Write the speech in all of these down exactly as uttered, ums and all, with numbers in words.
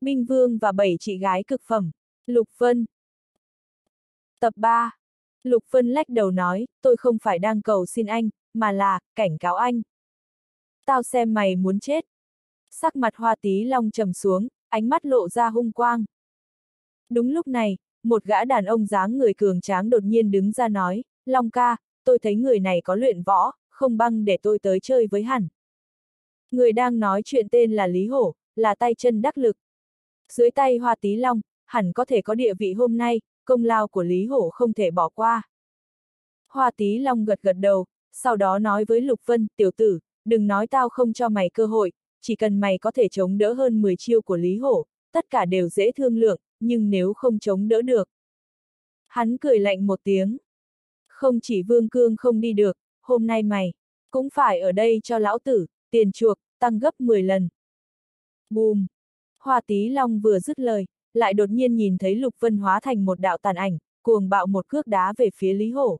Minh Vương và bảy chị gái cực phẩm. Lục Vân. Tập ba. Lục Vân lách đầu nói, tôi không phải đang cầu xin anh, mà là, cảnh cáo anh. Tao xem mày muốn chết. Sắc mặt Hoa Tí Long trầm xuống, ánh mắt lộ ra hung quang. Đúng lúc này, một gã đàn ông dáng người cường tráng đột nhiên đứng ra nói, Long ca, tôi thấy người này có luyện võ, không băng để tôi tới chơi với hẳn. Người đang nói chuyện tên là Lý Hổ, là tay chân đắc lực. Dưới tay Hoa Tí Long, hẳn có thể có địa vị hôm nay, công lao của Lý Hổ không thể bỏ qua. Hoa Tí Long gật gật đầu, sau đó nói với Lục Vân, tiểu tử, đừng nói tao không cho mày cơ hội, chỉ cần mày có thể chống đỡ hơn mười chiêu của Lý Hổ, tất cả đều dễ thương lượng, nhưng nếu không chống đỡ được. Hắn cười lạnh một tiếng. Không chỉ Vương Cương không đi được, hôm nay mày cũng phải ở đây cho lão tử, tiền chuộc, tăng gấp mười lần. Bùm! Hoa Tí Long vừa dứt lời, lại đột nhiên nhìn thấy Lục Vân hóa thành một đạo tàn ảnh, cuồng bạo một cước đá về phía Lý Hổ.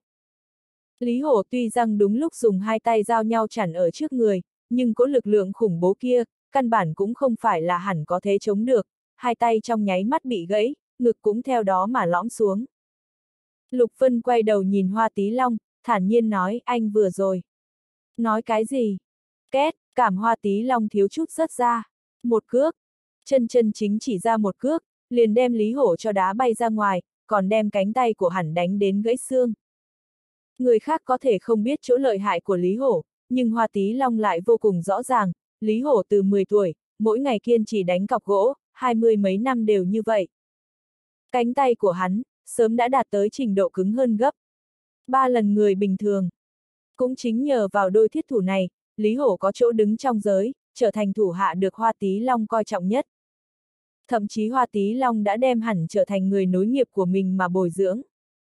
Lý Hổ tuy rằng đúng lúc dùng hai tay giao nhau chặn ở trước người, nhưng có lực lượng khủng bố kia, căn bản cũng không phải là hẳn có thế chống được, hai tay trong nháy mắt bị gãy, ngực cũng theo đó mà lõm xuống. Lục Vân quay đầu nhìn Hoa Tí Long, thản nhiên nói, anh vừa rồi. Nói cái gì? Két, cảm Hoa Tí Long thiếu chút rớt ra. Một cước. Chân chân chính chỉ ra một cước, liền đem Lý Hổ cho đá bay ra ngoài, còn đem cánh tay của hắn đánh đến gãy xương. Người khác có thể không biết chỗ lợi hại của Lý Hổ, nhưng Hoa Tí Long lại vô cùng rõ ràng, Lý Hổ từ mười tuổi, mỗi ngày kiên trì đánh cọc gỗ, hai mươi mấy năm đều như vậy. Cánh tay của hắn, sớm đã đạt tới trình độ cứng hơn gấp ba lần người bình thường. Cũng chính nhờ vào đôi thiết thủ này, Lý Hổ có chỗ đứng trong giới, trở thành thủ hạ được Hoa Tí Long coi trọng nhất. Thậm chí Hoa Tí Long đã đem hẳn trở thành người nối nghiệp của mình mà bồi dưỡng.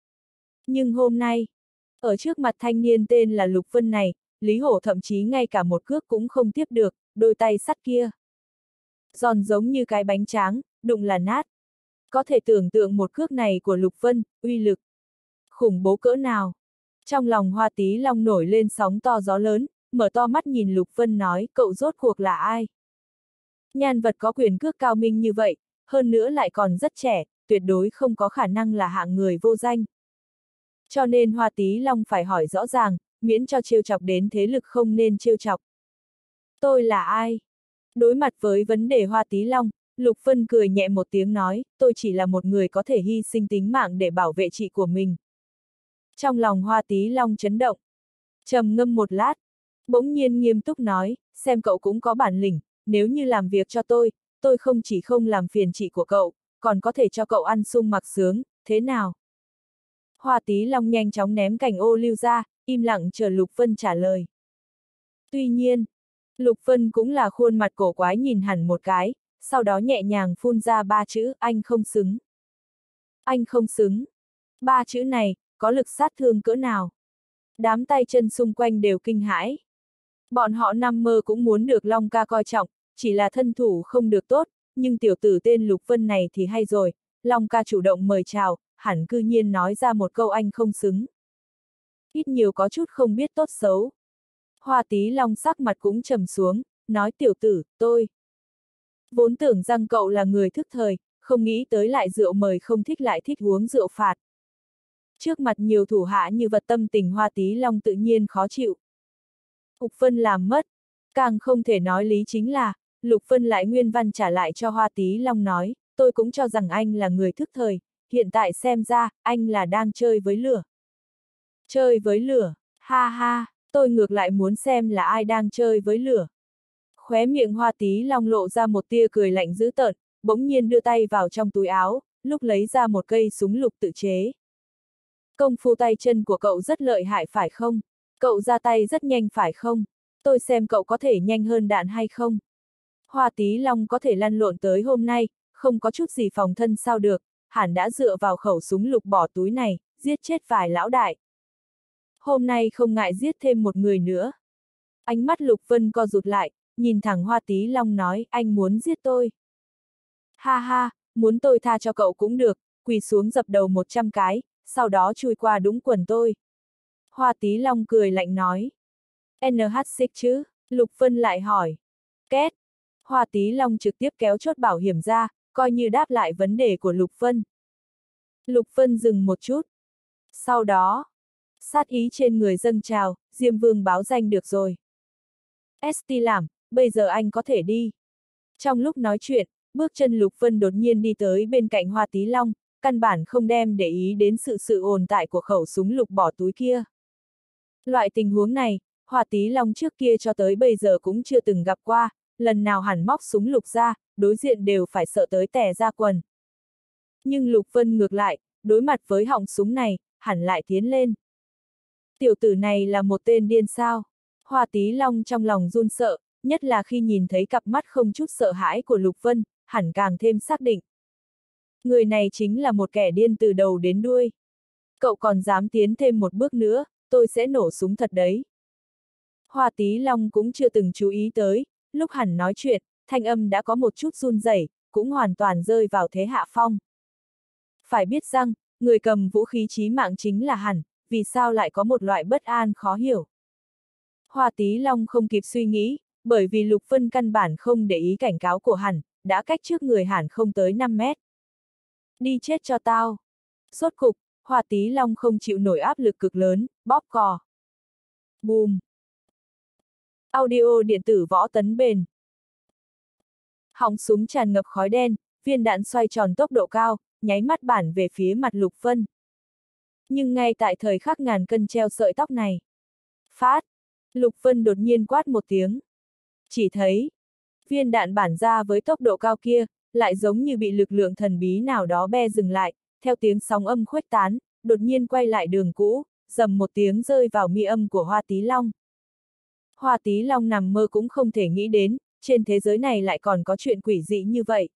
Nhưng hôm nay, ở trước mặt thanh niên tên là Lục Vân này, Lý Hổ thậm chí ngay cả một cước cũng không tiếp được, đôi tay sắt kia giòn giống như cái bánh tráng, đụng là nát. Có thể tưởng tượng một cước này của Lục Vân, uy lực khủng bố cỡ nào. Trong lòng Hoa Tí Long nổi lên sóng to gió lớn, mở to mắt nhìn Lục Vân nói, cậu rốt cuộc là ai? Nhân vật có quyền cước cao minh như vậy, hơn nữa lại còn rất trẻ, tuyệt đối không có khả năng là hạng người vô danh. Cho nên Hoa Tí Long phải hỏi rõ ràng, miễn cho trêu chọc đến thế lực không nên trêu chọc. Tôi là ai? Đối mặt với vấn đề Hoa Tí Long, Lục Vân cười nhẹ một tiếng nói, tôi chỉ là một người có thể hy sinh tính mạng để bảo vệ chị của mình. Trong lòng Hoa Tí Long chấn động. Trầm ngâm một lát, bỗng nhiên nghiêm túc nói, xem cậu cũng có bản lĩnh, nếu như làm việc cho tôi, tôi không chỉ không làm phiền chị của cậu, còn có thể cho cậu ăn sung mặc sướng, thế nào? Hoa Tí Long nhanh chóng ném cành ô liu ra, im lặng chờ Lục Vân trả lời. Tuy nhiên, Lục Vân cũng là khuôn mặt cổ quái nhìn hẳn một cái, sau đó nhẹ nhàng phun ra ba chữ, anh không xứng. Anh không xứng. Ba chữ này, có lực sát thương cỡ nào? Đám tay chân xung quanh đều kinh hãi. Bọn họ nằm mơ cũng muốn được Long ca coi trọng, chỉ là thân thủ không được tốt, nhưng tiểu tử tên Lục Vân này thì hay rồi, Long ca chủ động mời chào, hẳn cư nhiên nói ra một câu anh không xứng. Ít nhiều có chút không biết tốt xấu. Hoa Tí Long sắc mặt cũng trầm xuống, nói tiểu tử, tôi vốn tưởng rằng cậu là người thức thời, không nghĩ tới lại rượu mời không thích lại thích uống rượu phạt. Trước mặt nhiều thủ hạ như vật tâm tình Hoa Tí Long tự nhiên khó chịu. Lục Vân làm mất, càng không thể nói lý chính là, Lục Vân lại nguyên văn trả lại cho Hoa Tí Long nói, tôi cũng cho rằng anh là người thức thời, hiện tại xem ra, anh là đang chơi với lửa. Chơi với lửa, ha ha, tôi ngược lại muốn xem là ai đang chơi với lửa. Khóe miệng Hoa Tí Long lộ ra một tia cười lạnh dữ tợn, bỗng nhiên đưa tay vào trong túi áo, lúc lấy ra một cây súng lục tự chế. Công phu tay chân của cậu rất lợi hại phải không? Cậu ra tay rất nhanh phải không? Tôi xem cậu có thể nhanh hơn đạn hay không? Hoa Tí Long có thể lăn lộn tới hôm nay, không có chút gì phòng thân sao được, hẳn đã dựa vào khẩu súng lục bỏ túi này, giết chết vài lão đại. Hôm nay không ngại giết thêm một người nữa. Ánh mắt Lục Vân co rụt lại, nhìn thẳng Hoa Tí Long nói, anh muốn giết tôi. Ha ha, muốn tôi tha cho cậu cũng được, quỳ xuống dập đầu một trăm cái, sau đó chui qua đúng quần tôi. Hoa Tí Long cười lạnh nói. en hát sáu chứ? Lục Vân lại hỏi. Két. Hoa Tí Long trực tiếp kéo chốt bảo hiểm ra, coi như đáp lại vấn đề của Lục Vân. Lục Vân dừng một chút. Sau đó, sát ý trên người dâng trào, Diêm Vương báo danh được rồi. ét tê làm, bây giờ anh có thể đi. Trong lúc nói chuyện, bước chân Lục Vân đột nhiên đi tới bên cạnh Hoa Tí Long, căn bản không đem để ý đến sự sự ồn tại của khẩu súng lục bỏ túi kia. Loại tình huống này, Hoa Tí Long trước kia cho tới bây giờ cũng chưa từng gặp qua, lần nào hẳn móc súng lục ra, đối diện đều phải sợ tới tè ra quần. Nhưng Lục Vân ngược lại, đối mặt với họng súng này, hẳn lại tiến lên. Tiểu tử này là một tên điên sao? Hoa Tí Long trong lòng run sợ, nhất là khi nhìn thấy cặp mắt không chút sợ hãi của Lục Vân, hẳn càng thêm xác định. Người này chính là một kẻ điên từ đầu đến đuôi. Cậu còn dám tiến thêm một bước nữa, tôi sẽ nổ súng thật đấy. Hoa Tí Long cũng chưa từng chú ý tới, lúc hẳn nói chuyện, thanh âm đã có một chút run rẩy, cũng hoàn toàn rơi vào thế hạ phong. Phải biết rằng, người cầm vũ khí chí mạng chính là hẳn, vì sao lại có một loại bất an khó hiểu. Hoa Tí Long không kịp suy nghĩ, bởi vì Lục Vân căn bản không để ý cảnh cáo của hẳn, đã cách trước người hẳn không tới năm mét. Đi chết cho tao. Rốt cục, Hoa Tí Long không chịu nổi áp lực cực lớn, bóp cò. Bùm. Audio điện tử võ tấn bền. Họng súng tràn ngập khói đen, viên đạn xoay tròn tốc độ cao, nháy mắt bản về phía mặt Lục Vân. Nhưng ngay tại thời khắc ngàn cân treo sợi tóc này. Phát! Lục Vân đột nhiên quát một tiếng. Chỉ thấy, viên đạn bản ra với tốc độ cao kia, lại giống như bị lực lượng thần bí nào đó be dừng lại, theo tiếng sóng âm khuếch tán, đột nhiên quay lại đường cũ, rầm một tiếng rơi vào mi âm của Hoa Tí Long. Hoa Tí Long nằm mơ cũng không thể nghĩ đến, trên thế giới này lại còn có chuyện quỷ dị như vậy.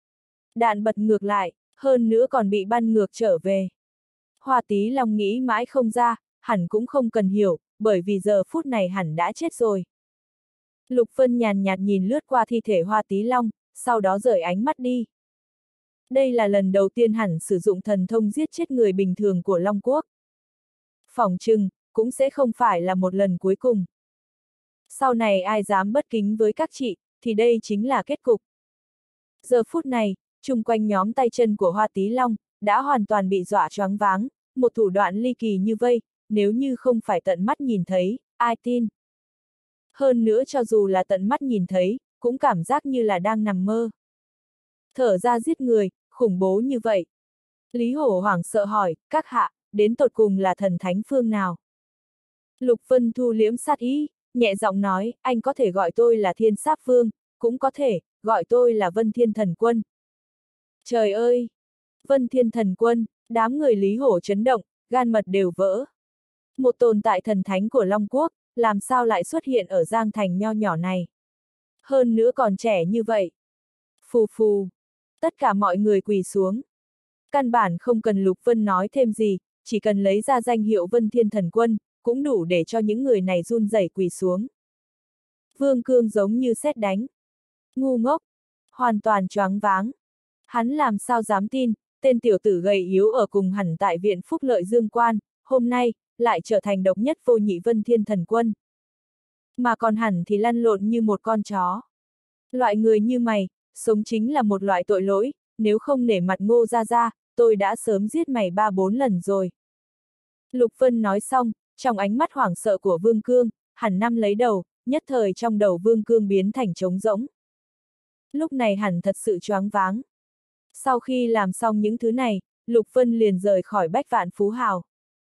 Đạn bật ngược lại, hơn nữa còn bị bắn ngược trở về. Hoa Tí Long nghĩ mãi không ra, hẳn cũng không cần hiểu, bởi vì giờ phút này hẳn đã chết rồi. Lục Vân nhàn nhạt nhìn lướt qua thi thể Hoa Tí Long, sau đó rời ánh mắt đi. Đây là lần đầu tiên hẳn sử dụng thần thông giết chết người bình thường của Long Quốc. Phỏng chừng, cũng sẽ không phải là một lần cuối cùng. Sau này ai dám bất kính với các chị, thì đây chính là kết cục. Giờ phút này, chung quanh nhóm tay chân của Hoa Tí Long, đã hoàn toàn bị dọa choáng váng, một thủ đoạn ly kỳ như vây, nếu như không phải tận mắt nhìn thấy, ai tin. Hơn nữa cho dù là tận mắt nhìn thấy, cũng cảm giác như là đang nằm mơ. Thở ra giết người, khủng bố như vậy. Lý Hổ hoảng sợ hỏi, các hạ, đến tột cùng là thần thánh phương nào? Lục Vân thu liễm sát ý, nhẹ giọng nói, anh có thể gọi tôi là Thiên Sáp Vương, cũng có thể, gọi tôi là Vân Thiên Thần Quân. Trời ơi! Vân Thiên Thần Quân, đám người Lý Hổ chấn động, gan mật đều vỡ. Một tồn tại thần thánh của Long Quốc, làm sao lại xuất hiện ở Giang Thành nho nhỏ này? Hơn nữa còn trẻ như vậy. Phù phù. Tất cả mọi người quỳ xuống. Căn bản không cần Lục Vân nói thêm gì, chỉ cần lấy ra danh hiệu Vân Thiên Thần Quân, cũng đủ để cho những người này run rẩy quỳ xuống. Vương Cương giống như sét đánh. Ngu ngốc. Hoàn toàn choáng váng. Hắn làm sao dám tin, tên tiểu tử gầy yếu ở cùng hẳn tại viện Phúc Lợi Dương Quan, hôm nay, lại trở thành độc nhất vô nhị Vân Thiên Thần Quân. Mà còn hẳn thì lăn lộn như một con chó. Loại người như mày, sống chính là một loại tội lỗi, nếu không nể mặt Ngô Gia Gia, tôi đã sớm giết mày ba bốn lần rồi. Lục Vân nói xong, trong ánh mắt hoảng sợ của Vương Cương, hẳn năm lấy đầu, nhất thời trong đầu Vương Cương biến thành trống rỗng. Lúc này hẳn thật sự choáng váng. Sau khi làm xong những thứ này, Lục Vân liền rời khỏi Bách Vạn Phú Hào.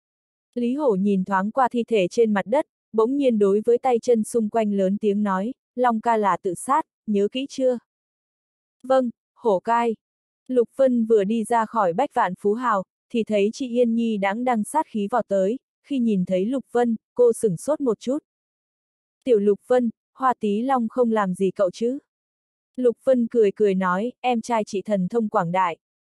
Lý Hổ nhìn thoáng qua thi thể trên mặt đất, bỗng nhiên đối với tay chân xung quanh lớn tiếng nói, Long ca là tự sát, nhớ kỹ chưa? Vâng, Hổ cai. Lục Vân vừa đi ra khỏi Bách Vạn Phú Hào, thì thấy chị Yên Nhi đáng đằng sát khí vào tới, khi nhìn thấy Lục Vân, cô sửng sốt một chút. Tiểu Lục Vân, Hoa Tí Long không làm gì cậu chứ? Lục Vân cười cười nói, em trai chị thần thông quảng đại.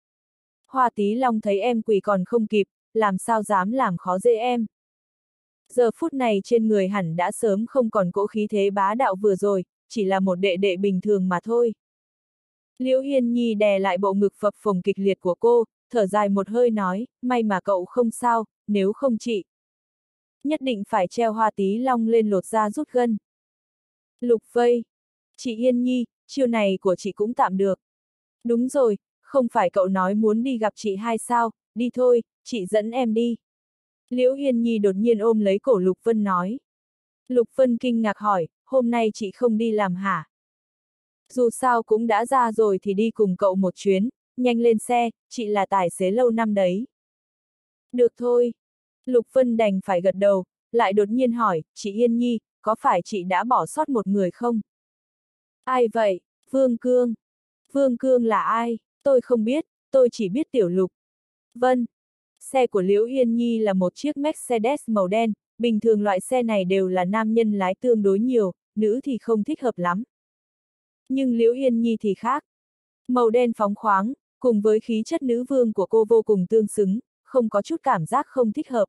Hoa Tí Long thấy em quỳ còn không kịp, làm sao dám làm khó dễ em. Giờ phút này trên người hẳn đã sớm không còn cỗ khí thế bá đạo vừa rồi, chỉ là một đệ đệ bình thường mà thôi. Liễu Yên Nhi đè lại bộ ngực phập phồng kịch liệt của cô, thở dài một hơi nói, may mà cậu không sao, nếu không chị. Nhất định phải treo Hoa Tí Long lên lột da rút gân. Lục Vây. Chị Yên Nhi, chiêu này của chị cũng tạm được. Đúng rồi, không phải cậu nói muốn đi gặp chị hai sao, đi thôi, chị dẫn em đi. Liễu Yên Nhi đột nhiên ôm lấy cổ Lục Vân nói. Lục Vân kinh ngạc hỏi, hôm nay chị không đi làm hả? Dù sao cũng đã ra rồi thì đi cùng cậu một chuyến, nhanh lên xe, chị là tài xế lâu năm đấy. Được thôi. Lục Vân đành phải gật đầu, lại đột nhiên hỏi, chị Yên Nhi, có phải chị đã bỏ sót một người không? Ai vậy? Vương Cương. Vương Cương là ai? Tôi không biết, tôi chỉ biết Tiểu Lục. Vân. Xe của Liễu Yên Nhi là một chiếc Mercedes màu đen, bình thường loại xe này đều là nam nhân lái tương đối nhiều, nữ thì không thích hợp lắm. Nhưng Liễu Yên Nhi thì khác. Màu đen phóng khoáng, cùng với khí chất nữ vương của cô vô cùng tương xứng, không có chút cảm giác không thích hợp.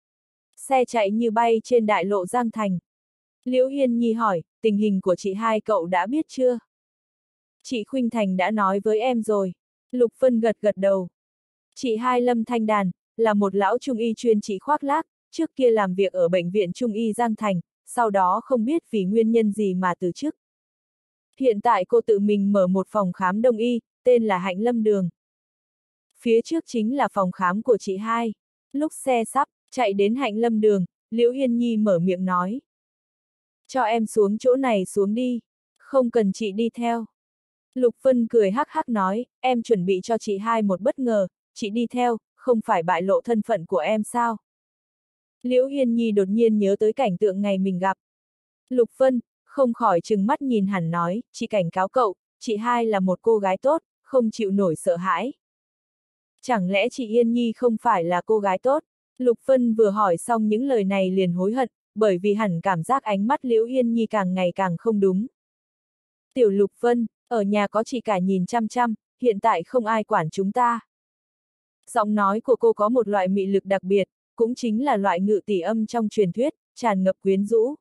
Xe chạy như bay trên đại lộ Giang Thành. Liễu Yên Nhi hỏi, tình hình của chị hai cậu đã biết chưa? Chị Khuynh Thành đã nói với em rồi. Lục Vân gật gật đầu. Chị hai Lâm Thanh Đàn, là một lão trung y chuyên trị khoác lác, trước kia làm việc ở bệnh viện Trung y Giang Thành, sau đó không biết vì nguyên nhân gì mà từ chức. Hiện tại cô tự mình mở một phòng khám đông y, tên là Hạnh Lâm Đường. Phía trước chính là phòng khám của chị hai. Lúc xe sắp chạy đến Hạnh Lâm Đường, Liễu Yên Nhi mở miệng nói. Cho em xuống chỗ này xuống đi, không cần chị đi theo. Lục Vân cười hắc hắc nói, em chuẩn bị cho chị hai một bất ngờ, chị đi theo, không phải bại lộ thân phận của em sao? Liễu Yên Nhi đột nhiên nhớ tới cảnh tượng ngày mình gặp. Lục Vân, không khỏi trừng mắt nhìn hẳn nói, chị cảnh cáo cậu, chị hai là một cô gái tốt, không chịu nổi sợ hãi. Chẳng lẽ chị Yên Nhi không phải là cô gái tốt? Lục Vân vừa hỏi xong những lời này liền hối hận, bởi vì hẳn cảm giác ánh mắt Liễu Yên Nhi càng ngày càng không đúng. Tiểu Lục Vân, ở nhà có chị cả nhìn chăm chăm, hiện tại không ai quản chúng ta. Giọng nói của cô có một loại mị lực đặc biệt, cũng chính là loại ngự tỷ âm trong truyền thuyết, tràn ngập quyến rũ.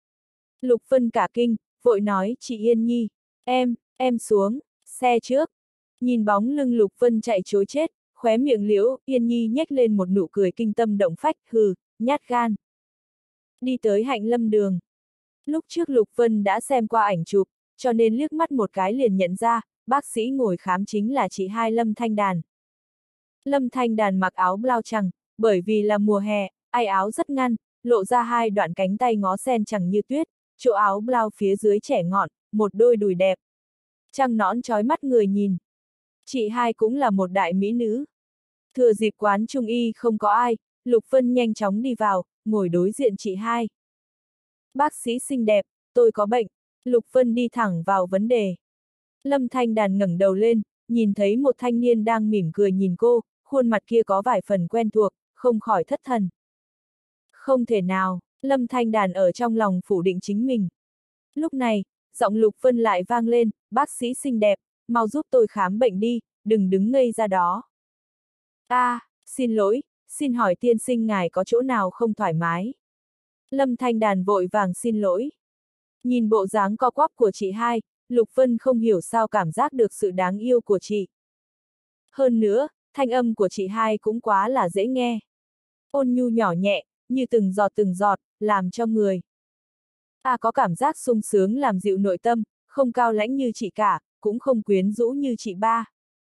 Lục Vân cả kinh, vội nói, chị Yên Nhi, em, em xuống, xe trước. Nhìn bóng lưng Lục Vân chạy trối chết, khóe miệng Liễu Yên Nhi nhếch lên một nụ cười kinh tâm động phách, hừ, nhát gan. Đi tới Hạnh Lâm Đường. Lúc trước Lục Vân đã xem qua ảnh chụp, cho nên liếc mắt một cái liền nhận ra, bác sĩ ngồi khám chính là chị hai Lâm Thanh Đàn. Lâm Thanh Đàn mặc áo blau trắng, bởi vì là mùa hè, ai áo rất ngăn, lộ ra hai đoạn cánh tay ngó sen chẳng như tuyết, chỗ áo blau phía dưới trẻ ngọn, một đôi đùi đẹp. Trăng nõn chói mắt người nhìn. Chị hai cũng là một đại mỹ nữ. Thừa dịp quán trung y không có ai, Lục Vân nhanh chóng đi vào, ngồi đối diện chị hai. Bác sĩ xinh đẹp, tôi có bệnh. Lục Vân đi thẳng vào vấn đề. Lâm Thanh Đàn ngẩng đầu lên, nhìn thấy một thanh niên đang mỉm cười nhìn cô, khuôn mặt kia có vài phần quen thuộc, không khỏi thất thần. Không thể nào, Lâm Thanh Đàn ở trong lòng phủ định chính mình. Lúc này, giọng Lục Vân lại vang lên, bác sĩ xinh đẹp, mau giúp tôi khám bệnh đi, đừng đứng ngây ra đó. À, xin lỗi, xin hỏi tiên sinh ngài có chỗ nào không thoải mái? Lâm Thanh Đàn vội vàng xin lỗi. Nhìn bộ dáng co quắp của chị hai, Lục Vân không hiểu sao cảm giác được sự đáng yêu của chị. Hơn nữa, thanh âm của chị hai cũng quá là dễ nghe. Ôn nhu nhỏ nhẹ, như từng giọt từng giọt, làm cho người. À có cảm giác sung sướng làm dịu nội tâm, không cao lãnh như chị cả, cũng không quyến rũ như chị ba.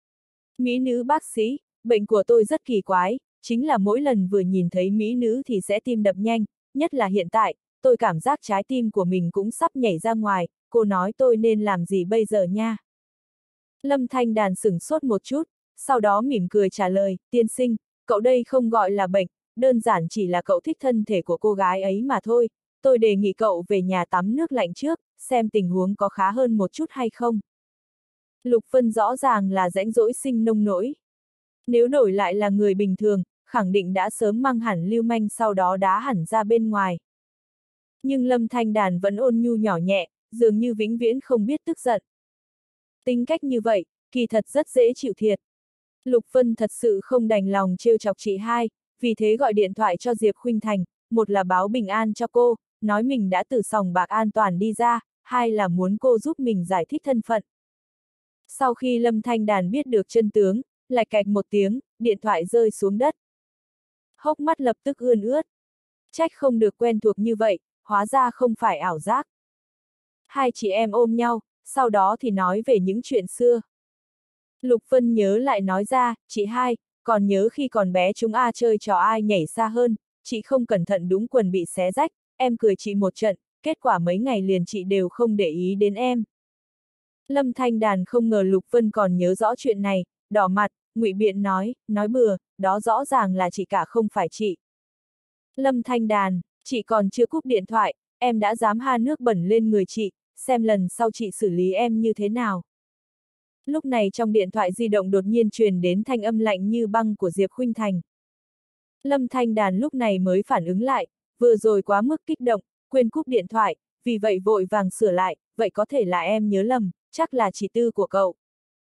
Mỹ nữ bác sĩ, bệnh của tôi rất kỳ quái, chính là mỗi lần vừa nhìn thấy mỹ nữ thì sẽ tim đập nhanh, nhất là hiện tại, tôi cảm giác trái tim của mình cũng sắp nhảy ra ngoài, cô nói tôi nên làm gì bây giờ nha. Lâm Thanh Đàn sửng sốt một chút, sau đó mỉm cười trả lời, tiên sinh, cậu đây không gọi là bệnh, đơn giản chỉ là cậu thích thân thể của cô gái ấy mà thôi, tôi đề nghị cậu về nhà tắm nước lạnh trước, xem tình huống có khá hơn một chút hay không. Lục Vân rõ ràng là rãnh rỗi sinh nông nỗi. Nếu đổi lại là người bình thường, khẳng định đã sớm mang hẳn lưu manh sau đó đá hẳn ra bên ngoài. Nhưng Lâm Thanh Đàn vẫn ôn nhu nhỏ nhẹ, dường như vĩnh viễn không biết tức giận. Tính cách như vậy, kỳ thật rất dễ chịu thiệt. Lục Vân thật sự không đành lòng trêu chọc chị hai, vì thế gọi điện thoại cho Diệp Khuynh Thành, một là báo bình an cho cô, nói mình đã từ sòng bạc an toàn đi ra, hai là muốn cô giúp mình giải thích thân phận. Sau khi Lâm Thanh Đàn biết được chân tướng, lạch cạch một tiếng, điện thoại rơi xuống đất. Hốc mắt lập tức ươn ướt. Trách không được quen thuộc như vậy, hóa ra không phải ảo giác. Hai chị em ôm nhau, sau đó thì nói về những chuyện xưa. Lục Vân nhớ lại nói ra, chị hai, còn nhớ khi còn bé chúng A chơi trò ai nhảy xa hơn, chị không cẩn thận đúng quần bị xé rách, em cười chị một trận, kết quả mấy ngày liền chị đều không để ý đến em. Lâm Thanh Đàn không ngờ Lục Vân còn nhớ rõ chuyện này, đỏ mặt, ngụy biện nói, nói bừa, đó rõ ràng là chị cả không phải chị. Lâm Thanh Đàn, chị còn chưa cúp điện thoại, em đã dám ha nước bẩn lên người chị, xem lần sau chị xử lý em như thế nào. Lúc này trong điện thoại di động đột nhiên truyền đến thanh âm lạnh như băng của Diệp Khuynh Thành. Lâm Thanh Đàn lúc này mới phản ứng lại, vừa rồi quá mức kích động, quên cúp điện thoại, vì vậy vội vàng sửa lại, vậy có thể là em nhớ lầm, chắc là chị Tư của cậu.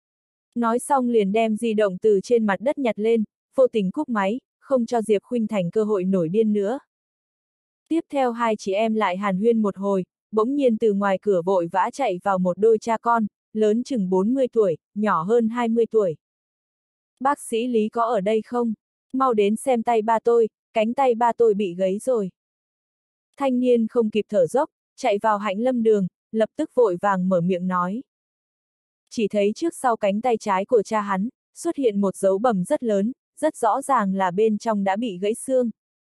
Nói xong liền đem di động từ trên mặt đất nhặt lên, vô tình cúp máy, không cho Diệp Khuynh Thành cơ hội nổi điên nữa. Tiếp theo hai chị em lại hàn huyên một hồi, bỗng nhiên từ ngoài cửa vội vã chạy vào một đôi cha con, lớn chừng bốn mươi tuổi, nhỏ hơn hai mươi tuổi. Bác sĩ Lý có ở đây không? Mau đến xem tay ba tôi, cánh tay ba tôi bị gãy rồi. Thanh niên không kịp thở dốc, chạy vào Hạnh Lâm Đường, lập tức vội vàng mở miệng nói. Chỉ thấy trước sau cánh tay trái của cha hắn, xuất hiện một dấu bầm rất lớn, rất rõ ràng là bên trong đã bị gãy xương.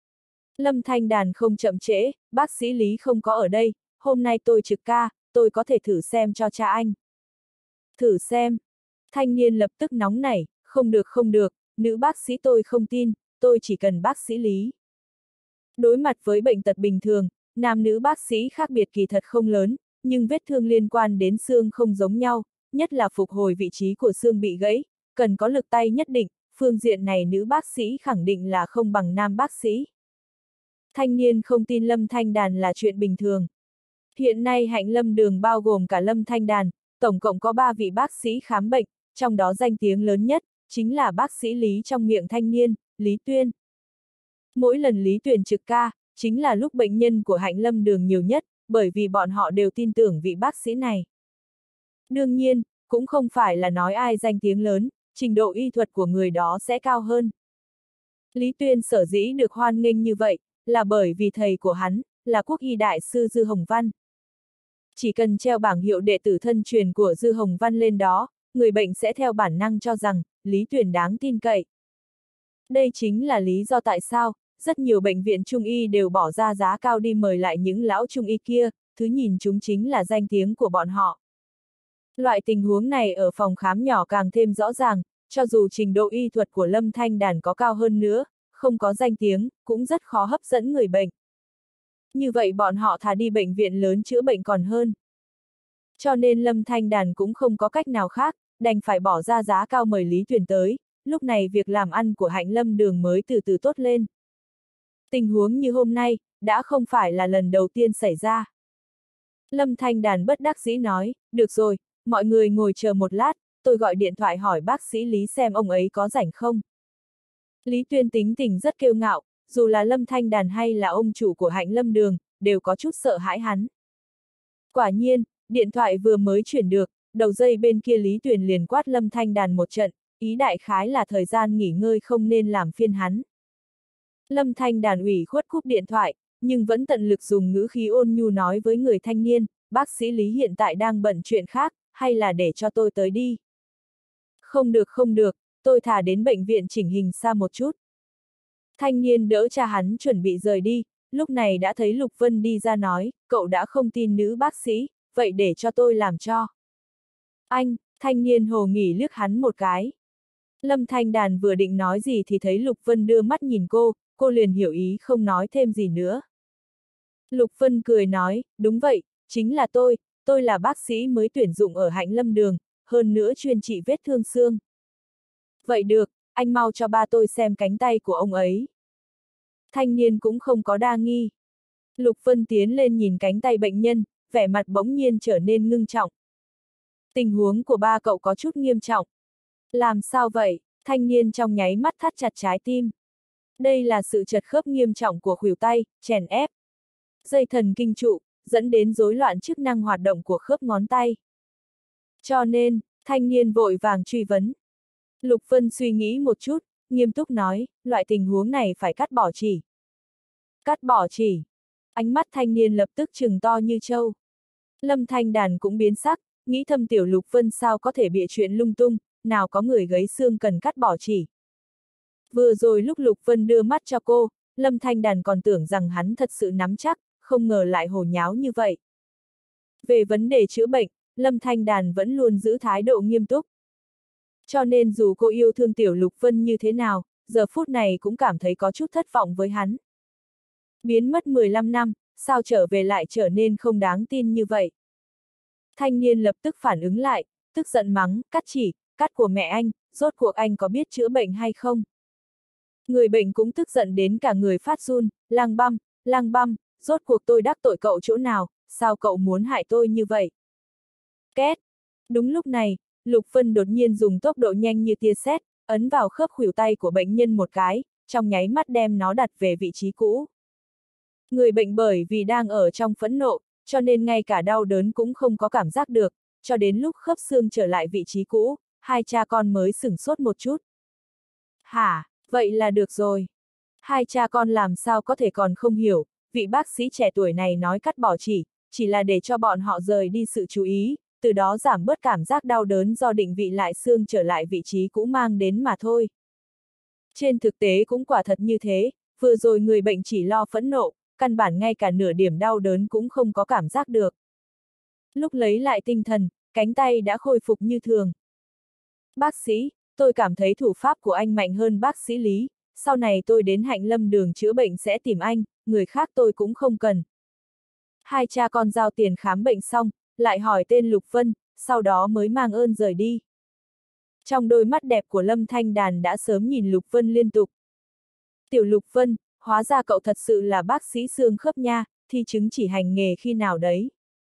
Lâm Thanh Đàn không chậm trễ, bác sĩ Lý không có ở đây, hôm nay tôi trực ca, tôi có thể thử xem cho cha anh. Thử xem. Thanh niên lập tức nóng nảy, không được không được, nữ bác sĩ tôi không tin, tôi chỉ cần bác sĩ Lý. Đối mặt với bệnh tật bình thường, nam nữ bác sĩ khác biệt kỳ thật không lớn, nhưng vết thương liên quan đến xương không giống nhau, nhất là phục hồi vị trí của xương bị gãy, cần có lực tay nhất định, phương diện này nữ bác sĩ khẳng định là không bằng nam bác sĩ. Thanh niên không tin Lâm Thanh Đàn là chuyện bình thường. Hiện nay Hạnh Lâm Đường bao gồm cả Lâm Thanh Đàn, tổng cộng có ba vị bác sĩ khám bệnh, trong đó danh tiếng lớn nhất, chính là bác sĩ Lý trong miệng thanh niên, Lý Tuyên. Mỗi lần Lý Tuyên trực ca, chính là lúc bệnh nhân của Hạnh Lâm Đường nhiều nhất, bởi vì bọn họ đều tin tưởng vị bác sĩ này. Đương nhiên, cũng không phải là nói ai danh tiếng lớn, trình độ y thuật của người đó sẽ cao hơn. Lý Tuyên sở dĩ được hoan nghênh như vậy, là bởi vì thầy của hắn, là quốc y đại sư Dư Hồng Văn. Chỉ cần treo bảng hiệu đệ tử thân truyền của Dư Hồng Văn lên đó, người bệnh sẽ theo bản năng cho rằng, Lý Tuyển đáng tin cậy. Đây chính là lý do tại sao, rất nhiều bệnh viện trung y đều bỏ ra giá cao đi mời lại những lão trung y kia, thứ nhìn chúng chính là danh tiếng của bọn họ. Loại tình huống này ở phòng khám nhỏ càng thêm rõ ràng, cho dù trình độ y thuật của Lâm Thanh Đàn có cao hơn nữa, không có danh tiếng, cũng rất khó hấp dẫn người bệnh. Như vậy bọn họ thà đi bệnh viện lớn chữa bệnh còn hơn. Cho nên Lâm Thanh Đàn cũng không có cách nào khác, đành phải bỏ ra giá cao mời Lý Tuyển tới, lúc này việc làm ăn của Hạnh Lâm Đường mới từ từ tốt lên. Tình huống như hôm nay, đã không phải là lần đầu tiên xảy ra. Lâm Thanh Đàn bất đắc dĩ nói, được rồi, mọi người ngồi chờ một lát, tôi gọi điện thoại hỏi bác sĩ Lý xem ông ấy có rảnh không. Lý Tuyên tính tình rất kiêu ngạo, dù là Lâm Thanh Đàn hay là ông chủ của Hạnh Lâm Đường, đều có chút sợ hãi hắn. Quả nhiên, điện thoại vừa mới chuyển được, đầu dây bên kia Lý Tuyển liền quát Lâm Thanh Đàn một trận, ý đại khái là thời gian nghỉ ngơi không nên làm phiền hắn. Lâm Thanh Đàn ủy khuất cúp điện thoại, nhưng vẫn tận lực dùng ngữ khí ôn nhu nói với người thanh niên, bác sĩ Lý hiện tại đang bận chuyện khác, hay là để cho tôi tới đi. Không được không được, tôi thả đến bệnh viện chỉnh hình xa một chút. Thanh niên đỡ cha hắn chuẩn bị rời đi, lúc này đã thấy Lục Vân đi ra nói, cậu đã không tin nữ bác sĩ, vậy để cho tôi làm cho. Anh, thanh niên hồ nghỉ liếc hắn một cái. Lâm Thanh Đàn vừa định nói gì thì thấy Lục Vân đưa mắt nhìn cô, cô liền hiểu ý không nói thêm gì nữa. Lục Vân cười nói, đúng vậy, chính là tôi, tôi là bác sĩ mới tuyển dụng ở Hạnh Lâm Đường, hơn nữa chuyên trị vết thương xương. Vậy được, anh mau cho ba tôi xem cánh tay của ông ấy. Thanh niên cũng không có đa nghi. Lục Vân tiến lên nhìn cánh tay bệnh nhân, vẻ mặt bỗng nhiên trở nên ngưng trọng. Tình huống của ba cậu có chút nghiêm trọng. Làm sao vậy? Thanh niên trong nháy mắt thắt chặt trái tim. Đây là sự chật khớp nghiêm trọng của khuỷu tay, chèn ép. Dây thần kinh trụ, dẫn đến rối loạn chức năng hoạt động của khớp ngón tay. Cho nên, thanh niên vội vàng truy vấn. Lục Vân suy nghĩ một chút, nghiêm túc nói, loại tình huống này phải cắt bỏ chỉ. Cắt bỏ chỉ. Ánh mắt thanh niên lập tức trừng to như trâu. Lâm Thanh Đàn cũng biến sắc, nghĩ thầm tiểu Lục Vân sao có thể bịa chuyện lung tung, nào có người gấy xương cần cắt bỏ chỉ. Vừa rồi lúc Lục Vân đưa mắt cho cô, Lâm Thanh Đàn còn tưởng rằng hắn thật sự nắm chắc, không ngờ lại hồ nháo như vậy. Về vấn đề chữa bệnh, Lâm Thanh Đàn vẫn luôn giữ thái độ nghiêm túc. Cho nên dù cô yêu thương tiểu Lục Vân như thế nào, giờ phút này cũng cảm thấy có chút thất vọng với hắn. Biến mất mười lăm năm, sao trở về lại trở nên không đáng tin như vậy? Thanh niên lập tức phản ứng lại, tức giận mắng, cắt chỉ, cắt của mẹ anh, rốt cuộc anh có biết chữa bệnh hay không? Người bệnh cũng tức giận đến cả người phát run, lang băm, lang băm, rốt cuộc tôi đắc tội cậu chỗ nào, sao cậu muốn hại tôi như vậy? Két! Đúng lúc này, Lục Vân đột nhiên dùng tốc độ nhanh như tia sét, ấn vào khớp khuỷu tay của bệnh nhân một cái, trong nháy mắt đem nó đặt về vị trí cũ. Người bệnh bởi vì đang ở trong phẫn nộ, cho nên ngay cả đau đớn cũng không có cảm giác được, cho đến lúc khớp xương trở lại vị trí cũ, hai cha con mới sửng sốt một chút. Hả, vậy là được rồi. Hai cha con làm sao có thể còn không hiểu, vị bác sĩ trẻ tuổi này nói cắt bỏ chỉ, chỉ là để cho bọn họ rời đi sự chú ý, từ đó giảm bớt cảm giác đau đớn do định vị lại xương trở lại vị trí cũ mang đến mà thôi. Trên thực tế cũng quả thật như thế, vừa rồi người bệnh chỉ lo phẫn nộ, căn bản ngay cả nửa điểm đau đớn cũng không có cảm giác được. Lúc lấy lại tinh thần, cánh tay đã khôi phục như thường. Bác sĩ, tôi cảm thấy thủ pháp của anh mạnh hơn bác sĩ Lý, sau này tôi đến Hạnh Lâm đường chữa bệnh sẽ tìm anh, người khác tôi cũng không cần. Hai cha con giao tiền khám bệnh xong, lại hỏi tên Lục Vân, sau đó mới mang ơn rời đi. Trong đôi mắt đẹp của Lâm Thanh Đàn đã sớm nhìn Lục Vân liên tục. Tiểu Lục Vân, hóa ra cậu thật sự là bác sĩ xương khớp nha, thi chứng chỉ hành nghề khi nào đấy.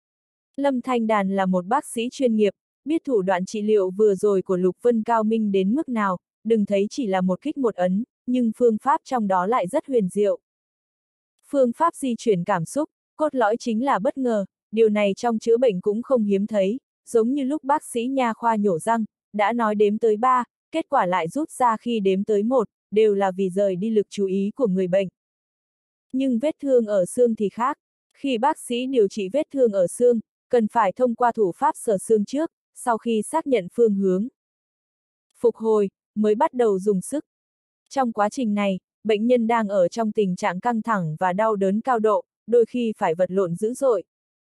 Lâm Thanh Đàn là một bác sĩ chuyên nghiệp, biết thủ đoạn trị liệu vừa rồi của Lục Vân cao minh đến mức nào, đừng thấy chỉ là một kích một ấn, nhưng phương pháp trong đó lại rất huyền diệu. Phương pháp di chuyển cảm xúc, cốt lõi chính là bất ngờ, điều này trong chữa bệnh cũng không hiếm thấy, giống như lúc bác sĩ nha khoa nhổ răng, đã nói đếm tới ba, kết quả lại rút ra khi đếm tới một, đều là vì rời đi lực chú ý của người bệnh. Nhưng vết thương ở xương thì khác, khi bác sĩ điều trị vết thương ở xương, cần phải thông qua thủ pháp sờ xương trước, sau khi xác nhận phương hướng. Phục hồi, mới bắt đầu dùng sức. Trong quá trình này, bệnh nhân đang ở trong tình trạng căng thẳng và đau đớn cao độ, đôi khi phải vật lộn dữ dội.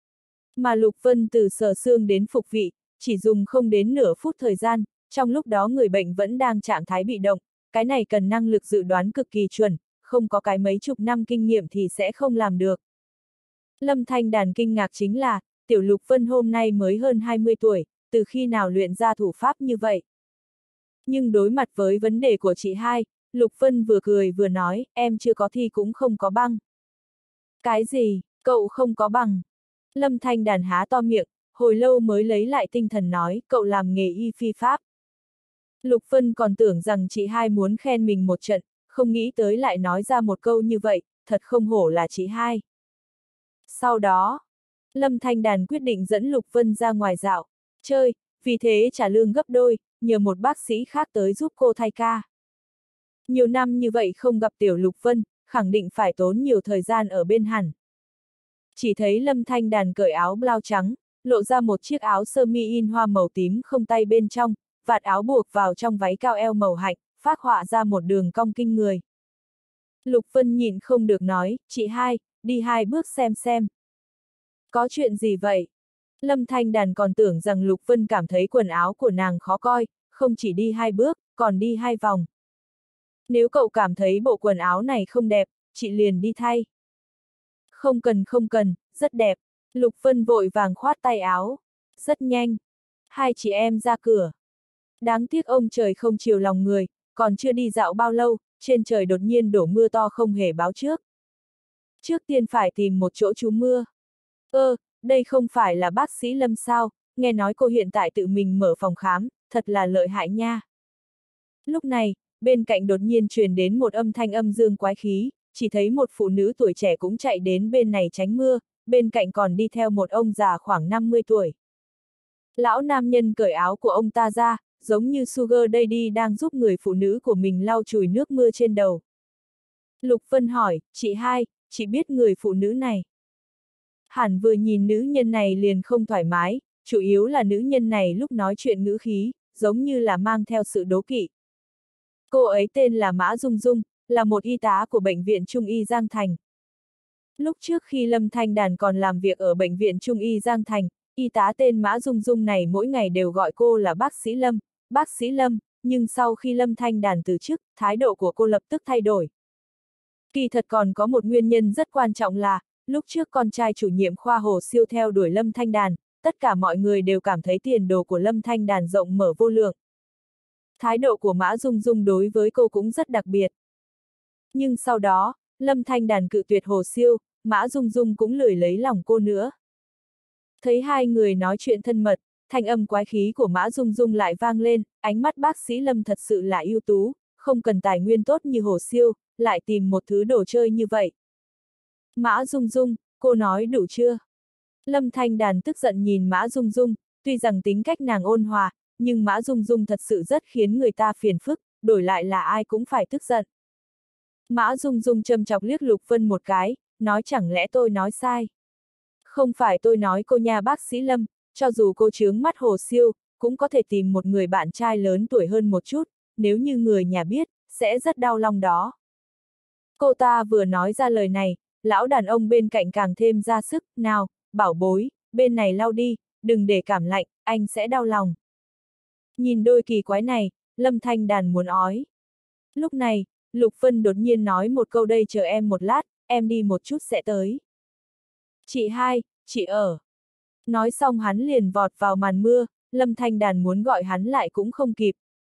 Mà Lục Vân từ sờ xương đến phục vị, chỉ dùng không đến nửa phút thời gian, trong lúc đó người bệnh vẫn đang trạng thái bị động, cái này cần năng lực dự đoán cực kỳ chuẩn, không có cái mấy chục năm kinh nghiệm thì sẽ không làm được. Lâm Thanh Đàn kinh ngạc chính là, tiểu Lục Vân hôm nay mới hơn hai mươi tuổi, từ khi nào luyện ra thủ pháp như vậy. Nhưng đối mặt với vấn đề của chị hai, Lục Vân vừa cười vừa nói, em chưa có thi cũng không có bằng. Cái gì, cậu không có bằng? Lâm Thanh Đàn há to miệng, hồi lâu mới lấy lại tinh thần nói, cậu làm nghề y phi pháp. Lục Vân còn tưởng rằng chị hai muốn khen mình một trận, không nghĩ tới lại nói ra một câu như vậy, thật không hổ là chị hai. Sau đó, Lâm Thanh Đàn quyết định dẫn Lục Vân ra ngoài dạo, chơi, vì thế trả lương gấp đôi, nhờ một bác sĩ khác tới giúp cô thay ca. Nhiều năm như vậy không gặp tiểu Lục Vân, khẳng định phải tốn nhiều thời gian ở bên hẳn. Chỉ thấy Lâm Thanh Đàn cởi áo blau trắng, lộ ra một chiếc áo sơ mi in hoa màu tím không tay bên trong, vạt áo buộc vào trong váy cao eo màu hạnh, phác họa ra một đường cong kinh người. Lục Vân nhịn không được nói, chị hai, đi hai bước xem xem. Có chuyện gì vậy? Lâm Thanh Đàn còn tưởng rằng Lục Vân cảm thấy quần áo của nàng khó coi, không chỉ đi hai bước, còn đi hai vòng. Nếu cậu cảm thấy bộ quần áo này không đẹp, chị liền đi thay. Không cần không cần, rất đẹp. Lục Vân vội vàng khoát tay áo. Rất nhanh. Hai chị em ra cửa. Đáng tiếc ông trời không chiều lòng người, còn chưa đi dạo bao lâu, trên trời đột nhiên đổ mưa to không hề báo trước. Trước tiên phải tìm một chỗ trú mưa. Ơ, đây không phải là bác sĩ Lâm sao, nghe nói cô hiện tại tự mình mở phòng khám, thật là lợi hại nha. Lúc này, bên cạnh đột nhiên truyền đến một âm thanh âm dương quái khí, chỉ thấy một phụ nữ tuổi trẻ cũng chạy đến bên này tránh mưa, bên cạnh còn đi theo một ông già khoảng năm mươi tuổi. Lão nam nhân cởi áo của ông ta ra, giống như Sugar Daddy đang giúp người phụ nữ của mình lau chùi nước mưa trên đầu. Lục Vân hỏi, chị hai, chị biết người phụ nữ này? Hẳn vừa nhìn nữ nhân này liền không thoải mái, chủ yếu là nữ nhân này lúc nói chuyện ngữ khí, giống như là mang theo sự đố kỵ. Cô ấy tên là Mã Dung Dung, là một y tá của Bệnh viện Trung y Giang Thành. Lúc trước khi Lâm Thanh Đàn còn làm việc ở Bệnh viện Trung y Giang Thành, y tá tên Mã Dung Dung này mỗi ngày đều gọi cô là bác sĩ Lâm, bác sĩ Lâm, nhưng sau khi Lâm Thanh Đàn từ chức, thái độ của cô lập tức thay đổi. Kỳ thật còn có một nguyên nhân rất quan trọng là, lúc trước con trai chủ nhiệm khoa Hồ Siêu theo đuổi Lâm Thanh Đàn, tất cả mọi người đều cảm thấy tiền đồ của Lâm Thanh Đàn rộng mở vô lượng. Thái độ của Mã Dung Dung đối với cô cũng rất đặc biệt. Nhưng sau đó, Lâm Thanh Đàn cự tuyệt Hồ Siêu, Mã Dung Dung cũng lười lấy lòng cô nữa. Thấy hai người nói chuyện thân mật, thanh âm quái khí của Mã Dung Dung lại vang lên, ánh mắt bác sĩ Lâm thật sự là ưu tú, không cần tài nguyên tốt như Hồ Siêu, lại tìm một thứ đồ chơi như vậy. Mã Dung Dung, cô nói đủ chưa? Lâm Thanh Đàn tức giận nhìn Mã Dung Dung, tuy rằng tính cách nàng ôn hòa, nhưng Mã Dung Dung thật sự rất khiến người ta phiền phức, đổi lại là ai cũng phải tức giận. Mã Dung Dung châm chọc liếc Lục Vân một cái, nói chẳng lẽ tôi nói sai. Không phải tôi nói cô nha bác sĩ Lâm, cho dù cô chướng mắt Hồ Siêu, cũng có thể tìm một người bạn trai lớn tuổi hơn một chút, nếu như người nhà biết, sẽ rất đau lòng đó. Cô ta vừa nói ra lời này, lão đàn ông bên cạnh càng thêm ra sức, nào, bảo bối, bên này lau đi, đừng để cảm lạnh, anh sẽ đau lòng. Nhìn đôi kỳ quái này, Lâm Thanh Đàn muốn ói. Lúc này, Lục Vân đột nhiên nói một câu đây chờ em một lát, em đi một chút sẽ tới. Chị hai, chị ở. Nói xong hắn liền vọt vào màn mưa, Lâm Thanh Đàn muốn gọi hắn lại cũng không kịp.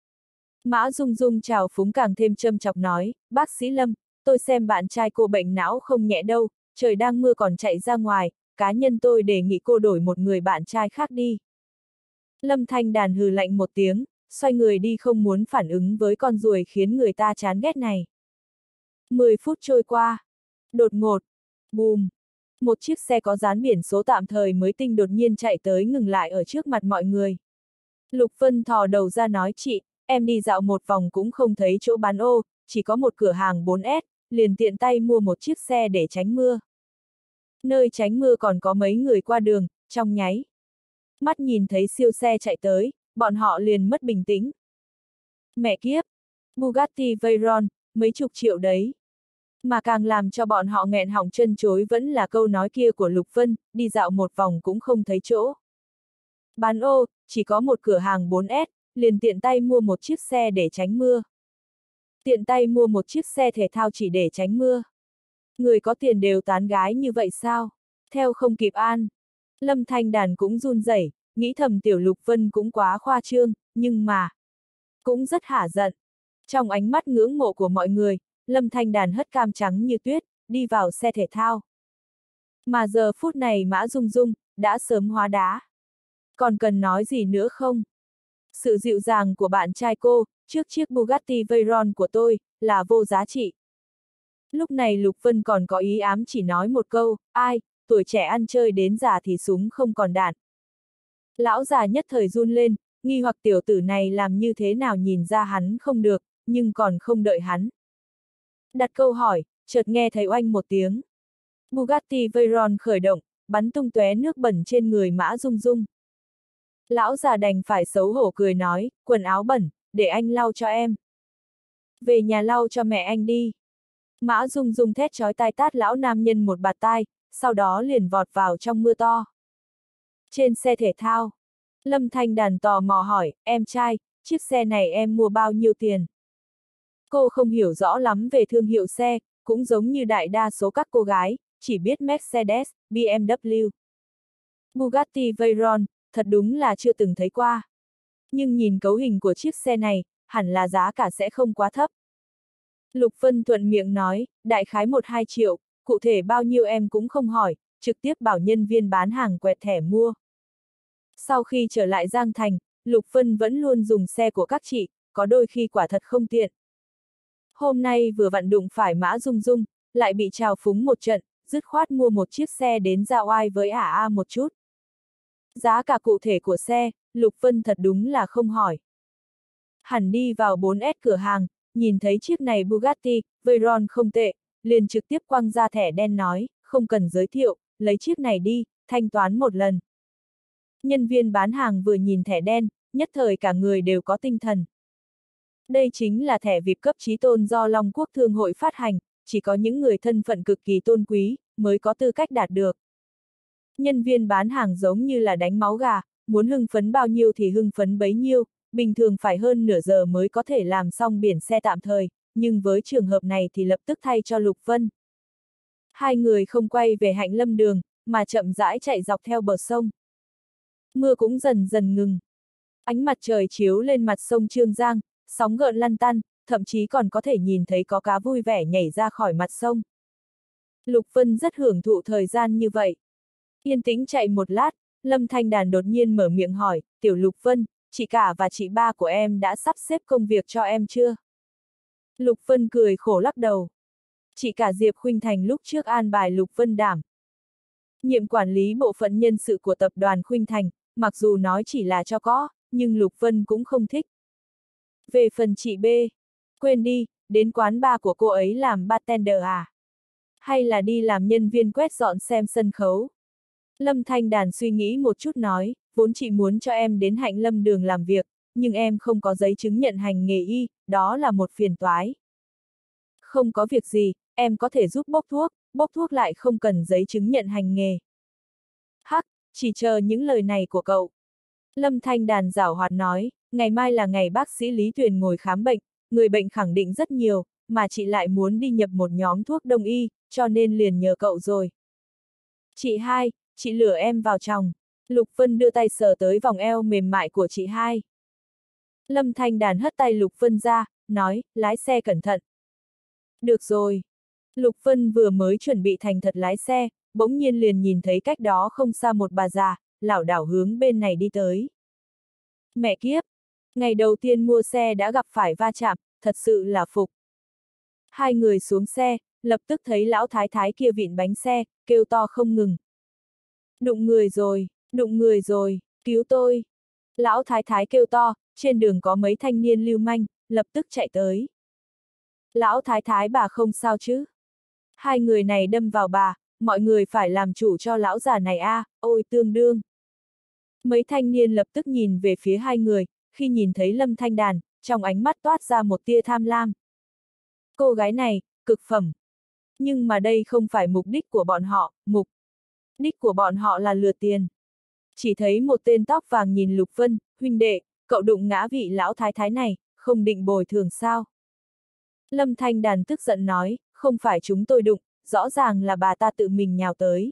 Mã Dung Dung chào phúng càng thêm châm chọc nói, bác sĩ Lâm, tôi xem bạn trai cô bệnh não không nhẹ đâu, trời đang mưa còn chạy ra ngoài, cá nhân tôi đề nghị cô đổi một người bạn trai khác đi. Lâm Thanh Đàn hừ lạnh một tiếng, xoay người đi không muốn phản ứng với con ruồi khiến người ta chán ghét này. Mười phút trôi qua. Đột ngột. Bùm. Một chiếc xe có dán biển số tạm thời mới tinh đột nhiên chạy tới ngừng lại ở trước mặt mọi người. Lục Vân thò đầu ra nói chị, em đi dạo một vòng cũng không thấy chỗ bán ô, chỉ có một cửa hàng bốn S, liền tiện tay mua một chiếc xe để tránh mưa. Nơi tránh mưa còn có mấy người qua đường, trong nháy. Mắt nhìn thấy siêu xe chạy tới, bọn họ liền mất bình tĩnh. Mẹ kiếp! Bugatti Veyron, mấy chục triệu đấy. Mà càng làm cho bọn họ nghẹn họng chân chối vẫn là câu nói kia của Lục Vân, đi dạo một vòng cũng không thấy chỗ. Bán ô, chỉ có một cửa hàng bốn S, liền tiện tay mua một chiếc xe để tránh mưa. Tiện tay mua một chiếc xe thể thao chỉ để tránh mưa. Người có tiền đều tán gái như vậy sao? Theo không kịp an. Lâm Thanh Đàn cũng run rẩy, nghĩ thầm tiểu Lục Vân cũng quá khoa trương, nhưng mà cũng rất hả giận. Trong ánh mắt ngưỡng mộ của mọi người, Lâm Thanh Đàn hất cam trắng như tuyết, đi vào xe thể thao. Mà giờ phút này Mã Dung Dung đã sớm hóa đá. Còn cần nói gì nữa không? Sự dịu dàng của bạn trai cô, trước chiếc Bugatti Veyron của tôi, là vô giá trị. Lúc này Lục Vân còn có ý ám chỉ nói một câu, ai, tuổi trẻ ăn chơi đến già thì súng không còn đạn. Lão già nhất thời run lên, nghi hoặc tiểu tử này làm như thế nào nhìn ra hắn không được, nhưng còn không đợi hắn đặt câu hỏi, chợt nghe thấy oanh một tiếng. Bugatti Veyron khởi động, bắn tung tóe nước bẩn trên người Mã Dung Dung. Lão già đành phải xấu hổ cười nói, quần áo bẩn, để anh lau cho em. Về nhà lau cho mẹ anh đi. Mã Dung Dung thét chói tai tát lão nam nhân một bạt tai, sau đó liền vọt vào trong mưa to. Trên xe thể thao, Lâm Thanh Đàn tò mò hỏi, em trai, chiếc xe này em mua bao nhiêu tiền? Cô không hiểu rõ lắm về thương hiệu xe, cũng giống như đại đa số các cô gái, chỉ biết Mercedes, B M W. Bugatti Veyron, thật đúng là chưa từng thấy qua. Nhưng nhìn cấu hình của chiếc xe này, hẳn là giá cả sẽ không quá thấp. Lục Vân thuận miệng nói, đại khái một hai triệu, cụ thể bao nhiêu em cũng không hỏi, trực tiếp bảo nhân viên bán hàng quẹt thẻ mua. Sau khi trở lại Giang Thành, Lục Vân vẫn luôn dùng xe của các chị, có đôi khi quả thật không tiện. Hôm nay vừa vặn đụng phải Mã Dung Dung, lại bị trào phúng một trận, dứt khoát mua một chiếc xe đến ra oai với ả a một chút. Giá cả cụ thể của xe, Lục Vân thật đúng là không hỏi. Hẳn đi vào bốn S cửa hàng, nhìn thấy chiếc này Bugatti Veyron không tệ, liền trực tiếp quăng ra thẻ đen nói, không cần giới thiệu, lấy chiếc này đi, thanh toán một lần. Nhân viên bán hàng vừa nhìn thẻ đen, nhất thời cả người đều có tinh thần. Đây chính là thẻ vi ai pi cấp chí tôn do Long Quốc Thương hội phát hành, chỉ có những người thân phận cực kỳ tôn quý, mới có tư cách đạt được. Nhân viên bán hàng giống như là đánh máu gà, muốn hưng phấn bao nhiêu thì hưng phấn bấy nhiêu, bình thường phải hơn nửa giờ mới có thể làm xong biển xe tạm thời, nhưng với trường hợp này thì lập tức thay cho Lục Vân. Hai người không quay về Hạnh Lâm đường, mà chậm rãi chạy dọc theo bờ sông. Mưa cũng dần dần ngừng. Ánh mặt trời chiếu lên mặt sông Trương Giang, sóng gợn lăn tăn, thậm chí còn có thể nhìn thấy có cá vui vẻ nhảy ra khỏi mặt sông. Lục Vân rất hưởng thụ thời gian như vậy. Yên tĩnh chạy một lát, Lâm Thanh Đàn đột nhiên mở miệng hỏi, Tiểu Lục Vân, chị cả và chị ba của em đã sắp xếp công việc cho em chưa? Lục Vân cười khổ lắc đầu. Chị cả Diệp Khuynh Thành lúc trước an bài Lục Vân đảm nhiệm quản lý bộ phận nhân sự của tập đoàn Khuynh Thành, mặc dù nói chỉ là cho có, nhưng Lục Vân cũng không thích. Về phần chị B, quên đi, đến quán bar của cô ấy làm bartender à? Hay là đi làm nhân viên quét dọn xem sân khấu? Lâm Thanh Đàn suy nghĩ một chút nói, vốn chị muốn cho em đến Hạnh Lâm đường làm việc, nhưng em không có giấy chứng nhận hành nghề y, đó là một phiền toái. Không có việc gì, em có thể giúp bốc thuốc, bốc thuốc lại không cần giấy chứng nhận hành nghề. Hắc, chỉ chờ những lời này của cậu. Lâm Thanh Đàn giảo hoạt nói, ngày mai là ngày bác sĩ Lý Tuyền ngồi khám bệnh, người bệnh khẳng định rất nhiều, mà chị lại muốn đi nhập một nhóm thuốc đông y, cho nên liền nhờ cậu rồi. Chị hai, chị lừa em vào chồng. Lục Vân đưa tay sờ tới vòng eo mềm mại của chị hai. Lâm Thanh Đàn hất tay Lục Vân ra, nói, lái xe cẩn thận. Được rồi. Lục Vân vừa mới chuẩn bị thành thật lái xe, bỗng nhiên liền nhìn thấy cách đó không xa một bà già, lảo đảo hướng bên này đi tới. Mẹ kiếp! Ngày đầu tiên mua xe đã gặp phải va chạm, thật sự là phục. Hai người xuống xe, lập tức thấy lão thái thái kia vịn bánh xe, kêu to không ngừng. Đụng người rồi, đụng người rồi, cứu tôi! Lão thái thái kêu to, trên đường có mấy thanh niên lưu manh, lập tức chạy tới. Lão thái thái bà không sao chứ? Hai người này đâm vào bà, mọi người phải làm chủ cho lão già này a, à, ôi tương đương. Mấy thanh niên lập tức nhìn về phía hai người, khi nhìn thấy Lâm Thanh Đàn, trong ánh mắt toát ra một tia tham lam. Cô gái này, cực phẩm. Nhưng mà đây không phải mục đích của bọn họ, mục đích của bọn họ là lừa tiền. Chỉ thấy một tên tóc vàng nhìn Lục Vân, huynh đệ, cậu đụng ngã vị lão thái thái này, không định bồi thường sao? Lâm Thanh Đàn tức giận nói, không phải chúng tôi đụng, rõ ràng là bà ta tự mình nhào tới.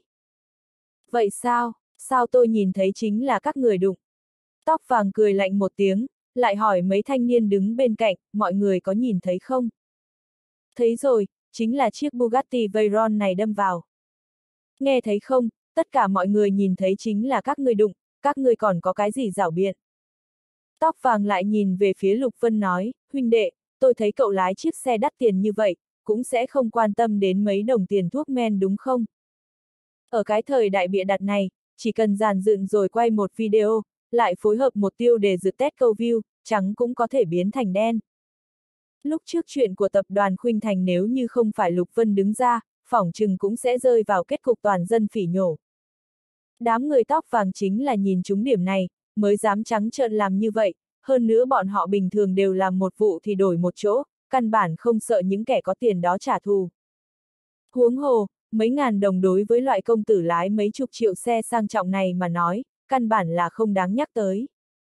Vậy sao, sao tôi nhìn thấy chính là các người đụng? Tóc vàng cười lạnh một tiếng, lại hỏi mấy thanh niên đứng bên cạnh, mọi người có nhìn thấy không? Thấy rồi, chính là chiếc Bugatti Veyron này đâm vào. Nghe thấy không, tất cả mọi người nhìn thấy chính là các người đụng, các người còn có cái gì giảo biện? Tóc vàng lại nhìn về phía Lục Vân nói, huynh đệ, tôi thấy cậu lái chiếc xe đắt tiền như vậy, cũng sẽ không quan tâm đến mấy đồng tiền thuốc men đúng không? Ở cái thời đại bịa đặt này, chỉ cần dàn dựng rồi quay một video, lại phối hợp một tiêu đề dự test câu view, trắng cũng có thể biến thành đen. Lúc trước chuyện của tập đoàn Khuynh Thành nếu như không phải Lục Vân đứng ra, phỏng chừng cũng sẽ rơi vào kết cục toàn dân phỉ nhổ. Đám người tóc vàng chính là nhìn trúng điểm này, mới dám trắng trợn làm như vậy, hơn nữa bọn họ bình thường đều làm một vụ thì đổi một chỗ, căn bản không sợ những kẻ có tiền đó trả thù. Huống hồ, mấy ngàn đồng đối với loại công tử lái mấy chục triệu xe sang trọng này mà nói, căn bản là không đáng nhắc tới.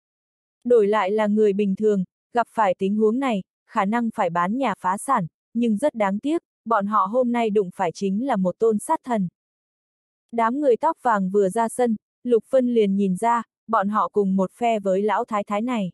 Đổi lại là người bình thường, gặp phải tình huống này, khả năng phải bán nhà phá sản, nhưng rất đáng tiếc, bọn họ hôm nay đụng phải chính là một tôn sát thần. Đám người tóc vàng vừa ra sân, Lục Vân liền nhìn ra, bọn họ cùng một phe với lão thái thái này.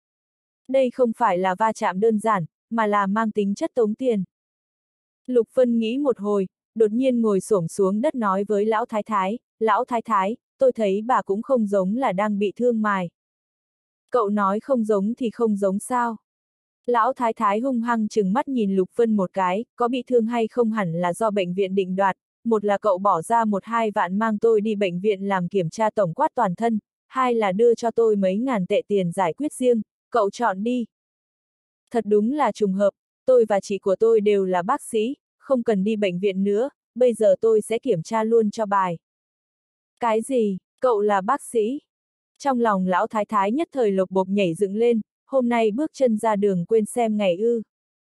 Đây không phải là va chạm đơn giản, mà là mang tính chất tống tiền. Lục Vân nghĩ một hồi, đột nhiên ngồi xổm xuống đất nói với lão thái thái, lão thái thái, tôi thấy bà cũng không giống là đang bị thương mài. Cậu nói không giống thì không giống sao? Lão thái thái hung hăng trừng mắt nhìn Lục Vân một cái, có bị thương hay không hẳn là do bệnh viện định đoạt, một là cậu bỏ ra một hai vạn mang tôi đi bệnh viện làm kiểm tra tổng quát toàn thân, hai là đưa cho tôi mấy ngàn tệ tiền giải quyết riêng, cậu chọn đi. Thật đúng là trùng hợp, tôi và chị của tôi đều là bác sĩ, không cần đi bệnh viện nữa, bây giờ tôi sẽ kiểm tra luôn cho bài. Cái gì, cậu là bác sĩ? Trong lòng lão thái thái nhất thời lộc bộp nhảy dựng lên, hôm nay bước chân ra đường quên xem ngày ư.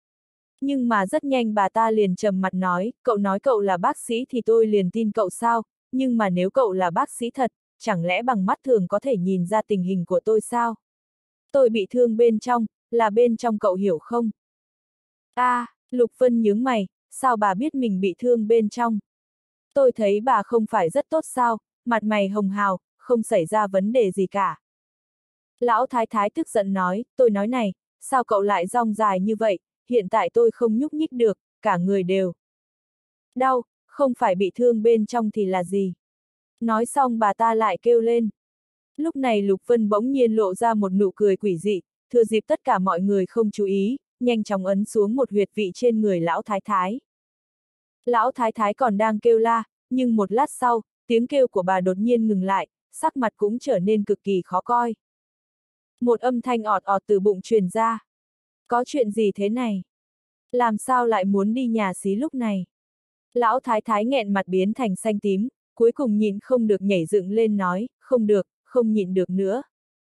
Nhưng mà rất nhanh bà ta liền trầm mặt nói, cậu nói cậu là bác sĩ thì tôi liền tin cậu sao, nhưng mà nếu cậu là bác sĩ thật, chẳng lẽ bằng mắt thường có thể nhìn ra tình hình của tôi sao? Tôi bị thương bên trong, là bên trong cậu hiểu không? A, à, Lục Vân nhướng mày, sao bà biết mình bị thương bên trong? Tôi thấy bà không phải rất tốt sao, mặt mày hồng hào, không xảy ra vấn đề gì cả. Lão thái thái tức giận nói, tôi nói này, sao cậu lại rong dài như vậy, hiện tại tôi không nhúc nhích được, cả người đều đau, không phải bị thương bên trong thì là gì? Nói xong bà ta lại kêu lên. Lúc này Lục Vân bỗng nhiên lộ ra một nụ cười quỷ dị, thừa dịp tất cả mọi người không chú ý, nhanh chóng ấn xuống một huyệt vị trên người lão thái thái. Lão thái thái còn đang kêu la, nhưng một lát sau, tiếng kêu của bà đột nhiên ngừng lại, sắc mặt cũng trở nên cực kỳ khó coi. Một âm thanh ọt ọt từ bụng truyền ra. Có chuyện gì thế này? Làm sao lại muốn đi nhà xí lúc này? Lão thái thái nghẹn mặt biến thành xanh tím, cuối cùng nhịn không được nhảy dựng lên nói, không được, không nhịn được nữa.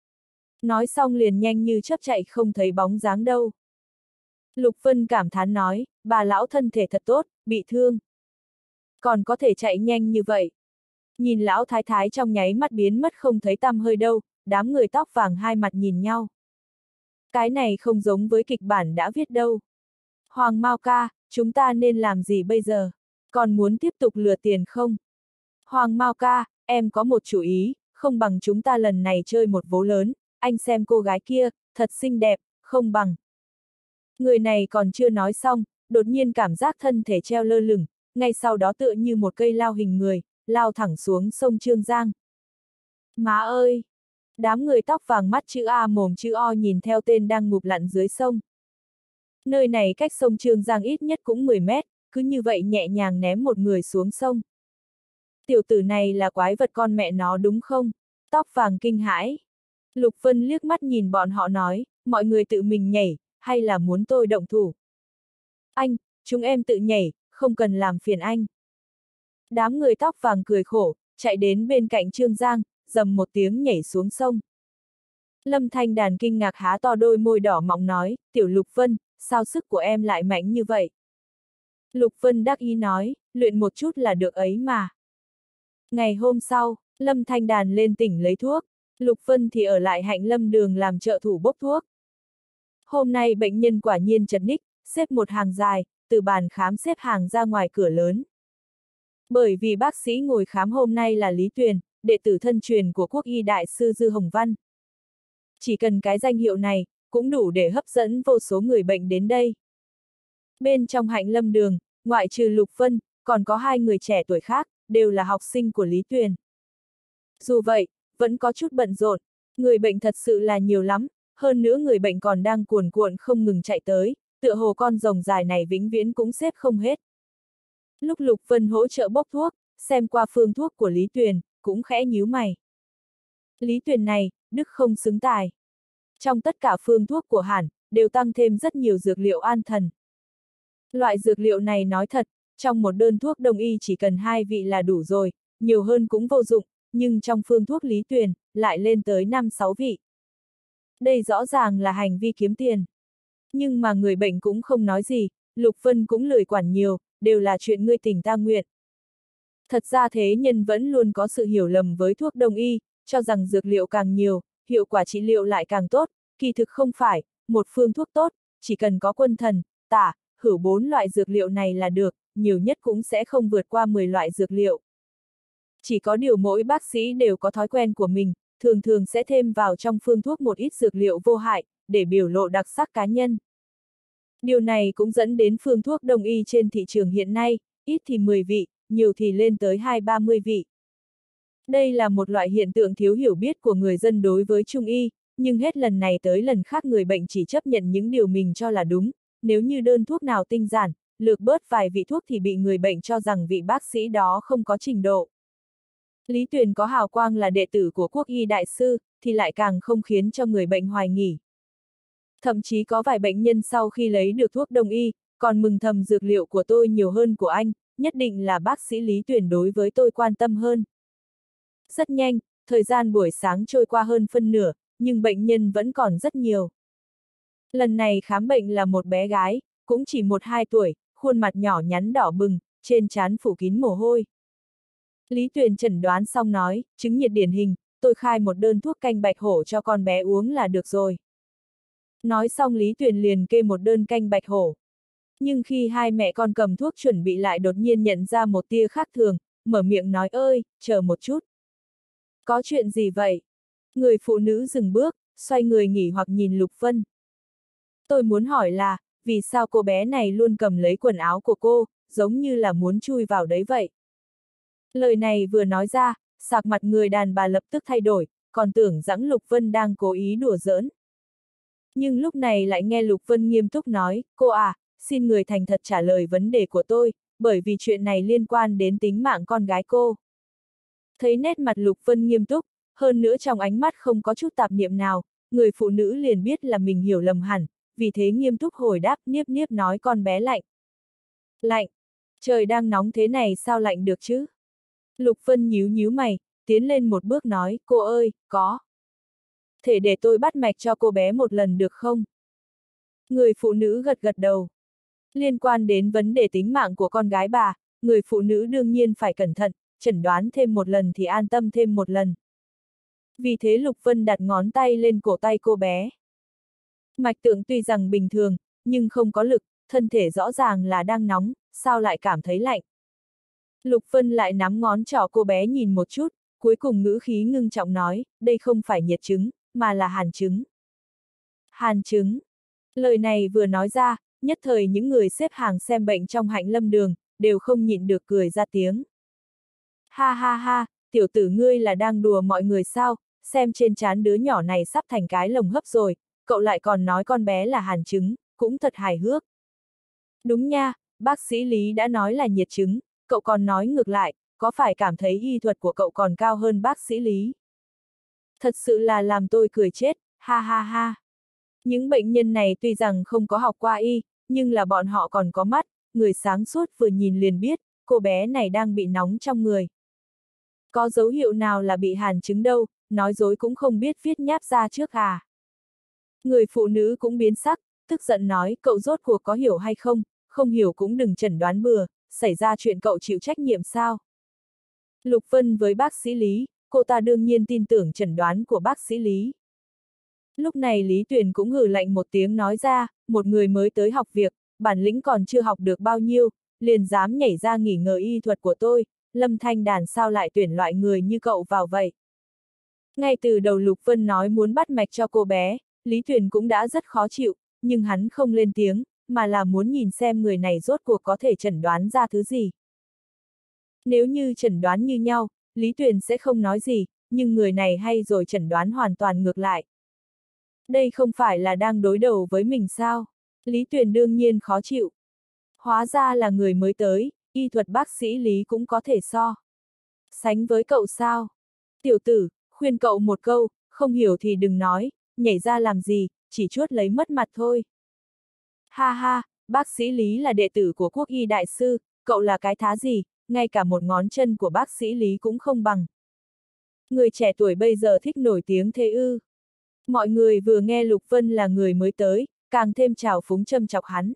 Nói xong liền nhanh như chớp chạy không thấy bóng dáng đâu. Lục Vân cảm thán nói, bà lão thân thể thật tốt, bị thương. Còn có thể chạy nhanh như vậy. Nhìn lão thái thái trong nháy mắt biến mất không thấy tăm hơi đâu, đám người tóc vàng hai mặt nhìn nhau. Cái này không giống với kịch bản đã viết đâu. Hoàng Mao ca, chúng ta nên làm gì bây giờ? Còn muốn tiếp tục lừa tiền không? Hoàng Mao ca, em có một chủ ý, không bằng chúng ta lần này chơi một vố lớn, anh xem cô gái kia, thật xinh đẹp, không bằng. Người này còn chưa nói xong, đột nhiên cảm giác thân thể treo lơ lửng, ngay sau đó tựa như một cây lao hình người, lao thẳng xuống sông Trương Giang. Má ơi! Đám người tóc vàng mắt chữ A mồm chữ O nhìn theo tên đang ngụp lặn dưới sông. Nơi này cách sông Trương Giang ít nhất cũng mười mét, cứ như vậy nhẹ nhàng ném một người xuống sông. Tiểu tử này là quái vật con mẹ nó đúng không? Tóc vàng kinh hãi. Lục Vân liếc mắt nhìn bọn họ nói, mọi người tự mình nhảy, hay là muốn tôi động thủ? Anh, chúng em tự nhảy, không cần làm phiền anh. Đám người tóc vàng cười khổ, chạy đến bên cạnh Trương Giang, dầm một tiếng nhảy xuống sông. Lâm Thanh Đàn kinh ngạc há to đôi môi đỏ mọng nói, tiểu Lục Vân, sao sức của em lại mạnh như vậy? Lục Vân đắc ý nói, luyện một chút là được ấy mà. Ngày hôm sau, Lâm Thanh Đàn lên tỉnh lấy thuốc, Lục Vân thì ở lại Hạnh Lâm đường làm trợ thủ bốc thuốc. Hôm nay bệnh nhân quả nhiên chật ních, xếp một hàng dài, từ bàn khám xếp hàng ra ngoài cửa lớn. Bởi vì bác sĩ ngồi khám hôm nay là Lý Tuyền, đệ tử thân truyền của Quốc y đại sư Dư Hồng Văn. Chỉ cần cái danh hiệu này, cũng đủ để hấp dẫn vô số người bệnh đến đây. Bên trong Hạnh Lâm đường, ngoại trừ Lục Vân, còn có hai người trẻ tuổi khác, đều là học sinh của Lý Tuyền. Dù vậy, vẫn có chút bận rộn, người bệnh thật sự là nhiều lắm, hơn nữa người bệnh còn đang cuồn cuộn không ngừng chạy tới, tựa hồ con rồng dài này vĩnh viễn cũng xếp không hết. Lúc Lục Vân hỗ trợ bốc thuốc, xem qua phương thuốc của Lý Tuyền, cũng khẽ nhíu mày. Lý Tuyền này, đức không xứng tài. Trong tất cả phương thuốc của Hàn, đều tăng thêm rất nhiều dược liệu an thần. Loại dược liệu này nói thật, trong một đơn thuốc đông y chỉ cần hai vị là đủ rồi, nhiều hơn cũng vô dụng, nhưng trong phương thuốc Lý Tuyền, lại lên tới năm sáu vị. Đây rõ ràng là hành vi kiếm tiền. Nhưng mà người bệnh cũng không nói gì, Lục Vân cũng lười quản nhiều, đều là chuyện ngươi tình ta nguyện. Thật ra thế nhân vẫn luôn có sự hiểu lầm với thuốc đông y, cho rằng dược liệu càng nhiều, hiệu quả trị liệu lại càng tốt, kỳ thực không phải, một phương thuốc tốt, chỉ cần có quân thần, tả, hửu bốn loại dược liệu này là được, nhiều nhất cũng sẽ không vượt qua mười loại dược liệu. Chỉ có điều mỗi bác sĩ đều có thói quen của mình, thường thường sẽ thêm vào trong phương thuốc một ít dược liệu vô hại, để biểu lộ đặc sắc cá nhân. Điều này cũng dẫn đến phương thuốc đông y trên thị trường hiện nay, ít thì mười vị, nhiều thì lên tới hai ba mươi vị. Đây là một loại hiện tượng thiếu hiểu biết của người dân đối với Trung y, nhưng hết lần này tới lần khác người bệnh chỉ chấp nhận những điều mình cho là đúng, nếu như đơn thuốc nào tinh giản, lược bớt vài vị thuốc thì bị người bệnh cho rằng vị bác sĩ đó không có trình độ. Lý Tuyền có hào quang là đệ tử của Quốc y đại sư, thì lại càng không khiến cho người bệnh hoài nghỉ. Thậm chí có vài bệnh nhân sau khi lấy được thuốc đông y, còn mừng thầm dược liệu của tôi nhiều hơn của anh, nhất định là bác sĩ Lý Tuyền đối với tôi quan tâm hơn. Rất nhanh, thời gian buổi sáng trôi qua hơn phân nửa, nhưng bệnh nhân vẫn còn rất nhiều. Lần này khám bệnh là một bé gái, cũng chỉ một hai tuổi, khuôn mặt nhỏ nhắn đỏ bừng, trên trán phủ kín mồ hôi. Lý Tuyền chẩn đoán xong nói, chứng nhiệt điển hình, tôi khai một đơn thuốc canh bạch hổ cho con bé uống là được rồi. Nói xong Lý Tuyền liền kê một đơn canh bạch hổ. Nhưng khi hai mẹ con cầm thuốc chuẩn bị lại đột nhiên nhận ra một tia khác thường, mở miệng nói ơi, chờ một chút. Có chuyện gì vậy? Người phụ nữ dừng bước, xoay người nghỉ hoặc nhìn Lục Vân. Tôi muốn hỏi là, vì sao cô bé này luôn cầm lấy quần áo của cô, giống như là muốn chui vào đấy vậy? Lời này vừa nói ra, sạc mặt người đàn bà lập tức thay đổi, còn tưởng rằng Lục Vân đang cố ý đùa giỡn. Nhưng lúc này lại nghe Lục Vân nghiêm túc nói, cô à, xin người thành thật trả lời vấn đề của tôi, bởi vì chuyện này liên quan đến tính mạng con gái cô. Thấy nét mặt Lục Vân nghiêm túc, hơn nữa trong ánh mắt không có chút tạp niệm nào, người phụ nữ liền biết là mình hiểu lầm hẳn, vì thế nghiêm túc hồi đáp niếp niếp nói con bé lạnh. Lạnh? Trời đang nóng thế này sao lạnh được chứ? Lục Vân nhíu nhíu mày, tiến lên một bước nói, cô ơi, có. Thể để tôi bắt mạch cho cô bé một lần được không? Người phụ nữ gật gật đầu. Liên quan đến vấn đề tính mạng của con gái bà, người phụ nữ đương nhiên phải cẩn thận, chẩn đoán thêm một lần thì an tâm thêm một lần. Vì thế Lục Vân đặt ngón tay lên cổ tay cô bé. Mạch tượng tuy rằng bình thường, nhưng không có lực, thân thể rõ ràng là đang nóng, sao lại cảm thấy lạnh. Lục Vân lại nắm ngón trỏ cô bé nhìn một chút, cuối cùng ngữ khí ngưng trọng nói, đây không phải nhiệt chứng, mà là hàn chứng. Hàn chứng. Lời này vừa nói ra, nhất thời những người xếp hàng xem bệnh trong Hạnh Lâm đường, đều không nhịn được cười ra tiếng. Ha ha ha, tiểu tử ngươi là đang đùa mọi người sao, xem trên trán đứa nhỏ này sắp thành cái lồng hấp rồi, cậu lại còn nói con bé là hàn chứng, cũng thật hài hước. Đúng nha, bác sĩ Lý đã nói là nhiệt chứng, cậu còn nói ngược lại, có phải cảm thấy y thuật của cậu còn cao hơn bác sĩ Lý? Thật sự là làm tôi cười chết, ha ha ha. Những bệnh nhân này tuy rằng không có học qua y, nhưng là bọn họ còn có mắt, người sáng suốt vừa nhìn liền biết, cô bé này đang bị nóng trong người. Có dấu hiệu nào là bị hàn chứng đâu, nói dối cũng không biết viết nháp ra trước à. Người phụ nữ cũng biến sắc, tức giận nói, cậu rốt cuộc có hiểu hay không, không hiểu cũng đừng chẩn đoán bừa, xảy ra chuyện cậu chịu trách nhiệm sao. Lục Vân với bác sĩ Lý, cô ta đương nhiên tin tưởng chẩn đoán của bác sĩ Lý. Lúc này Lý Tuyền cũng hừ lạnh một tiếng nói ra, một người mới tới học việc, bản lĩnh còn chưa học được bao nhiêu, liền dám nhảy ra nghỉ ngờ y thuật của tôi, Lâm Thanh Đàn sao lại tuyển loại người như cậu vào vậy. Ngay từ đầu Lục Vân nói muốn bắt mạch cho cô bé, Lý Tuyền cũng đã rất khó chịu, nhưng hắn không lên tiếng, mà là muốn nhìn xem người này rốt cuộc có thể chẩn đoán ra thứ gì. Nếu như chẩn đoán như nhau, Lý Tuyền sẽ không nói gì, nhưng người này hay rồi chẩn đoán hoàn toàn ngược lại. Đây không phải là đang đối đầu với mình sao? Lý Tuyền đương nhiên khó chịu. Hóa ra là người mới tới, y thuật bác sĩ Lý cũng có thể so. Sánh với cậu sao? Tiểu tử, khuyên cậu một câu, không hiểu thì đừng nói, nhảy ra làm gì, chỉ chuốt lấy mất mặt thôi. Ha ha, bác sĩ Lý là đệ tử của Quốc y đại sư, cậu là cái thá gì, ngay cả một ngón chân của bác sĩ Lý cũng không bằng. Người trẻ tuổi bây giờ thích nổi tiếng thế ư. Mọi người vừa nghe Lục Vân là người mới tới, càng thêm trào phúng châm chọc hắn.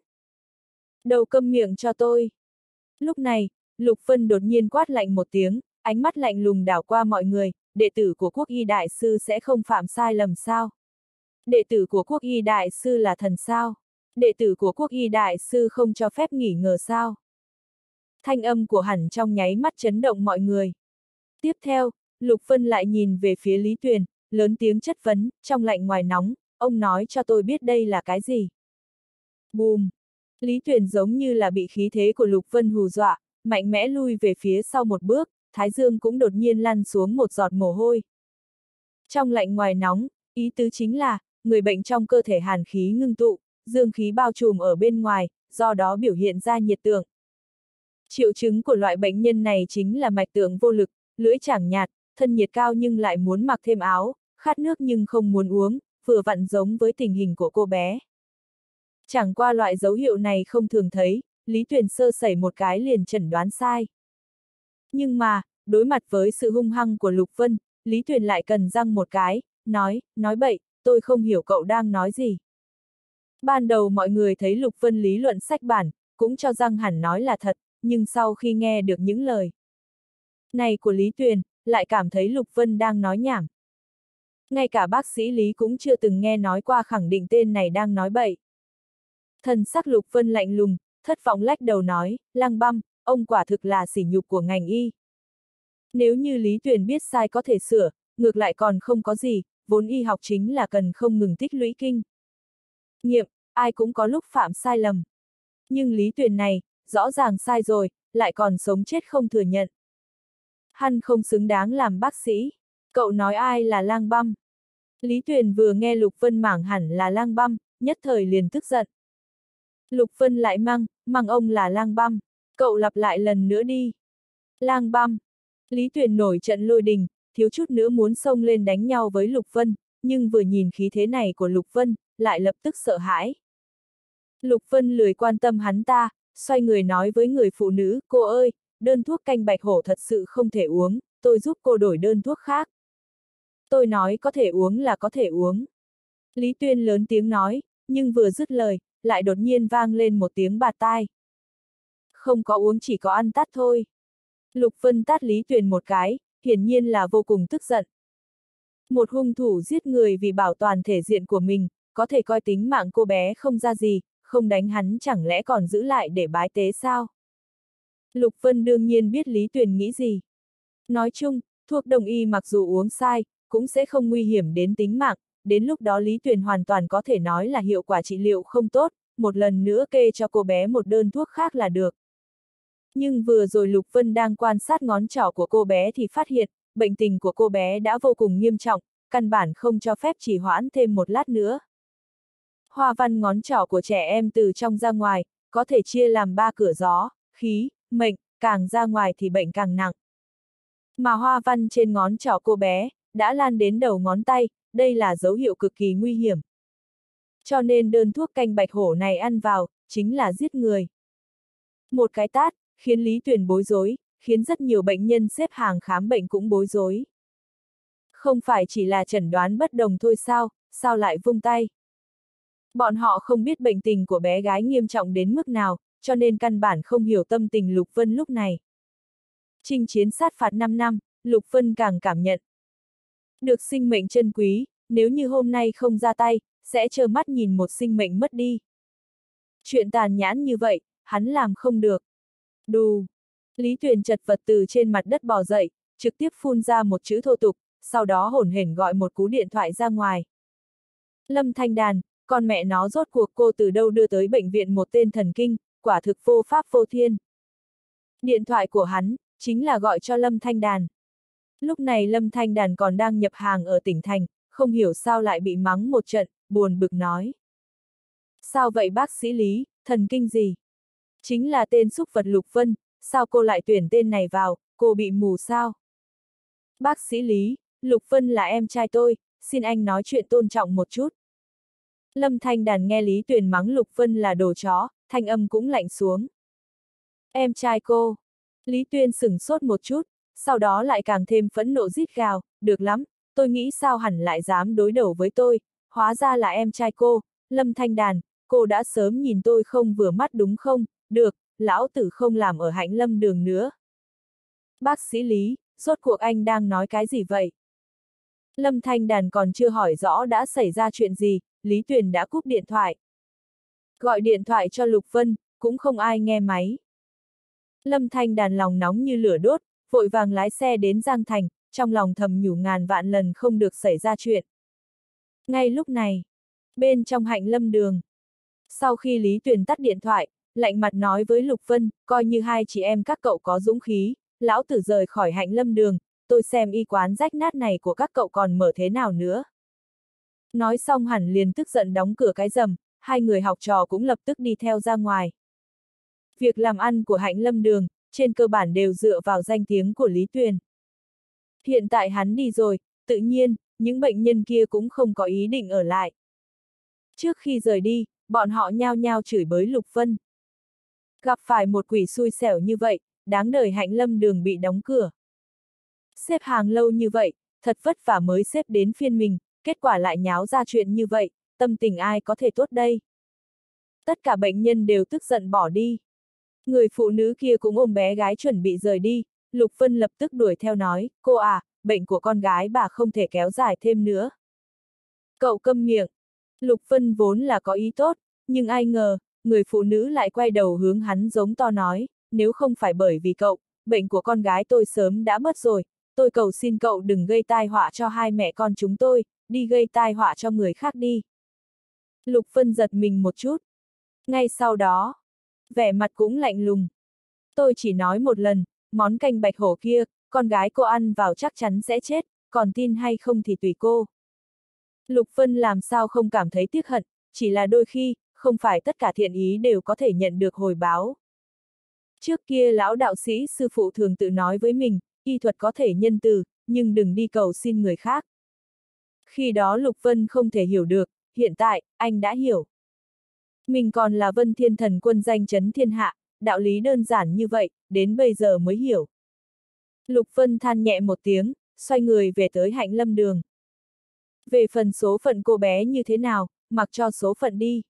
Đầu câm miệng cho tôi. Lúc này, Lục Vân đột nhiên quát lạnh một tiếng, ánh mắt lạnh lùng đảo qua mọi người, đệ tử của Quốc y đại sư sẽ không phạm sai lầm sao? Đệ tử của Quốc y đại sư là thần sao? Đệ tử của Quốc y đại sư không cho phép nghỉ ngờ sao? Thanh âm của hắn trong nháy mắt chấn động mọi người. Tiếp theo, Lục Vân lại nhìn về phía Lý Tuyền, lớn tiếng chất vấn, trong lạnh ngoài nóng, ông nói cho tôi biết đây là cái gì. Bùm! Lý Tuyền giống như là bị khí thế của Lục Vân hù dọa, mạnh mẽ lui về phía sau một bước, thái dương cũng đột nhiên lăn xuống một giọt mồ hôi. Trong lạnh ngoài nóng, ý tứ chính là, người bệnh trong cơ thể hàn khí ngưng tụ, dương khí bao trùm ở bên ngoài, do đó biểu hiện ra nhiệt tượng. Triệu chứng của loại bệnh nhân này chính là mạch tượng vô lực, lưỡi chảng nhạt, thân nhiệt cao nhưng lại muốn mặc thêm áo, khát nước nhưng không muốn uống, vừa vặn giống với tình hình của cô bé. Chẳng qua loại dấu hiệu này không thường thấy, Lý Tuyền sơ sẩy một cái liền chẩn đoán sai. Nhưng mà, đối mặt với sự hung hăng của Lục Vân, Lý Tuyền lại cần răng một cái, nói, nói bậy, tôi không hiểu cậu đang nói gì. Ban đầu mọi người thấy Lục Vân lý luận sách bản, cũng cho rằng hẳn nói là thật, nhưng sau khi nghe được những lời này của Lý Tuyền, lại cảm thấy Lục Vân đang nói nhảm. Ngay cả bác sĩ Lý cũng chưa từng nghe nói qua khẳng định tên này đang nói bậy. Thần sắc Lục Vân lạnh lùng, thất vọng lách đầu nói, Lăng Băm, ông quả thực là sỉ nhục của ngành y. Nếu như Lý Tuyền biết sai có thể sửa, ngược lại còn không có gì, vốn y học chính là cần không ngừng tích lũy kinh nghiệm, ai cũng có lúc phạm sai lầm. Nhưng Lý Tuyền này, rõ ràng sai rồi, lại còn sống chết không thừa nhận. Hắn không xứng đáng làm bác sĩ. Cậu nói ai là Lang Băm? Lý Tuyền vừa nghe Lục Vân mảng hẳn là Lang Băm, nhất thời liền tức giận. Lục Vân lại mang, mang ông là Lang Băm. Cậu lặp lại lần nữa đi. Lang Băm. Lý Tuyền nổi trận lôi đình, thiếu chút nữa muốn xông lên đánh nhau với Lục Vân, nhưng vừa nhìn khí thế này của Lục Vân, lại lập tức sợ hãi. Lục Vân lười quan tâm hắn ta, xoay người nói với người phụ nữ, cô ơi, đơn thuốc canh bạch hổ thật sự không thể uống, tôi giúp cô đổi đơn thuốc khác. Tôi nói có thể uống là có thể uống. Lý Tuyên lớn tiếng nói, nhưng vừa dứt lời, lại đột nhiên vang lên một tiếng bạt tai. Không có uống chỉ có ăn tát thôi. Lục Vân tát Lý Tuyền một cái, hiển nhiên là vô cùng tức giận. Một hung thủ giết người vì bảo toàn thể diện của mình, có thể coi tính mạng cô bé không ra gì, không đánh hắn chẳng lẽ còn giữ lại để bái tế sao? Lục Vân đương nhiên biết Lý Tuyền nghĩ gì. Nói chung, thuốc đông y mặc dù uống sai, cũng sẽ không nguy hiểm đến tính mạng, đến lúc đó Lý Tuyền hoàn toàn có thể nói là hiệu quả trị liệu không tốt, một lần nữa kê cho cô bé một đơn thuốc khác là được. Nhưng vừa rồi Lục Vân đang quan sát ngón trỏ của cô bé thì phát hiện, bệnh tình của cô bé đã vô cùng nghiêm trọng, căn bản không cho phép trì hoãn thêm một lát nữa. Hoa văn ngón trỏ của trẻ em từ trong ra ngoài, có thể chia làm ba cửa gió, khí, mệnh, càng ra ngoài thì bệnh càng nặng. Mà hoa văn trên ngón trỏ cô bé, đã lan đến đầu ngón tay, đây là dấu hiệu cực kỳ nguy hiểm. Cho nên đơn thuốc canh bạch hổ này ăn vào, chính là giết người. Một cái tát, khiến Lý Tuyền bối rối, khiến rất nhiều bệnh nhân xếp hàng khám bệnh cũng bối rối. Không phải chỉ là chẩn đoán bất đồng thôi sao, sao lại vung tay? Bọn họ không biết bệnh tình của bé gái nghiêm trọng đến mức nào, cho nên căn bản không hiểu tâm tình Lục Vân lúc này. Chinh chiến sát phạt năm năm, Lục Vân càng cảm nhận được sinh mệnh chân quý, nếu như hôm nay không ra tay, sẽ trơ mắt nhìn một sinh mệnh mất đi. Chuyện tàn nhẫn như vậy, hắn làm không được. Đù! Lý Tuyền chật vật từ trên mặt đất bò dậy, trực tiếp phun ra một chữ thô tục, sau đó hổn hển gọi một cú điện thoại ra ngoài. Lâm Thanh Đàn, con mẹ nó rốt cuộc cô từ đâu đưa tới bệnh viện một tên thần kinh, quả thực vô pháp vô thiên. Điện thoại của hắn, chính là gọi cho Lâm Thanh Đàn. Lúc này Lâm Thanh Đàn còn đang nhập hàng ở tỉnh thành, không hiểu sao lại bị mắng một trận, buồn bực nói. Sao vậy bác sĩ Lý, thần kinh gì? Chính là tên xúc vật Lục Vân, sao cô lại tuyển tên này vào, cô bị mù sao? Bác sĩ Lý, Lục Vân là em trai tôi, xin anh nói chuyện tôn trọng một chút. Lâm Thanh Đàn nghe Lý Tuyền mắng Lục Vân là đồ chó, thanh âm cũng lạnh xuống. Em trai cô. Lý Tuyền sửng sốt một chút, sau đó lại càng thêm phẫn nộ rít gào, được lắm, tôi nghĩ sao hẳn lại dám đối đầu với tôi, hóa ra là em trai cô, Lâm Thanh Đàn, cô đã sớm nhìn tôi không vừa mắt đúng không, được, lão tử không làm ở Hạnh Lâm đường nữa. Bác sĩ Lý, rốt cuộc anh đang nói cái gì vậy? Lâm Thanh Đàn còn chưa hỏi rõ đã xảy ra chuyện gì, Lý Tuyền đã cúp điện thoại. Gọi điện thoại cho Lục Vân, cũng không ai nghe máy. Lâm Thanh Đàn lòng nóng như lửa đốt, vội vàng lái xe đến Giang Thành, trong lòng thầm nhủ ngàn vạn lần không được xảy ra chuyện. Ngay lúc này, bên trong Hạnh Lâm đường, sau khi Lý Tuyền tắt điện thoại, lạnh mặt nói với Lục Vân, coi như hai chị em các cậu có dũng khí, lão tử rời khỏi Hạnh Lâm đường, tôi xem y quán rách nát này của các cậu còn mở thế nào nữa. Nói xong hẳn liền tức giận đóng cửa cái rầm, hai người học trò cũng lập tức đi theo ra ngoài. Việc làm ăn của Hạnh Lâm đường, trên cơ bản đều dựa vào danh tiếng của Lý Tuyền. Hiện tại hắn đi rồi, tự nhiên, những bệnh nhân kia cũng không có ý định ở lại. Trước khi rời đi, bọn họ nhao nhao chửi bới Lục Vân. Gặp phải một quỷ xui xẻo như vậy, đáng đời Hạnh Lâm đường bị đóng cửa. Xếp hàng lâu như vậy, thật vất vả mới xếp đến phiên mình, kết quả lại nháo ra chuyện như vậy, tâm tình ai có thể tốt đây. Tất cả bệnh nhân đều tức giận bỏ đi. Người phụ nữ kia cũng ôm bé gái chuẩn bị rời đi, Lục Vân lập tức đuổi theo nói, cô à, bệnh của con gái bà không thể kéo dài thêm nữa. Cậu câm miệng. Lục Vân vốn là có ý tốt, nhưng ai ngờ, người phụ nữ lại quay đầu hướng hắn giống to nói, nếu không phải bởi vì cậu, bệnh của con gái tôi sớm đã bớt rồi, tôi cầu xin cậu đừng gây tai họa cho hai mẹ con chúng tôi, đi gây tai họa cho người khác đi. Lục Vân giật mình một chút. Ngay sau đó, vẻ mặt cũng lạnh lùng. Tôi chỉ nói một lần, món canh bạch hổ kia, con gái cô ăn vào chắc chắn sẽ chết, còn tin hay không thì tùy cô. Lục Vân làm sao không cảm thấy tiếc hận, chỉ là đôi khi, không phải tất cả thiện ý đều có thể nhận được hồi báo. Trước kia lão đạo sĩ sư phụ thường tự nói với mình, y thuật có thể nhân từ, nhưng đừng đi cầu xin người khác. Khi đó Lục Vân không thể hiểu được, hiện tại, anh đã hiểu. Mình còn là Vân Thiên Thần Quân danh chấn thiên hạ, đạo lý đơn giản như vậy, đến bây giờ mới hiểu. Lục Vân than nhẹ một tiếng, xoay người về tới Hạnh Lâm Đường. Về phần số phận cô bé như thế nào, mặc cho số phận đi.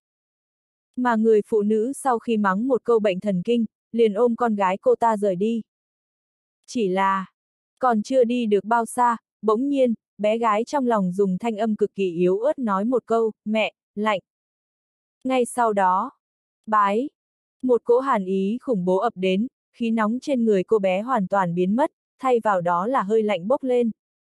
Mà người phụ nữ sau khi mắng một câu bệnh thần kinh, liền ôm con gái cô ta rời đi. Chỉ là, còn chưa đi được bao xa, bỗng nhiên, bé gái trong lòng dùng thanh âm cực kỳ yếu ớt nói một câu, mẹ, lạnh. Ngay sau đó, bái, một cỗ hàn ý khủng bố ập đến, khí nóng trên người cô bé hoàn toàn biến mất, thay vào đó là hơi lạnh bốc lên.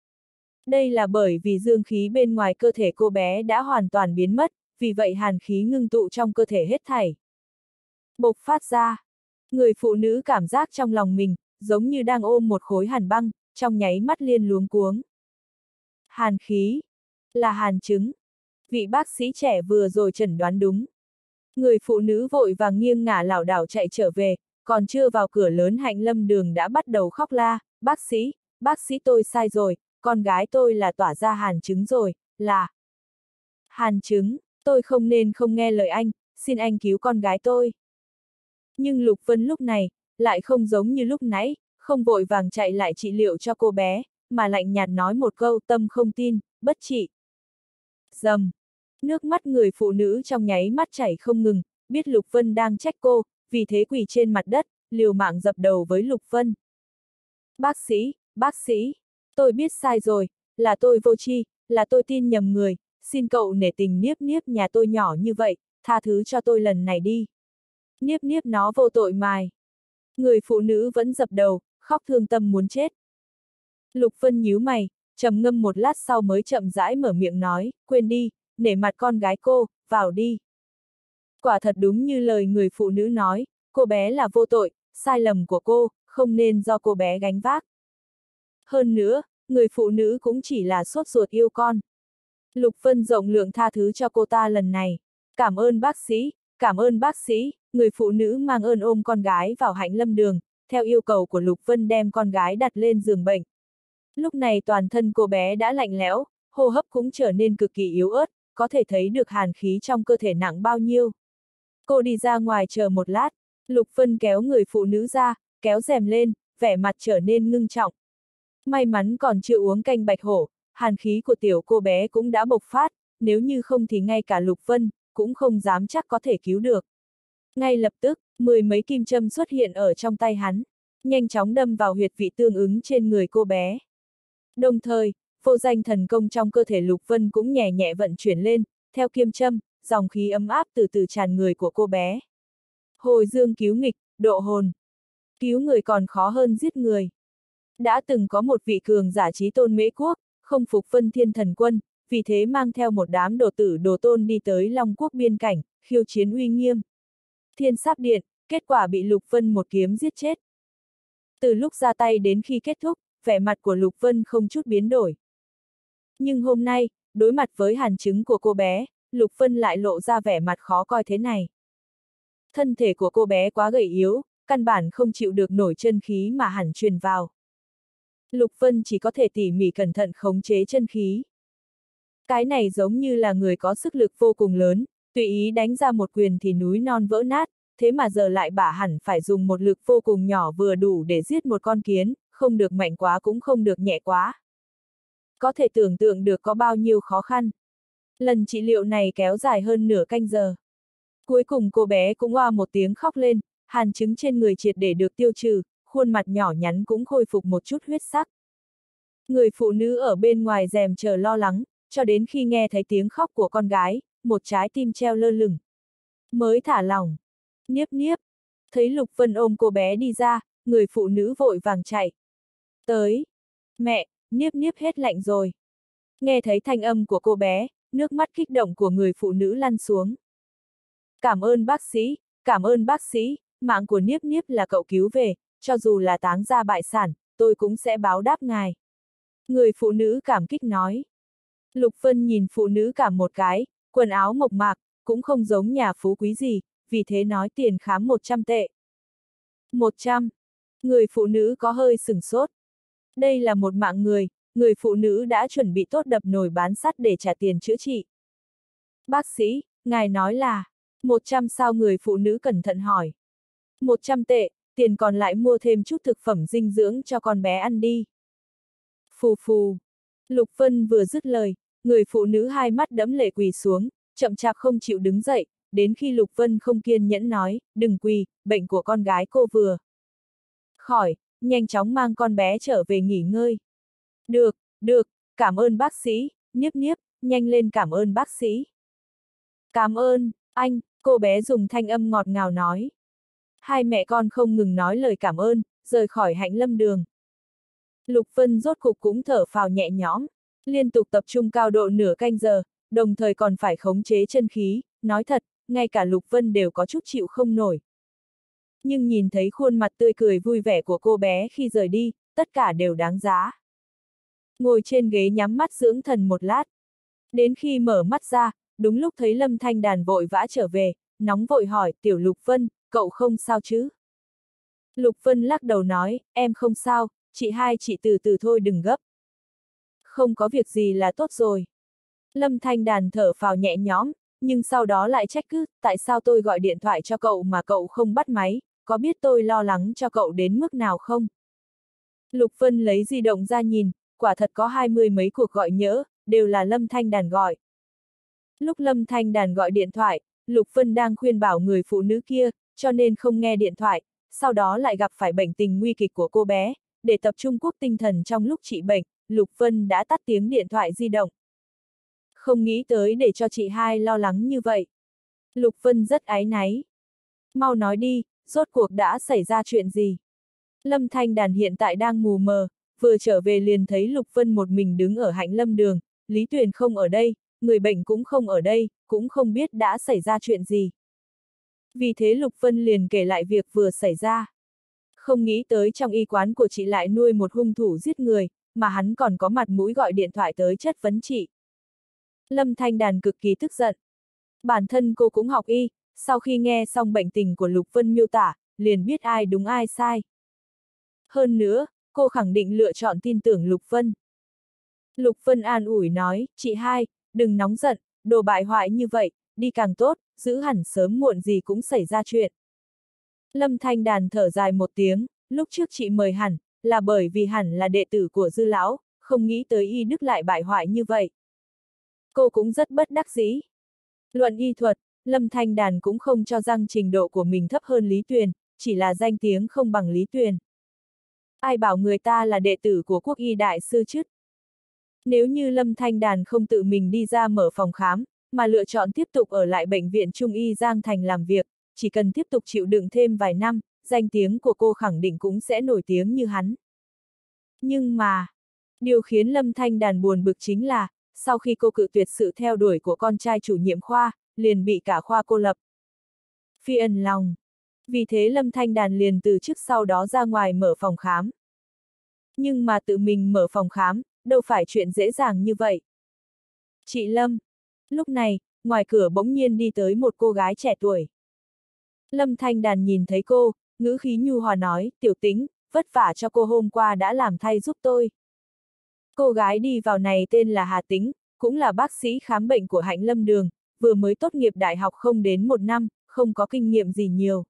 Đây là bởi vì dương khí bên ngoài cơ thể cô bé đã hoàn toàn biến mất, vì vậy hàn khí ngưng tụ trong cơ thể hết thảy. Bộc phát ra, người phụ nữ cảm giác trong lòng mình, giống như đang ôm một khối hàn băng, trong nháy mắt liên luống cuống. Hàn khí, là hàn chứng. Vị bác sĩ trẻ vừa rồi chẩn đoán đúng. Người phụ nữ vội vàng nghiêng ngả lảo đảo chạy trở về, còn chưa vào cửa lớn Hạnh Lâm Đường đã bắt đầu khóc la, bác sĩ, bác sĩ tôi sai rồi, con gái tôi là tỏa ra hàn chứng rồi, là hàn chứng, tôi không nên không nghe lời anh, xin anh cứu con gái tôi. Nhưng Lục Vân lúc này, lại không giống như lúc nãy, không vội vàng chạy lại trị liệu cho cô bé, mà lạnh nhạt nói một câu tâm không tin, bất trị. Dầm, nước mắt người phụ nữ trong nháy mắt chảy không ngừng, biết Lục Vân đang trách cô, vì thế quỳ trên mặt đất, liều mạng dập đầu với Lục Vân. Bác sĩ, bác sĩ, tôi biết sai rồi, là tôi vô tri, là tôi tin nhầm người, xin cậu nể tình Niếp Niếp nhà tôi nhỏ như vậy, tha thứ cho tôi lần này đi. Niếp Niếp nó vô tội mài. Người phụ nữ vẫn dập đầu, khóc thương tâm muốn chết. Lục Vân nhíu mày, trầm ngâm một lát sau mới chậm rãi mở miệng nói, quên đi, nể mặt con gái cô, vào đi. Quả thật đúng như lời người phụ nữ nói, cô bé là vô tội, sai lầm của cô, không nên do cô bé gánh vác. Hơn nữa, người phụ nữ cũng chỉ là sốt ruột yêu con. Lục Vân rộng lượng tha thứ cho cô ta lần này. Cảm ơn bác sĩ, cảm ơn bác sĩ, người phụ nữ mang ơn ôm con gái vào Hạnh Lâm Đường, theo yêu cầu của Lục Vân đem con gái đặt lên giường bệnh. Lúc này toàn thân cô bé đã lạnh lẽo, hô hấp cũng trở nên cực kỳ yếu ớt, có thể thấy được hàn khí trong cơ thể nặng bao nhiêu. Cô đi ra ngoài chờ một lát, Lục Vân kéo người phụ nữ ra, kéo rèm lên, vẻ mặt trở nên ngưng trọng. May mắn còn chưa uống canh bạch hổ, hàn khí của tiểu cô bé cũng đã bộc phát, nếu như không thì ngay cả Lục Vân, cũng không dám chắc có thể cứu được. Ngay lập tức, mười mấy kim châm xuất hiện ở trong tay hắn, nhanh chóng đâm vào huyệt vị tương ứng trên người cô bé. Đồng thời, vô danh thần công trong cơ thể Lục Vân cũng nhẹ nhẹ vận chuyển lên, theo kim châm, dòng khí ấm áp từ từ tràn người của cô bé. Hồi dương cứu nghịch, độ hồn. Cứu người còn khó hơn giết người. Đã từng có một vị cường giả chí tôn Mễ Quốc, không phục Vân Thiên Thần Quân, vì thế mang theo một đám đồ tử đồ tôn đi tới Long Quốc biên cảnh, khiêu chiến uy nghiêm. Thiên Sáp Điện, kết quả bị Lục Vân một kiếm giết chết. Từ lúc ra tay đến khi kết thúc, vẻ mặt của Lục Vân không chút biến đổi. Nhưng hôm nay, đối mặt với hàn chứng của cô bé, Lục Vân lại lộ ra vẻ mặt khó coi thế này. Thân thể của cô bé quá gầy yếu, căn bản không chịu được nổi chân khí mà hẳn truyền vào. Lục Vân chỉ có thể tỉ mỉ cẩn thận khống chế chân khí. Cái này giống như là người có sức lực vô cùng lớn, tùy ý đánh ra một quyền thì núi non vỡ nát, thế mà giờ lại bả hẳn phải dùng một lực vô cùng nhỏ vừa đủ để giết một con kiến, không được mạnh quá cũng không được nhẹ quá. có thể tưởng tượng được có bao nhiêu khó khăn. Lần trị liệu này kéo dài hơn nửa canh giờ. Cuối cùng cô bé cũng oa một tiếng khóc lên, hàn chứng trên người triệt để được tiêu trừ, khuôn mặt nhỏ nhắn cũng khôi phục một chút huyết sắc. Người phụ nữ ở bên ngoài rèm chờ lo lắng, cho đến khi nghe thấy tiếng khóc của con gái, một trái tim treo lơ lửng. Mới thả lỏng. Niếp niếp. Thấy Lục Vân ôm cô bé đi ra, người phụ nữ vội vàng chạy. Tới. Mẹ, niếp niếp hết lạnh rồi. Nghe thấy thanh âm của cô bé, nước mắt kích động của người phụ nữ lăn xuống. Cảm ơn bác sĩ, cảm ơn bác sĩ, mạng của niếp niếp là cậu cứu về, cho dù là táng gia bại sản, tôi cũng sẽ báo đáp ngài. Người phụ nữ cảm kích nói. Lục Vân nhìn phụ nữ cảm một cái, quần áo mộc mạc, cũng không giống nhà phú quý gì, vì thế nói tiền khám một trăm tệ. một trăm. Người phụ nữ có hơi sửng sốt. Đây là một mạng người, người phụ nữ đã chuẩn bị tốt đập nồi bán sắt để trả tiền chữa trị. Bác sĩ, ngài nói là, một trăm sao? Người phụ nữ cẩn thận hỏi. một trăm tệ, tiền còn lại mua thêm chút thực phẩm dinh dưỡng cho con bé ăn đi. Phù phù. Lục Vân vừa dứt lời, người phụ nữ hai mắt đẫm lệ quỳ xuống, chậm chạp không chịu đứng dậy, đến khi Lục Vân không kiên nhẫn nói, đừng quỳ, bệnh của con gái cô vừa khỏi, nhanh chóng mang con bé trở về nghỉ ngơi. Được, được, cảm ơn bác sĩ, niếp niếp, nhanh lên cảm ơn bác sĩ. Cảm ơn, anh, cô bé dùng thanh âm ngọt ngào nói. Hai mẹ con không ngừng nói lời cảm ơn, rời khỏi Hạnh Lâm Đường. Lục Vân rốt cục cũng thở phào nhẹ nhõm, liên tục tập trung cao độ nửa canh giờ, đồng thời còn phải khống chế chân khí, nói thật, ngay cả Lục Vân đều có chút chịu không nổi. Nhưng nhìn thấy khuôn mặt tươi cười vui vẻ của cô bé khi rời đi, tất cả đều đáng giá. Ngồi trên ghế nhắm mắt dưỡng thần một lát. Đến khi mở mắt ra, đúng lúc thấy Lâm Thanh Đàn vội vã trở về, nóng vội hỏi, tiểu Lục Vân, cậu không sao chứ? Lục Vân lắc đầu nói, em không sao, chị hai chị từ từ thôi đừng gấp. Không có việc gì là tốt rồi. Lâm Thanh Đàn thở phào nhẹ nhõm, nhưng sau đó lại trách cứ, tại sao tôi gọi điện thoại cho cậu mà cậu không bắt máy, có biết tôi lo lắng cho cậu đến mức nào không? Lục Vân lấy di động ra nhìn, quả thật có hai mươi mấy cuộc gọi nhỡ, đều là Lâm Thanh Đàn gọi. Lúc Lâm Thanh Đàn gọi điện thoại, Lục Vân đang khuyên bảo người phụ nữ kia, cho nên không nghe điện thoại, sau đó lại gặp phải bệnh tình nguy kịch của cô bé, để tập trung quốc tinh thần trong lúc trị bệnh, Lục Vân đã tắt tiếng điện thoại di động. Không nghĩ tới để cho chị hai lo lắng như vậy. Lục Vân rất áy náy. Mau nói đi, rốt cuộc đã xảy ra chuyện gì? Lâm Thanh Đàn hiện tại đang mù mờ, vừa trở về liền thấy Lục Vân một mình đứng ở Hạnh Lâm Đường, Lý Tuyền không ở đây, người bệnh cũng không ở đây, cũng không biết đã xảy ra chuyện gì. Vì thế Lục Vân liền kể lại việc vừa xảy ra. Không nghĩ tới trong y quán của chị lại nuôi một hung thủ giết người, mà hắn còn có mặt mũi gọi điện thoại tới chất vấn chị. Lâm Thanh Đàn cực kỳ tức giận. Bản thân cô cũng học y, sau khi nghe xong bệnh tình của Lục Vân miêu tả, liền biết ai đúng ai sai. Hơn nữa, cô khẳng định lựa chọn tin tưởng Lục Vân. Lục Vân an ủi nói, chị hai, đừng nóng giận, đồ bại hoại như vậy, đi càng tốt, giữ hẳn sớm muộn gì cũng xảy ra chuyện. Lâm Thanh Đàn thở dài một tiếng, lúc trước chị mời hẳn, là bởi vì hẳn là đệ tử của Dư lão, không nghĩ tới y đức lại bại hoại như vậy. Cô cũng rất bất đắc dĩ. Luận y thuật, Lâm Thanh Đàn cũng không cho rằng trình độ của mình thấp hơn Lý Tuyền, chỉ là danh tiếng không bằng Lý Tuyền. Ai bảo người ta là đệ tử của quốc y đại sư chứ? Nếu như Lâm Thanh Đàn không tự mình đi ra mở phòng khám, mà lựa chọn tiếp tục ở lại bệnh viện Trung y Giang Thành làm việc, chỉ cần tiếp tục chịu đựng thêm vài năm, danh tiếng của cô khẳng định cũng sẽ nổi tiếng như hắn. Nhưng mà, điều khiến Lâm Thanh Đàn buồn bực chính là, sau khi cô cự tuyệt sự theo đuổi của con trai chủ nhiệm khoa, liền bị cả khoa cô lập. Phi ẩn lòng. Vì thế Lâm Thanh Đàn liền từ chức sau đó ra ngoài mở phòng khám. Nhưng mà tự mình mở phòng khám, đâu phải chuyện dễ dàng như vậy. Chị Lâm. Lúc này, ngoài cửa bỗng nhiên đi tới một cô gái trẻ tuổi. Lâm Thanh Đàn nhìn thấy cô, ngữ khí nhu hòa nói, tiểu Tĩnh, vất vả cho cô hôm qua đã làm thay giúp tôi. Cô gái đi vào này tên là Hà Tĩnh, cũng là bác sĩ khám bệnh của Hạnh Lâm Đường, vừa mới tốt nghiệp đại học không đến một năm, không có kinh nghiệm gì nhiều.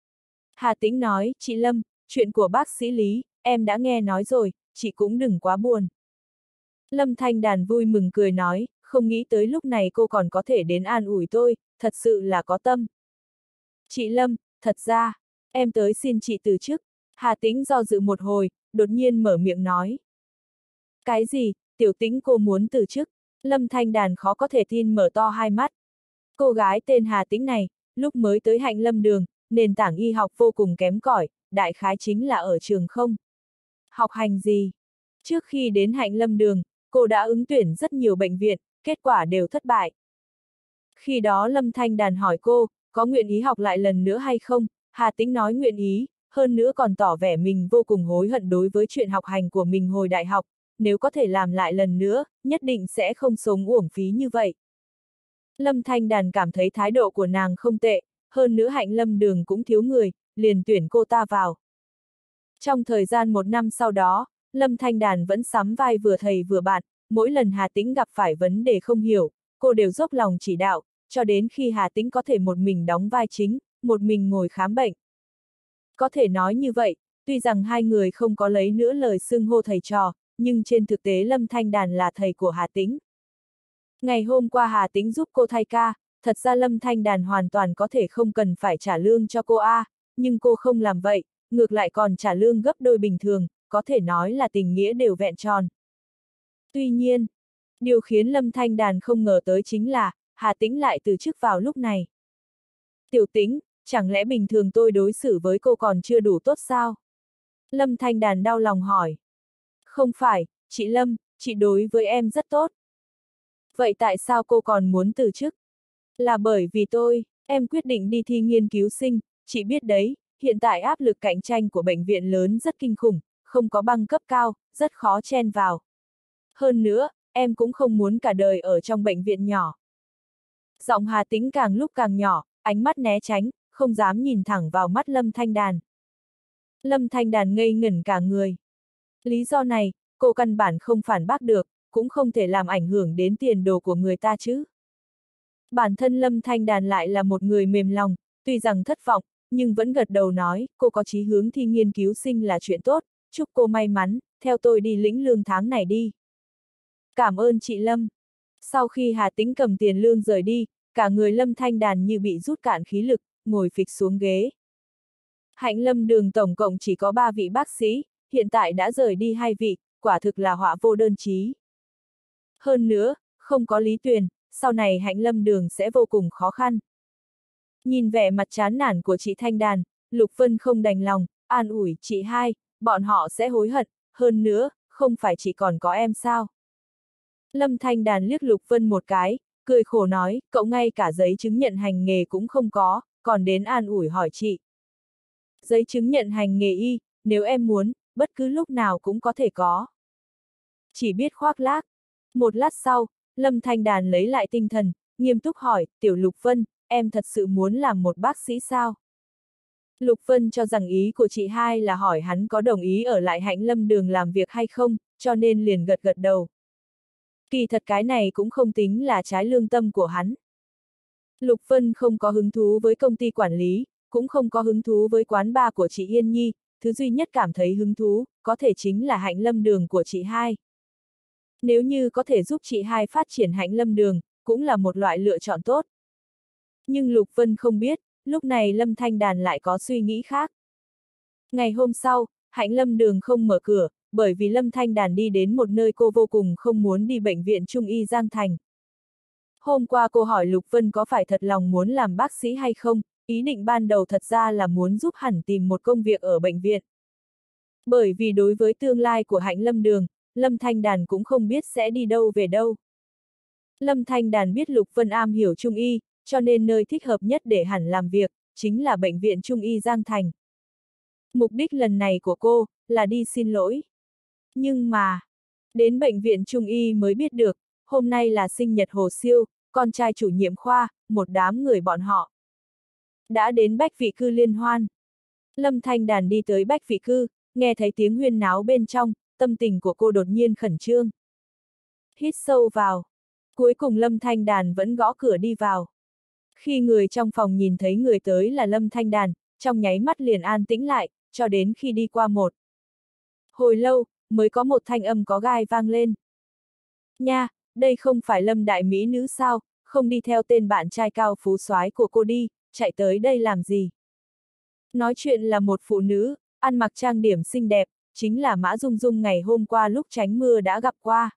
Hà Tĩnh nói, chị Lâm, chuyện của bác sĩ Lý, em đã nghe nói rồi, chị cũng đừng quá buồn. Lâm Thanh Đàn vui mừng cười nói, không nghĩ tới lúc này cô còn có thể đến an ủi tôi, thật sự là có tâm. Chị Lâm, thật ra, em tới xin chị từ chức. Hà Tĩnh do dự một hồi, đột nhiên mở miệng nói. Cái gì, Tiểu Tĩnh cô muốn từ chức? Lâm Thanh Đàn khó có thể tin mở to hai mắt. Cô gái tên Hà Tĩnh này, lúc mới tới Hạnh Lâm Đường, nền tảng y học vô cùng kém cỏi, đại khái chính là ở trường không. Học hành gì? Trước khi đến Hạnh Lâm Đường, cô đã ứng tuyển rất nhiều bệnh viện, kết quả đều thất bại. Khi đó Lâm Thanh Đàn hỏi cô, có nguyện ý học lại lần nữa hay không? Hà Tĩnh nói nguyện ý, hơn nữa còn tỏ vẻ mình vô cùng hối hận đối với chuyện học hành của mình hồi đại học, nếu có thể làm lại lần nữa, nhất định sẽ không sống uổng phí như vậy. Lâm Thanh Đàn cảm thấy thái độ của nàng không tệ, hơn nữa Hạnh Lâm Đường cũng thiếu người, liền tuyển cô ta vào. Trong thời gian một năm sau đó, Lâm Thanh Đàn vẫn sắm vai vừa thầy vừa bạn, mỗi lần Hà Tĩnh gặp phải vấn đề không hiểu, cô đều dốc lòng chỉ đạo, cho đến khi Hà Tĩnh có thể một mình đóng vai chính, một mình ngồi khám bệnh. Có thể nói như vậy, tuy rằng hai người không có lấy nữa lời xưng hô thầy trò, nhưng trên thực tế Lâm Thanh Đàn là thầy của Hà Tĩnh. Ngày hôm qua Hà Tĩnh giúp cô thay ca, thật ra Lâm Thanh Đàn hoàn toàn có thể không cần phải trả lương cho cô A, nhưng cô không làm vậy, ngược lại còn trả lương gấp đôi bình thường, có thể nói là tình nghĩa đều vẹn tròn. Tuy nhiên, điều khiến Lâm Thanh Đàn không ngờ tới chính là, Hà Tĩnh lại từ chức vào lúc này. Tiểu Tĩnh, chẳng lẽ bình thường tôi đối xử với cô còn chưa đủ tốt sao? Lâm Thanh Đàn đau lòng hỏi. Không phải, chị Lâm, chị đối với em rất tốt. Vậy tại sao cô còn muốn từ chức? Là bởi vì tôi, em quyết định đi thi nghiên cứu sinh, chị biết đấy, hiện tại áp lực cạnh tranh của bệnh viện lớn rất kinh khủng, không có bằng cấp cao, rất khó chen vào. Hơn nữa, em cũng không muốn cả đời ở trong bệnh viện nhỏ. Giọng Hà Tĩnh càng lúc càng nhỏ, ánh mắt né tránh, không dám nhìn thẳng vào mắt Lâm Thanh Đàn. Lâm Thanh Đàn ngây ngẩn cả người. Lý do này, cô căn bản không phản bác được, cũng không thể làm ảnh hưởng đến tiền đồ của người ta chứ. Bản thân Lâm Thanh Đàn lại là một người mềm lòng, tuy rằng thất vọng, nhưng vẫn gật đầu nói, cô có chí hướng thi nghiên cứu sinh là chuyện tốt, chúc cô may mắn, theo tôi đi lĩnh lương tháng này đi. Cảm ơn chị Lâm. Sau khi Hà Tĩnh cầm tiền lương rời đi, cả người Lâm Thanh Đàn như bị rút cạn khí lực, ngồi phịch xuống ghế. Hạnh Lâm Đường tổng cộng chỉ có ba vị bác sĩ, hiện tại đã rời đi hai vị, quả thực là họa vô đơn chí. Hơn nữa, không có Lý Tuyền, sau này Hạnh Lâm Đường sẽ vô cùng khó khăn. Nhìn vẻ mặt chán nản của chị Thanh Đàn, Lục Vân không đành lòng, an ủi chị hai, bọn họ sẽ hối hận, hơn nữa, không phải chỉ còn có em sao. Lâm Thanh Đàn liếc Lục Vân một cái, cười khổ nói, cậu ngay cả giấy chứng nhận hành nghề cũng không có, còn đến an ủi hỏi chị. Giấy chứng nhận hành nghề y, nếu em muốn, bất cứ lúc nào cũng có thể có. Chỉ biết khoác lác. Một lát sau, Lâm Thanh Đàn lấy lại tinh thần, nghiêm túc hỏi, Tiểu Lục Vân, em thật sự muốn làm một bác sĩ sao? Lục Vân cho rằng ý của chị hai là hỏi hắn có đồng ý ở lại Hạnh Lâm Đường làm việc hay không, cho nên liền gật gật đầu. Kỳ thật cái này cũng không tính là trái lương tâm của hắn. Lục Vân không có hứng thú với công ty quản lý, cũng không có hứng thú với quán bar của chị Yên Nhi, thứ duy nhất cảm thấy hứng thú, có thể chính là Hạnh Lâm Đường của chị hai. Nếu như có thể giúp chị hai phát triển Hạnh Lâm Đường, cũng là một loại lựa chọn tốt. Nhưng Lục Vân không biết, lúc này Lâm Thanh Đàn lại có suy nghĩ khác. Ngày hôm sau, Hạnh Lâm Đường không mở cửa, bởi vì Lâm Thanh Đàn đi đến một nơi cô vô cùng không muốn đi, bệnh viện Trung y Giang Thành. Hôm qua cô hỏi Lục Vân có phải thật lòng muốn làm bác sĩ hay không, ý định ban đầu thật ra là muốn giúp hẳn tìm một công việc ở bệnh viện. Bởi vì đối với tương lai của Hạnh Lâm Đường, Lâm Thanh Đàn cũng không biết sẽ đi đâu về đâu. Lâm Thanh Đàn biết Lục Vân am hiểu Trung y, cho nên nơi thích hợp nhất để hẳn làm việc, chính là bệnh viện Trung y Giang Thành. Mục đích lần này của cô, là đi xin lỗi. Nhưng mà, đến bệnh viện Trung y mới biết được, hôm nay là sinh nhật Hồ Siêu, con trai chủ nhiệm khoa, một đám người bọn họ. Đã đến Bách Vị Cư liên hoan. Lâm Thanh Đàn đi tới Bách Vị Cư, nghe thấy tiếng huyên náo bên trong, tâm tình của cô đột nhiên khẩn trương. Hít sâu vào. Cuối cùng Lâm Thanh Đàn vẫn gõ cửa đi vào. Khi người trong phòng nhìn thấy người tới là Lâm Thanh Đàn, trong nháy mắt liền an tĩnh lại, cho đến khi đi qua một hồi lâu, mới có một thanh âm có gai vang lên. Nha, đây không phải Lâm đại mỹ nữ sao, không đi theo tên bạn trai cao phú soái của cô đi, chạy tới đây làm gì? Nói chuyện là một phụ nữ, ăn mặc trang điểm xinh đẹp, chính là Mã Dung Dung ngày hôm qua lúc tránh mưa đã gặp qua.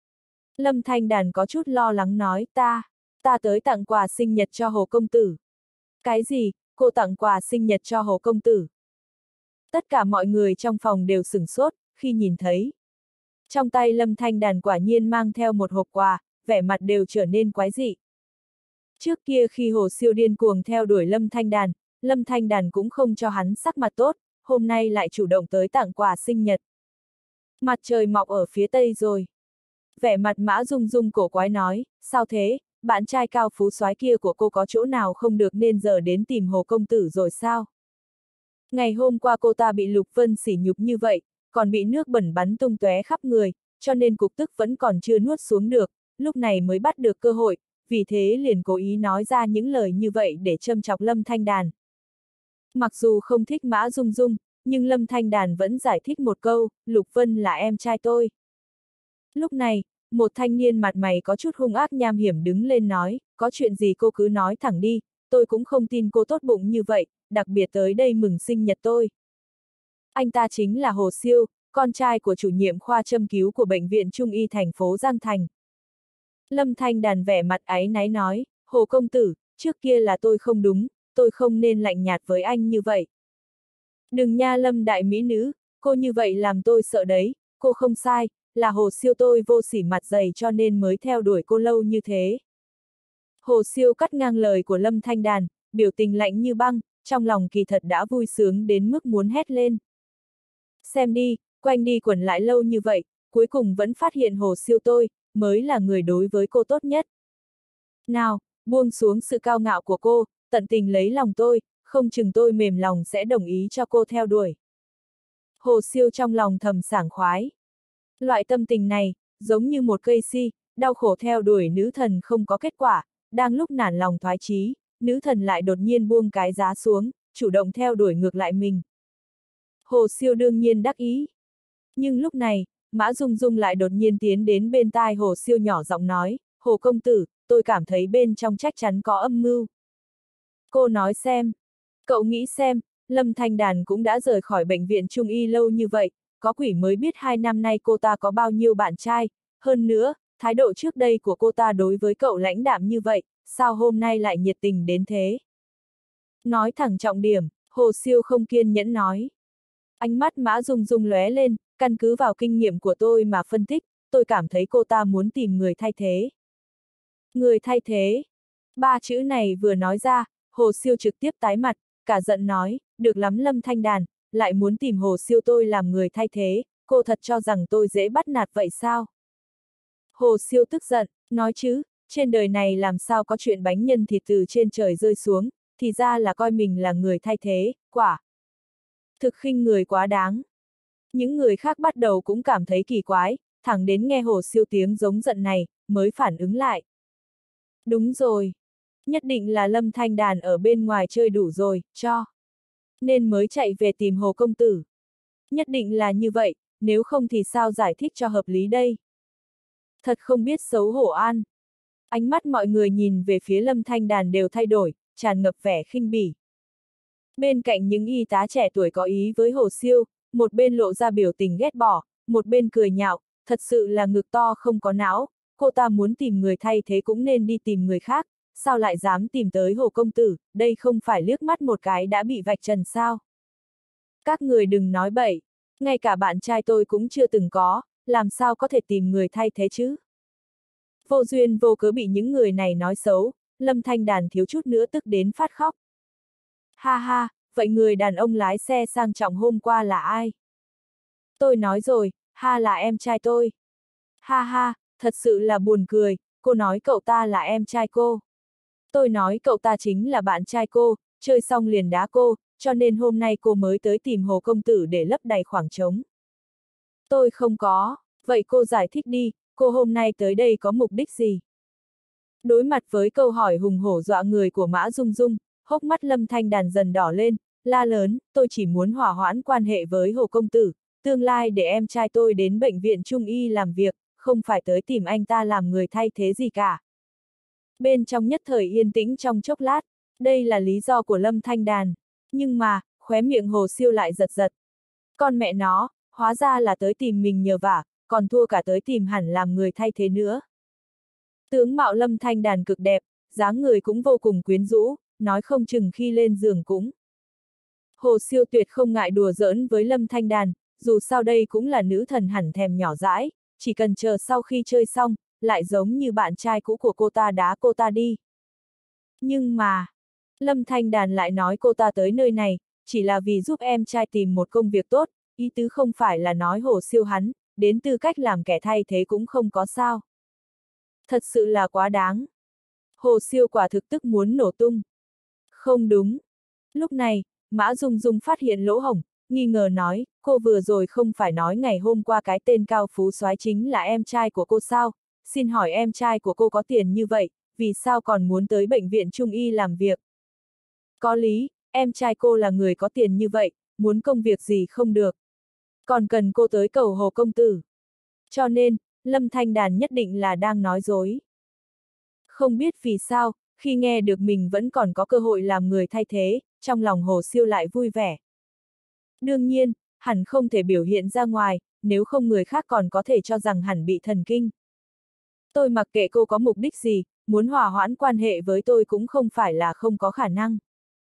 Lâm Thanh Đàn có chút lo lắng nói, ta, ta tới tặng quà sinh nhật cho Hồ Công Tử. Cái gì, cô tặng quà sinh nhật cho Hồ Công Tử? Tất cả mọi người trong phòng đều sửng sốt, khi nhìn thấy. Trong tay Lâm Thanh Đàn quả nhiên mang theo một hộp quà, vẻ mặt đều trở nên quái dị. Trước kia khi Hồ Siêu điên cuồng theo đuổi Lâm Thanh Đàn, Lâm Thanh Đàn cũng không cho hắn sắc mặt tốt, hôm nay lại chủ động tới tặng quà sinh nhật. Mặt trời mọc ở phía tây rồi. Vẻ mặt Mã Dung Dung cổ quái nói, sao thế, bạn trai cao phú soái kia của cô có chỗ nào không được nên giờ đến tìm Hồ Công Tử rồi sao? Ngày hôm qua cô ta bị Lục Vân sỉ nhục như vậy, còn bị nước bẩn bắn tung tóe khắp người, cho nên cục tức vẫn còn chưa nuốt xuống được, lúc này mới bắt được cơ hội, vì thế liền cố ý nói ra những lời như vậy để châm chọc Lâm Thanh Đàn. Mặc dù không thích Mã Dung Dung, nhưng Lâm Thanh Đàn vẫn giải thích một câu, Lục Vân là em trai tôi. Lúc này, một thanh niên mặt mày có chút hung ác nham hiểm đứng lên nói, có chuyện gì cô cứ nói thẳng đi, tôi cũng không tin cô tốt bụng như vậy, đặc biệt tới đây mừng sinh nhật tôi. Anh ta chính là Hồ Siêu, con trai của chủ nhiệm khoa châm cứu của Bệnh viện Trung y thành phố Giang Thành. Lâm Thanh Đàn vẻ mặt áy náy nói, Hồ Công Tử, trước kia là tôi không đúng, tôi không nên lạnh nhạt với anh như vậy. Đừng nha Lâm đại mỹ nữ, cô như vậy làm tôi sợ đấy, cô không sai, là Hồ Siêu tôi vô sỉ mặt dày cho nên mới theo đuổi cô lâu như thế. Hồ Siêu cắt ngang lời của Lâm Thanh Đàn, biểu tình lạnh như băng, trong lòng kỳ thật đã vui sướng đến mức muốn hét lên. Xem đi, quanh đi quẩn lại lâu như vậy, cuối cùng vẫn phát hiện Hồ Siêu tôi, mới là người đối với cô tốt nhất. Nào, buông xuống sự cao ngạo của cô, tận tình lấy lòng tôi, không chừng tôi mềm lòng sẽ đồng ý cho cô theo đuổi. Hồ Siêu trong lòng thầm sảng khoái. Loại tâm tình này, giống như một cây si, đau khổ theo đuổi nữ thần không có kết quả, đang lúc nản lòng thoái chí, nữ thần lại đột nhiên buông cái giá xuống, chủ động theo đuổi ngược lại mình. Hồ Siêu đương nhiên đắc ý. Nhưng lúc này, Mã Dung Dung lại đột nhiên tiến đến bên tai Hồ Siêu nhỏ giọng nói, Hồ Công Tử, tôi cảm thấy bên trong chắc chắn có âm mưu. Cô nói xem. Cậu nghĩ xem, Lâm Thanh Đàn cũng đã rời khỏi bệnh viện Trung y lâu như vậy, có quỷ mới biết hai năm nay cô ta có bao nhiêu bạn trai, hơn nữa, thái độ trước đây của cô ta đối với cậu lãnh đạm như vậy, sao hôm nay lại nhiệt tình đến thế? Nói thẳng trọng điểm, Hồ Siêu không kiên nhẫn nói. Ánh mắt Mã Dung Dung lóe lên, căn cứ vào kinh nghiệm của tôi mà phân tích, tôi cảm thấy cô ta muốn tìm người thay thế. Người thay thế. Ba chữ này vừa nói ra, Hồ Siêu trực tiếp tái mặt, cả giận nói, được lắm Lâm Thanh Đàn, lại muốn tìm Hồ Siêu tôi làm người thay thế, cô thật cho rằng tôi dễ bắt nạt vậy sao? Hồ Siêu tức giận, nói chứ, trên đời này làm sao có chuyện bánh nhân thịt từ trên trời rơi xuống, thì ra là coi mình là người thay thế, quả. Thực khinh người quá đáng. Những người khác bắt đầu cũng cảm thấy kỳ quái, thẳng đến nghe Hồ Siêu tiếng giống giận này, mới phản ứng lại. Đúng rồi. Nhất định là Lâm Thanh Đàn ở bên ngoài chơi đủ rồi, cho. Nên mới chạy về tìm Hồ Công Tử. Nhất định là như vậy, nếu không thì sao giải thích cho hợp lý đây? Thật không biết xấu hổ an. Ánh mắt mọi người nhìn về phía Lâm Thanh Đàn đều thay đổi, tràn ngập vẻ khinh bỉ. Bên cạnh những y tá trẻ tuổi có ý với Hồ Siêu, một bên lộ ra biểu tình ghét bỏ, một bên cười nhạo, thật sự là ngực to không có não, cô ta muốn tìm người thay thế cũng nên đi tìm người khác, sao lại dám tìm tới Hồ Công Tử, đây không phải liếc mắt một cái đã bị vạch trần sao? Các người đừng nói bậy, ngay cả bạn trai tôi cũng chưa từng có, làm sao có thể tìm người thay thế chứ? Vô duyên vô cớ bị những người này nói xấu, Lâm Thanh Đàn thiếu chút nữa tức đến phát khóc. Ha ha, vậy người đàn ông lái xe sang trọng hôm qua là ai? Tôi nói rồi, ha là em trai tôi. Ha ha, thật sự là buồn cười, cô nói cậu ta là em trai cô. Tôi nói cậu ta chính là bạn trai cô, chơi xong liền đá cô, cho nên hôm nay cô mới tới tìm Hồ Công Tử để lấp đầy khoảng trống. Tôi không có, vậy cô giải thích đi, cô hôm nay tới đây có mục đích gì? Đối mặt với câu hỏi hùng hổ dọa người của Mã Dung Dung, hốc mắt Lâm Thanh Đàn dần đỏ lên, la lớn, tôi chỉ muốn hỏa hoãn quan hệ với Hồ Công Tử, tương lai để em trai tôi đến bệnh viện Trung y làm việc, không phải tới tìm anh ta làm người thay thế gì cả. Bên trong nhất thời yên tĩnh trong chốc lát, đây là lý do của Lâm Thanh Đàn. Nhưng mà, khóe miệng Hồ Siêu lại giật giật. Con mẹ nó, hóa ra là tới tìm mình nhờ vả, còn thua cả tới tìm hẳn làm người thay thế nữa. Tướng mạo Lâm Thanh Đàn cực đẹp, dáng người cũng vô cùng quyến rũ, nói không chừng khi lên giường cũng. Hồ Siêu tuyệt không ngại đùa giỡn với Lâm Thanh Đàn, dù sao đây cũng là nữ thần hẳn thèm nhỏ dãi, chỉ cần chờ sau khi chơi xong, lại giống như bạn trai cũ của cô ta đá cô ta đi. Nhưng mà, Lâm Thanh Đàn lại nói cô ta tới nơi này, chỉ là vì giúp em trai tìm một công việc tốt, ý tứ không phải là nói Hồ Siêu hắn, đến tư cách làm kẻ thay thế cũng không có sao. Thật sự là quá đáng. Hồ Siêu quả thực tức muốn nổ tung. Không đúng. Lúc này, Mã Dung Dung phát hiện lỗ hổng, nghi ngờ nói, cô vừa rồi không phải nói ngày hôm qua cái tên Cao Phú Soái chính là em trai của cô sao? Xin hỏi em trai của cô có tiền như vậy, vì sao còn muốn tới bệnh viện Trung y làm việc? Có lý, em trai cô là người có tiền như vậy, muốn công việc gì không được. Còn cần cô tới cầu Hồ công tử. Cho nên, Lâm Thanh Đàn nhất định là đang nói dối. Không biết vì sao, khi nghe được mình vẫn còn có cơ hội làm người thay thế, trong lòng Hồ Siêu lại vui vẻ. Đương nhiên, hẳn không thể biểu hiện ra ngoài, nếu không người khác còn có thể cho rằng hẳn bị thần kinh. Tôi mặc kệ cô có mục đích gì, muốn hòa hoãn quan hệ với tôi cũng không phải là không có khả năng.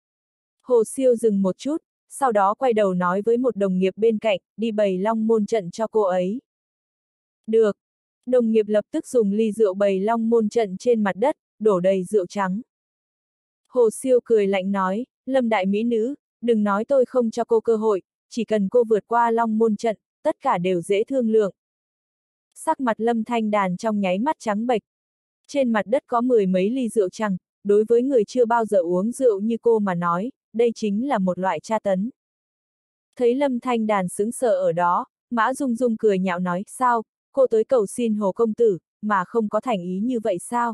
Hồ Siêu dừng một chút, sau đó quay đầu nói với một đồng nghiệp bên cạnh, đi bày long môn trận cho cô ấy. Được. Đồng nghiệp lập tức dùng ly rượu bày long môn trận trên mặt đất, đổ đầy rượu trắng. Hồ Siêu cười lạnh nói, Lâm đại mỹ nữ, đừng nói tôi không cho cô cơ hội, chỉ cần cô vượt qua long môn trận, tất cả đều dễ thương lượng. Sắc mặt Lâm Thanh Đàn trong nháy mắt trắng bệch. Trên mặt đất có mười mấy ly rượu trắng, đối với người chưa bao giờ uống rượu như cô mà nói, đây chính là một loại tra tấn. Thấy Lâm Thanh Đàn sững sờ ở đó, Mã Dung Dung cười nhạo nói, sao, cô tới cầu xin Hồ công tử, mà không có thành ý như vậy sao?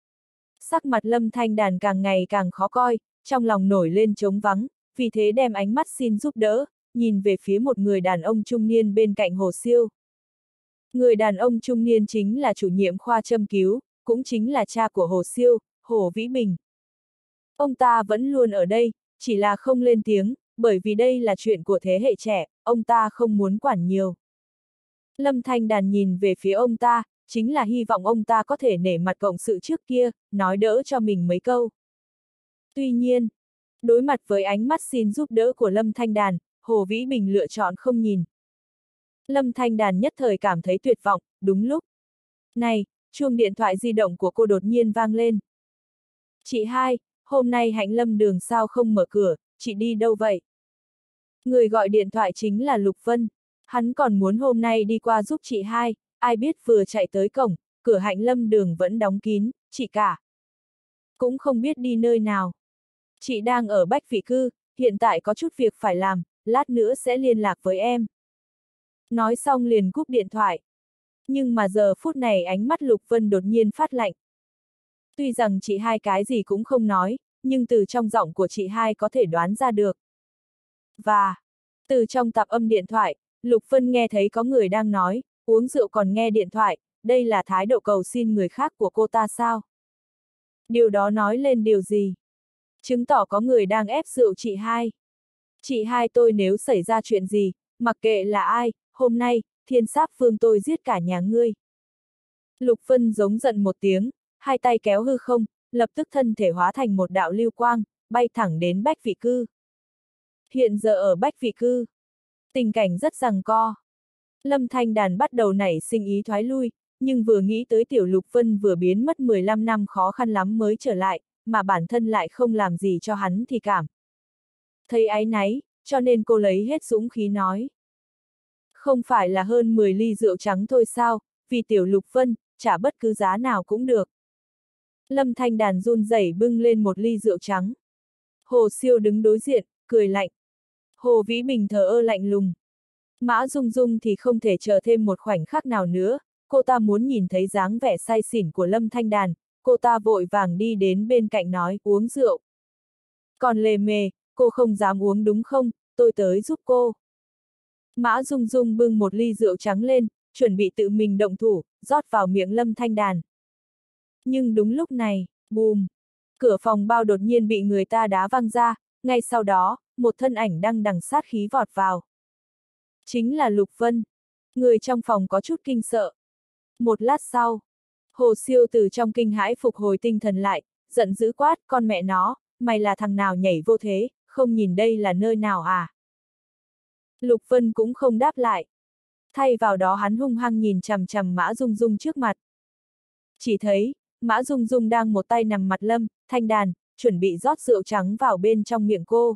Sắc mặt Lâm Thanh Đàn càng ngày càng khó coi, trong lòng nổi lên trống vắng, vì thế đem ánh mắt xin giúp đỡ, nhìn về phía một người đàn ông trung niên bên cạnh Hồ Siêu. Người đàn ông trung niên chính là chủ nhiệm khoa châm cứu, cũng chính là cha của Hồ Siêu, Hồ Vĩ Bình. Ông ta vẫn luôn ở đây, chỉ là không lên tiếng, bởi vì đây là chuyện của thế hệ trẻ, ông ta không muốn quản nhiều. Lâm Thanh Đàn nhìn về phía ông ta, chính là hy vọng ông ta có thể nể mặt cộng sự trước kia, nói đỡ cho mình mấy câu. Tuy nhiên, đối mặt với ánh mắt xin giúp đỡ của Lâm Thanh Đàn, Hồ Vĩ Bình lựa chọn không nhìn. Lâm Thanh Đàn nhất thời cảm thấy tuyệt vọng, đúng lúc. Này, chuông điện thoại di động của cô đột nhiên vang lên. Chị hai, hôm nay Hạnh Lâm đường sao không mở cửa, chị đi đâu vậy? Người gọi điện thoại chính là Lục Vân. Hắn còn muốn hôm nay đi qua giúp chị hai, ai biết vừa chạy tới cổng, cửa Hạnh Lâm đường vẫn đóng kín, chị cả. Cũng không biết đi nơi nào. Chị đang ở Bách Vị Cư, hiện tại có chút việc phải làm, lát nữa sẽ liên lạc với em. Nói xong liền cúp điện thoại. Nhưng mà giờ phút này ánh mắt Lục Vân đột nhiên phát lạnh. Tuy rằng chị hai cái gì cũng không nói, nhưng từ trong giọng của chị hai có thể đoán ra được. Và, từ trong tạp âm điện thoại, Lục Vân nghe thấy có người đang nói, uống rượu còn nghe điện thoại, đây là thái độ cầu xin người khác của cô ta sao? Điều đó nói lên điều gì? Chứng tỏ có người đang ép rượu chị hai. Chị hai tôi nếu xảy ra chuyện gì, mặc kệ là ai, hôm nay, thiên sáp phương tôi giết cả nhà ngươi. Lục Vân giống giận một tiếng, hai tay kéo hư không, lập tức thân thể hóa thành một đạo lưu quang, bay thẳng đến Bách Vị Cư. Hiện giờ ở Bách Vị Cư, tình cảnh rất giằng co. Lâm Thanh Đàn bắt đầu nảy sinh ý thoái lui, nhưng vừa nghĩ tới tiểu Lục Vân vừa biến mất mười lăm năm khó khăn lắm mới trở lại, mà bản thân lại không làm gì cho hắn thì cảm. Thấy áy náy, cho nên cô lấy hết dũng khí nói. Không phải là hơn mười ly rượu trắng thôi sao, vì tiểu Lục Vân, trả bất cứ giá nào cũng được. Lâm Thanh Đàn run rẩy bưng lên một ly rượu trắng. Hồ Siêu đứng đối diện, cười lạnh. Hồ Vĩ Bình thờ ơ lạnh lùng. Mã Dung Dung thì không thể chờ thêm một khoảnh khắc nào nữa, cô ta muốn nhìn thấy dáng vẻ say xỉn của Lâm Thanh Đàn, cô ta vội vàng đi đến bên cạnh nói uống rượu. Còn lề mề, cô không dám uống đúng không, tôi tới giúp cô. Mã Dung Dung bưng một ly rượu trắng lên, chuẩn bị tự mình động thủ, rót vào miệng Lâm Thanh Đàn. Nhưng đúng lúc này, bùm, cửa phòng bao đột nhiên bị người ta đá văng ra, ngay sau đó, một thân ảnh đăng đằng sát khí vọt vào. Chính là Lục Vân. Người trong phòng có chút kinh sợ. Một lát sau, Hồ Siêu từ trong kinh hãi phục hồi tinh thần lại, giận dữ quát, con mẹ nó, mày là thằng nào nhảy vô thế, không nhìn đây là nơi nào à? Lục Vân cũng không đáp lại. Thay vào đó hắn hung hăng nhìn chằm chằm Mã Dung Dung trước mặt. Chỉ thấy, Mã Dung Dung đang một tay nằm mặt Lâm Thanh Đàn, chuẩn bị rót rượu trắng vào bên trong miệng cô.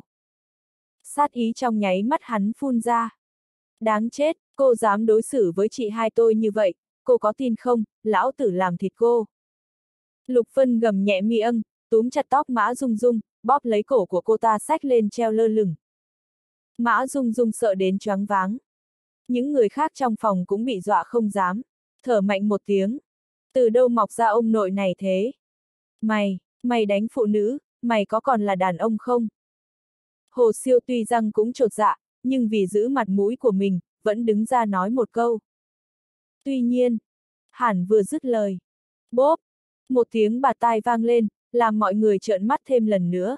Sát ý trong nháy mắt hắn phun ra. Đáng chết, cô dám đối xử với chị hai tôi như vậy, cô có tin không, lão tử làm thịt cô. Lục Vân gầm nhẹ mi âm, túm chặt tóc Mã Dung Dung, bóp lấy cổ của cô ta xách lên treo lơ lửng. Mã Dung Dung sợ đến choáng váng. Những người khác trong phòng cũng bị dọa không dám, thở mạnh một tiếng. Từ đâu mọc ra ông nội này thế? Mày, mày đánh phụ nữ, mày có còn là đàn ông không? Hồ Siêu tuy rằng cũng chột dạ, nhưng vì giữ mặt mũi của mình, vẫn đứng ra nói một câu. Tuy nhiên, hẳn vừa dứt lời. Bốp! Một tiếng bạt tai vang lên, làm mọi người trợn mắt thêm lần nữa.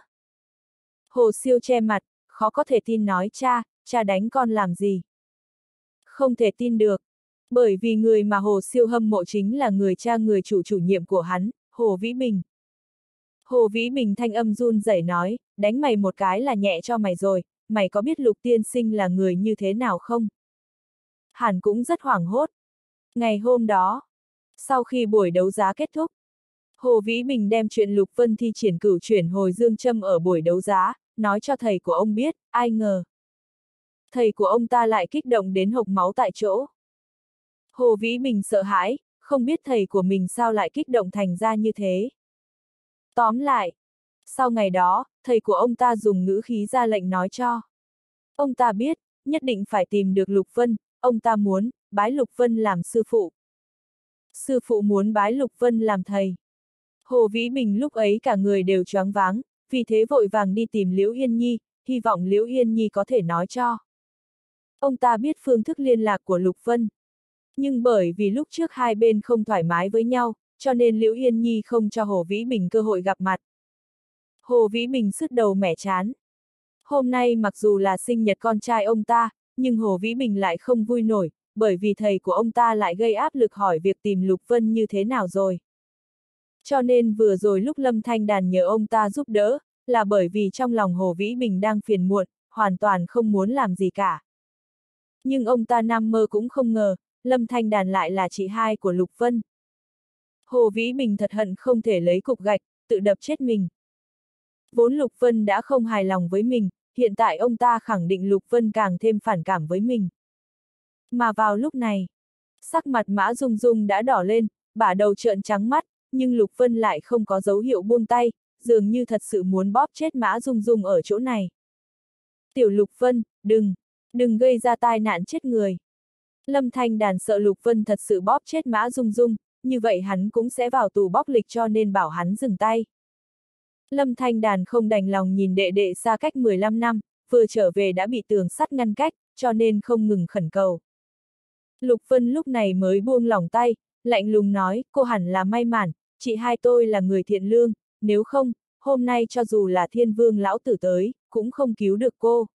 Hồ Siêu che mặt, khó có thể tin nói cha, cha đánh con làm gì? Không thể tin được. Bởi vì người mà Hồ Siêu hâm mộ chính là người cha người chủ chủ nhiệm của hắn, Hồ Vĩ Bình. Hồ Vĩ Bình thanh âm run rẩy nói, đánh mày một cái là nhẹ cho mày rồi, mày có biết Lục tiên sinh là người như thế nào không? Hàn cũng rất hoảng hốt. Ngày hôm đó, sau khi buổi đấu giá kết thúc, Hồ Vĩ Bình đem chuyện Lục Vân thi triển cửu chuyển hồi dương châm ở buổi đấu giá, nói cho thầy của ông biết, ai ngờ. Thầy của ông ta lại kích động đến hộc máu tại chỗ. Hồ Vĩ Bình sợ hãi, không biết thầy của mình sao lại kích động thành ra như thế. Tóm lại, sau ngày đó, thầy của ông ta dùng ngữ khí ra lệnh nói cho. Ông ta biết, nhất định phải tìm được Lục Vân, ông ta muốn, bái Lục Vân làm sư phụ. Sư phụ muốn bái Lục Vân làm thầy. Hồ Vĩ Bình lúc ấy cả người đều choáng váng, vì thế vội vàng đi tìm Liễu Yên Nhi, hy vọng Liễu Yên Nhi có thể nói cho. Ông ta biết phương thức liên lạc của Lục Vân. Nhưng bởi vì lúc trước hai bên không thoải mái với nhau, cho nên Liễu Yên Nhi không cho Hồ Vĩ Bình cơ hội gặp mặt. Hồ Vĩ Bình sứt đầu mẻ chán. Hôm nay mặc dù là sinh nhật con trai ông ta, nhưng Hồ Vĩ Bình lại không vui nổi, bởi vì thầy của ông ta lại gây áp lực hỏi việc tìm Lục Vân như thế nào rồi. Cho nên vừa rồi lúc Lâm Thanh Đàn nhờ ông ta giúp đỡ, là bởi vì trong lòng Hồ Vĩ Bình đang phiền muộn, hoàn toàn không muốn làm gì cả. Nhưng ông ta nằm mơ cũng không ngờ, Lâm Thanh Đàn lại là chị hai của Lục Vân. Hồ Vĩ Bình thật hận không thể lấy cục gạch, tự đập chết mình. Vốn Lục Vân đã không hài lòng với mình, hiện tại ông ta khẳng định Lục Vân càng thêm phản cảm với mình. Mà vào lúc này, sắc mặt Mã Dung Dung đã đỏ lên, bả đầu trợn trắng mắt, nhưng Lục Vân lại không có dấu hiệu buông tay, dường như thật sự muốn bóp chết Mã Dung Dung ở chỗ này. Tiểu Lục Vân, đừng, đừng gây ra tai nạn chết người. Lâm Thanh Đàn sợ Lục Vân thật sự bóp chết Mã Dung Dung, như vậy hắn cũng sẽ vào tù bóc lịch cho nên bảo hắn dừng tay. Lâm Thanh Đàn không đành lòng nhìn đệ đệ xa cách mười lăm năm, vừa trở về đã bị tường sắt ngăn cách, cho nên không ngừng khẩn cầu. Lục Vân lúc này mới buông lỏng tay, lạnh lùng nói, cô hẳn là may mắn, chị hai tôi là người thiện lương, nếu không, hôm nay cho dù là Thiên Vương lão tử tới, cũng không cứu được cô.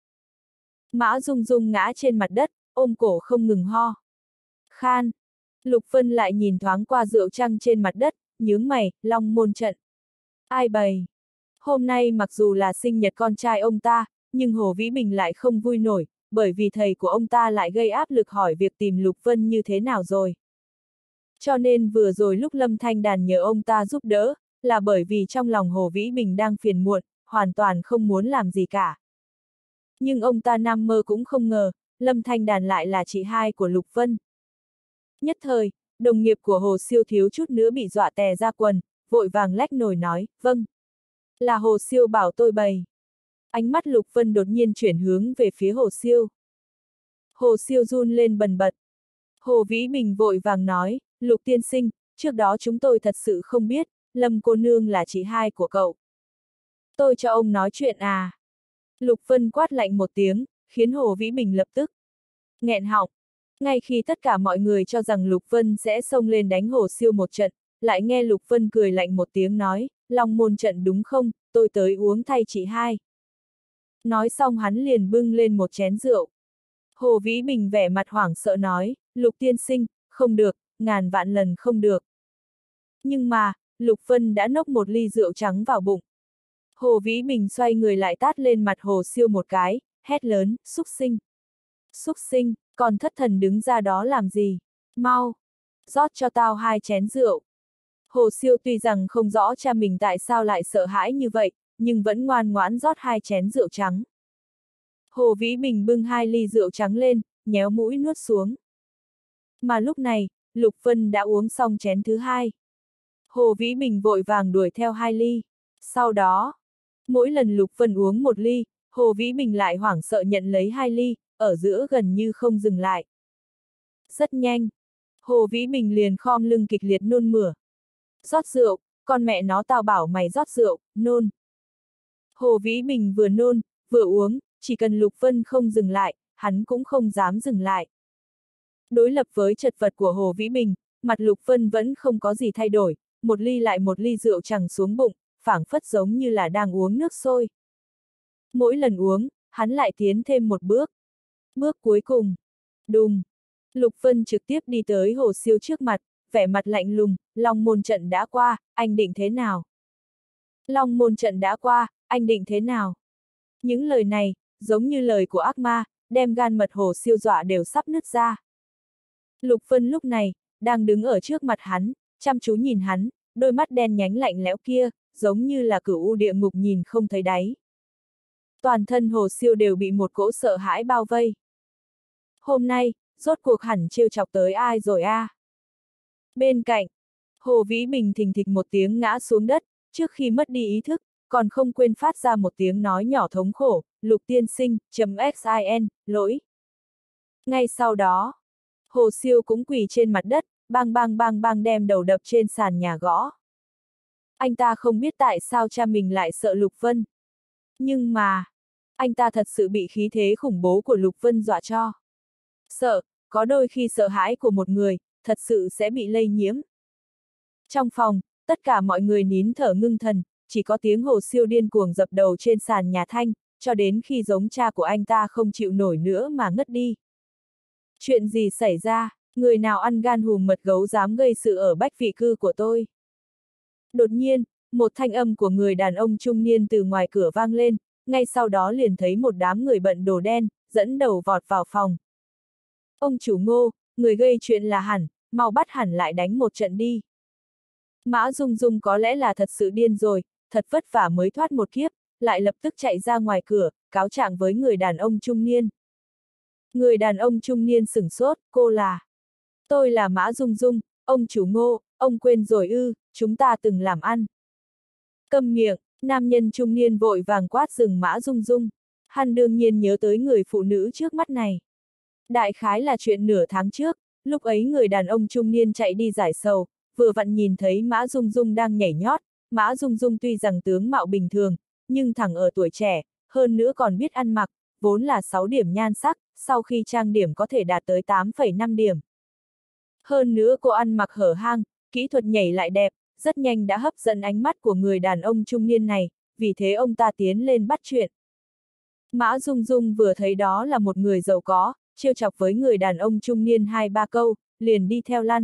Mã Dung Dung ngã trên mặt đất, ôm cổ không ngừng ho. Khan! Lục Vân lại nhìn thoáng qua rượu trăng trên mặt đất, nhướng mày, Long Môn trận. Ai bày? Hôm nay mặc dù là sinh nhật con trai ông ta, nhưng Hồ Vĩ Bình lại không vui nổi, bởi vì thầy của ông ta lại gây áp lực hỏi việc tìm Lục Vân như thế nào rồi. Cho nên vừa rồi lúc Lâm Thanh Đàn nhờ ông ta giúp đỡ, là bởi vì trong lòng Hồ Vĩ Bình đang phiền muộn, hoàn toàn không muốn làm gì cả. Nhưng ông ta nằm mơ cũng không ngờ, Lâm Thanh Đàn lại là chị hai của Lục Vân. Nhất thời, đồng nghiệp của Hồ Siêu thiếu chút nữa bị dọa tè ra quần, vội vàng lách nồi nói, vâng. Là Hồ Siêu bảo tôi bày. Ánh mắt Lục Vân đột nhiên chuyển hướng về phía Hồ Siêu. Hồ Siêu run lên bần bật. Hồ Vĩ Bình vội vàng nói, Lục tiên sinh, trước đó chúng tôi thật sự không biết, Lâm cô nương là chị hai của cậu. Tôi cho ông nói chuyện à. Lục Vân quát lạnh một tiếng, khiến Hồ Vĩ Bình lập tức nghẹn họng. Ngay khi tất cả mọi người cho rằng Lục Vân sẽ xông lên đánh Hồ Siêu một trận, lại nghe Lục Vân cười lạnh một tiếng nói, Long Môn trận đúng không, tôi tới uống thay chị hai. Nói xong hắn liền bưng lên một chén rượu. Hồ Vĩ Bình vẻ mặt hoảng sợ nói, Lục tiên sinh, không được, ngàn vạn lần không được. Nhưng mà, Lục Vân đã nốc một ly rượu trắng vào bụng. Hồ Vĩ Bình xoay người lại tát lên mặt Hồ Siêu một cái, hét lớn, xúc sinh. Xúc sinh, còn thất thần đứng ra đó làm gì? Mau, rót cho tao hai chén rượu. Hồ Siêu tuy rằng không rõ cha mình tại sao lại sợ hãi như vậy, nhưng vẫn ngoan ngoãn rót hai chén rượu trắng. Hồ Vĩ Bình bưng hai ly rượu trắng lên, nhéo mũi nuốt xuống. Mà lúc này, Lục Vân đã uống xong chén thứ hai. Hồ Vĩ Bình vội vàng đuổi theo hai ly. Sau đó, mỗi lần Lục Vân uống một ly, Hồ Vĩ Bình lại hoảng sợ nhận lấy hai ly, ở giữa gần như không dừng lại. Rất nhanh, Hồ Vĩ Bình liền khom lưng kịch liệt nôn mửa. Rót rượu, con mẹ nó tao bảo mày rót rượu, nôn. Hồ Vĩ Bình vừa nôn, vừa uống, chỉ cần Lục Vân không dừng lại, hắn cũng không dám dừng lại. Đối lập với chật vật của Hồ Vĩ Bình, mặt Lục Vân vẫn không có gì thay đổi, một ly lại một ly rượu chẳng xuống bụng, phảng phất giống như là đang uống nước sôi. Mỗi lần uống, hắn lại tiến thêm một bước. Bước cuối cùng. Đùng. Lục Vân trực tiếp đi tới Hồ Siêu trước mặt, vẻ mặt lạnh lùng, Long Môn trận đã qua, anh định thế nào? Long Môn trận đã qua, anh định thế nào? Những lời này, giống như lời của ác ma, đem gan mật Hồ Siêu dọa đều sắp nứt ra. Lục Vân lúc này, đang đứng ở trước mặt hắn, chăm chú nhìn hắn, đôi mắt đen nhánh lạnh lẽo kia, giống như là cửu u địa ngục nhìn không thấy đáy. Toàn thân Hồ Siêu đều bị một cỗ sợ hãi bao vây. Hôm nay, rốt cuộc hẳn trêu chọc tới ai rồi a? À? Bên cạnh, Hồ Vĩ Bình thình thịch một tiếng ngã xuống đất, trước khi mất đi ý thức, còn không quên phát ra một tiếng nói nhỏ thống khổ, Lục tiên sinh, chấm xin, lỗi. Ngay sau đó, Hồ Siêu cũng quỳ trên mặt đất, bang bang bang bang đem đầu đập trên sàn nhà gõ. Anh ta không biết tại sao cha mình lại sợ Lục Vân. Nhưng mà, anh ta thật sự bị khí thế khủng bố của Lục Vân dọa cho. Sợ, có đôi khi sợ hãi của một người, thật sự sẽ bị lây nhiễm. Trong phòng, tất cả mọi người nín thở ngưng thần, chỉ có tiếng Hồ Siêu điên cuồng dập đầu trên sàn nhà thanh, cho đến khi giống cha của anh ta không chịu nổi nữa mà ngất đi. Chuyện gì xảy ra, người nào ăn gan hùm mật gấu dám gây sự ở bách vị cư của tôi? Đột nhiên, một thanh âm của người đàn ông trung niên từ ngoài cửa vang lên, ngay sau đó liền thấy một đám người bận đồ đen, dẫn đầu vọt vào phòng. Ông chủ Ngô, người gây chuyện là hẳn, mau bắt hẳn lại đánh một trận đi. Mã Dung Dung có lẽ là thật sự điên rồi, thật vất vả mới thoát một kiếp, lại lập tức chạy ra ngoài cửa, cáo trạng với người đàn ông trung niên. Người đàn ông trung niên sửng sốt, cô là... Tôi là Mã Dung Dung, ông chủ Ngô, ông quên rồi ư, chúng ta từng làm ăn. Câm miệng, nam nhân trung niên vội vàng quát dừng Mã Dung Dung. Hắn đương nhiên nhớ tới người phụ nữ trước mắt này. Đại khái là chuyện nửa tháng trước, lúc ấy người đàn ông trung niên chạy đi giải sầu, vừa vặn nhìn thấy Mã Dung Dung đang nhảy nhót. Mã Dung Dung tuy rằng tướng mạo bình thường, nhưng thẳng ở tuổi trẻ, hơn nữa còn biết ăn mặc, vốn là sáu điểm nhan sắc, sau khi trang điểm có thể đạt tới tám phẩy năm điểm. Hơn nữa cô ăn mặc hở hang, kỹ thuật nhảy lại đẹp, rất nhanh đã hấp dẫn ánh mắt của người đàn ông trung niên này, vì thế ông ta tiến lên bắt chuyện. Mã Dung Dung vừa thấy đó là một người giàu có, trêu chọc với người đàn ông trung niên hai ba câu, liền đi theo lăn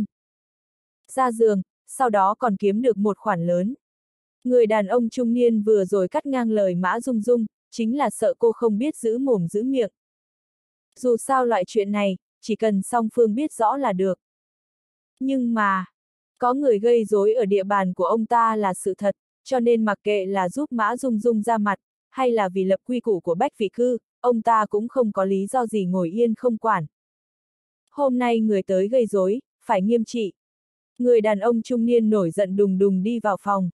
ra giường, sau đó còn kiếm được một khoản lớn. Người đàn ông trung niên vừa rồi cắt ngang lời Mã Dung Dung, chính là sợ cô không biết giữ mồm giữ miệng. Dù sao loại chuyện này, chỉ cần song phương biết rõ là được. Nhưng mà, có người gây rối ở địa bàn của ông ta là sự thật, cho nên mặc kệ là giúp Mã Dung Dung ra mặt, hay là vì lập quy củ của bách vị cư, ông ta cũng không có lý do gì ngồi yên không quản. Hôm nay người tới gây rối, phải nghiêm trị. Người đàn ông trung niên nổi giận đùng đùng đi vào phòng.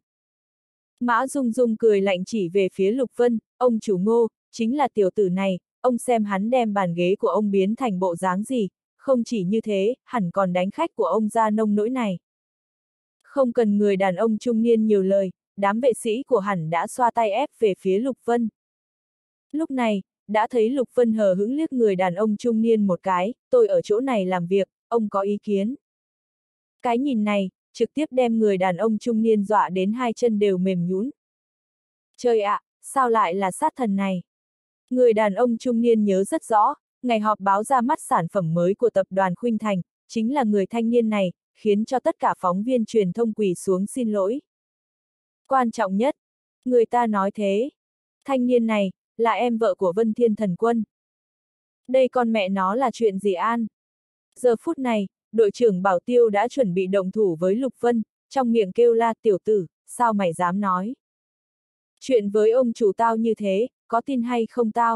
Mã Dung Dung cười lạnh chỉ về phía Lục Vân, ông chủ Ngô, chính là tiểu tử này, ông xem hắn đem bàn ghế của ông biến thành bộ dáng gì, không chỉ như thế, hẳn còn đánh khách của ông ra nông nỗi này. Không cần người đàn ông trung niên nhiều lời, đám vệ sĩ của hẳn đã xoa tay ép về phía Lục Vân. Lúc này, đã thấy Lục Vân hờ hững liếc người đàn ông trung niên một cái, tôi ở chỗ này làm việc, ông có ý kiến. Cái nhìn này, trực tiếp đem người đàn ông trung niên dọa đến hai chân đều mềm nhũn. Trời ạ, sao lại là sát thần này? Người đàn ông trung niên nhớ rất rõ, ngày họp báo ra mắt sản phẩm mới của tập đoàn Khuynh Thành, chính là người thanh niên này, khiến cho tất cả phóng viên truyền thông quỳ xuống xin lỗi. Quan trọng nhất, người ta nói thế, thanh niên này, là em vợ của Vân Thiên Thần Quân. Đây con mẹ nó là chuyện gì an? Giờ phút này, đội trưởng Bảo Tiêu đã chuẩn bị động thủ với Lục Vân, trong miệng kêu la tiểu tử, sao mày dám nói? Chuyện với ông chủ tao như thế, có tin hay không tao?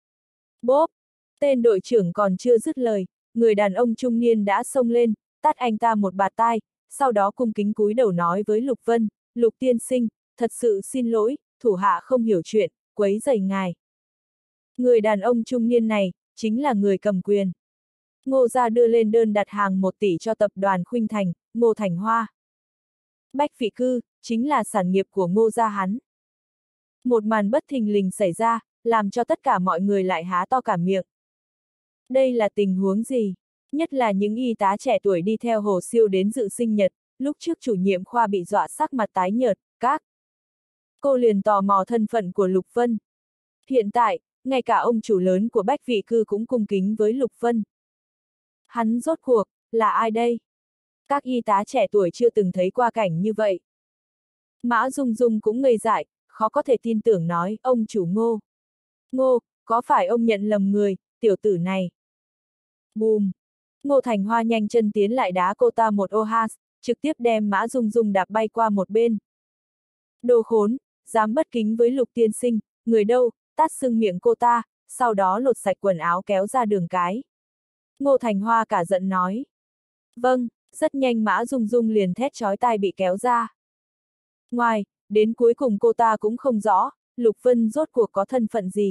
Bốp! Tên đội trưởng còn chưa dứt lời, người đàn ông trung niên đã xông lên, tát anh ta một bạt tai, sau đó cung kính cúi đầu nói với Lục Vân, Lục tiên sinh, thật sự xin lỗi, thủ hạ không hiểu chuyện, quấy rầy ngài. Người đàn ông trung niên này, chính là người cầm quyền. Ngô gia đưa lên đơn đặt hàng một tỷ cho tập đoàn Khuynh Thành, Ngô Thành Hoa. Bách Vị Cư, chính là sản nghiệp của Ngô gia hắn. Một màn bất thình lình xảy ra, làm cho tất cả mọi người lại há to cả miệng. Đây là tình huống gì? Nhất là những y tá trẻ tuổi đi theo Hồ Siêu đến dự sinh nhật, lúc trước chủ nhiệm khoa bị dọa sắc mặt tái nhợt, các. Cô liền tò mò thân phận của Lục Vân. Hiện tại, ngay cả ông chủ lớn của Bách Vị Cư cũng cung kính với Lục Vân. Hắn rốt cuộc, là ai đây? Các y tá trẻ tuổi chưa từng thấy qua cảnh như vậy. Mã Dung Dung cũng ngây dại, khó có thể tin tưởng nói, ông chủ Ngô. Ngô, có phải ông nhận lầm người, tiểu tử này? Bùm! Ngô Thành Hoa nhanh chân tiến lại đá cô ta một ô has, trực tiếp đem Mã Dung Dung đạp bay qua một bên. Đồ khốn, dám bất kính với Lục tiên sinh, người đâu, tát sưng miệng cô ta, sau đó lột sạch quần áo kéo ra đường cái. Ngô Thành Hoa cả giận nói. Vâng, rất nhanh Mã Dung Dung liền thét chói tai bị kéo ra. Ngoài, đến cuối cùng cô ta cũng không rõ, Lục Vân rốt cuộc có thân phận gì.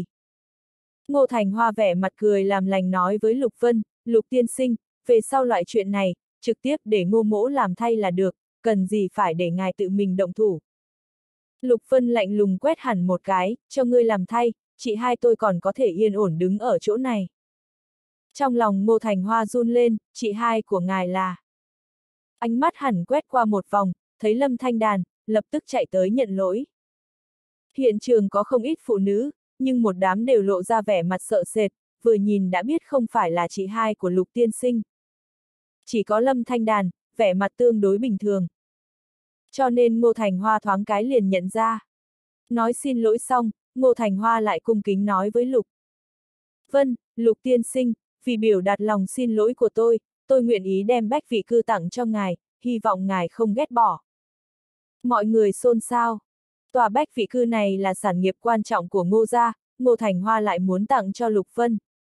Ngô Thành Hoa vẻ mặt cười làm lành nói với Lục Vân, Lục tiên sinh, về sau loại chuyện này, trực tiếp để Ngô mỗ làm thay là được, cần gì phải để ngài tự mình động thủ. Lục Vân lạnh lùng quét hẳn một cái, cho ngươi làm thay, chị hai tôi còn có thể yên ổn đứng ở chỗ này. Trong lòng Ngô Thành Hoa run lên, chị hai của ngài là. Ánh mắt hẳn quét qua một vòng, thấy Lâm Thanh Đàn, lập tức chạy tới nhận lỗi. Hiện trường có không ít phụ nữ, nhưng một đám đều lộ ra vẻ mặt sợ sệt, vừa nhìn đã biết không phải là chị hai của Lục tiên sinh. Chỉ có Lâm Thanh Đàn, vẻ mặt tương đối bình thường. Cho nên Ngô Thành Hoa thoáng cái liền nhận ra. Nói xin lỗi xong, Ngô Thành Hoa lại cung kính nói với Lục. Vân, Lục tiên sinh, vì biểu đạt lòng xin lỗi của tôi, tôi nguyện ý đem Bách Vị Cư tặng cho ngài, hy vọng ngài không ghét bỏ. Mọi người xôn xao. Tòa Bách Vị Cư này là sản nghiệp quan trọng của Ngô gia, Ngô Thành Hoa lại muốn tặng cho Lục Vân.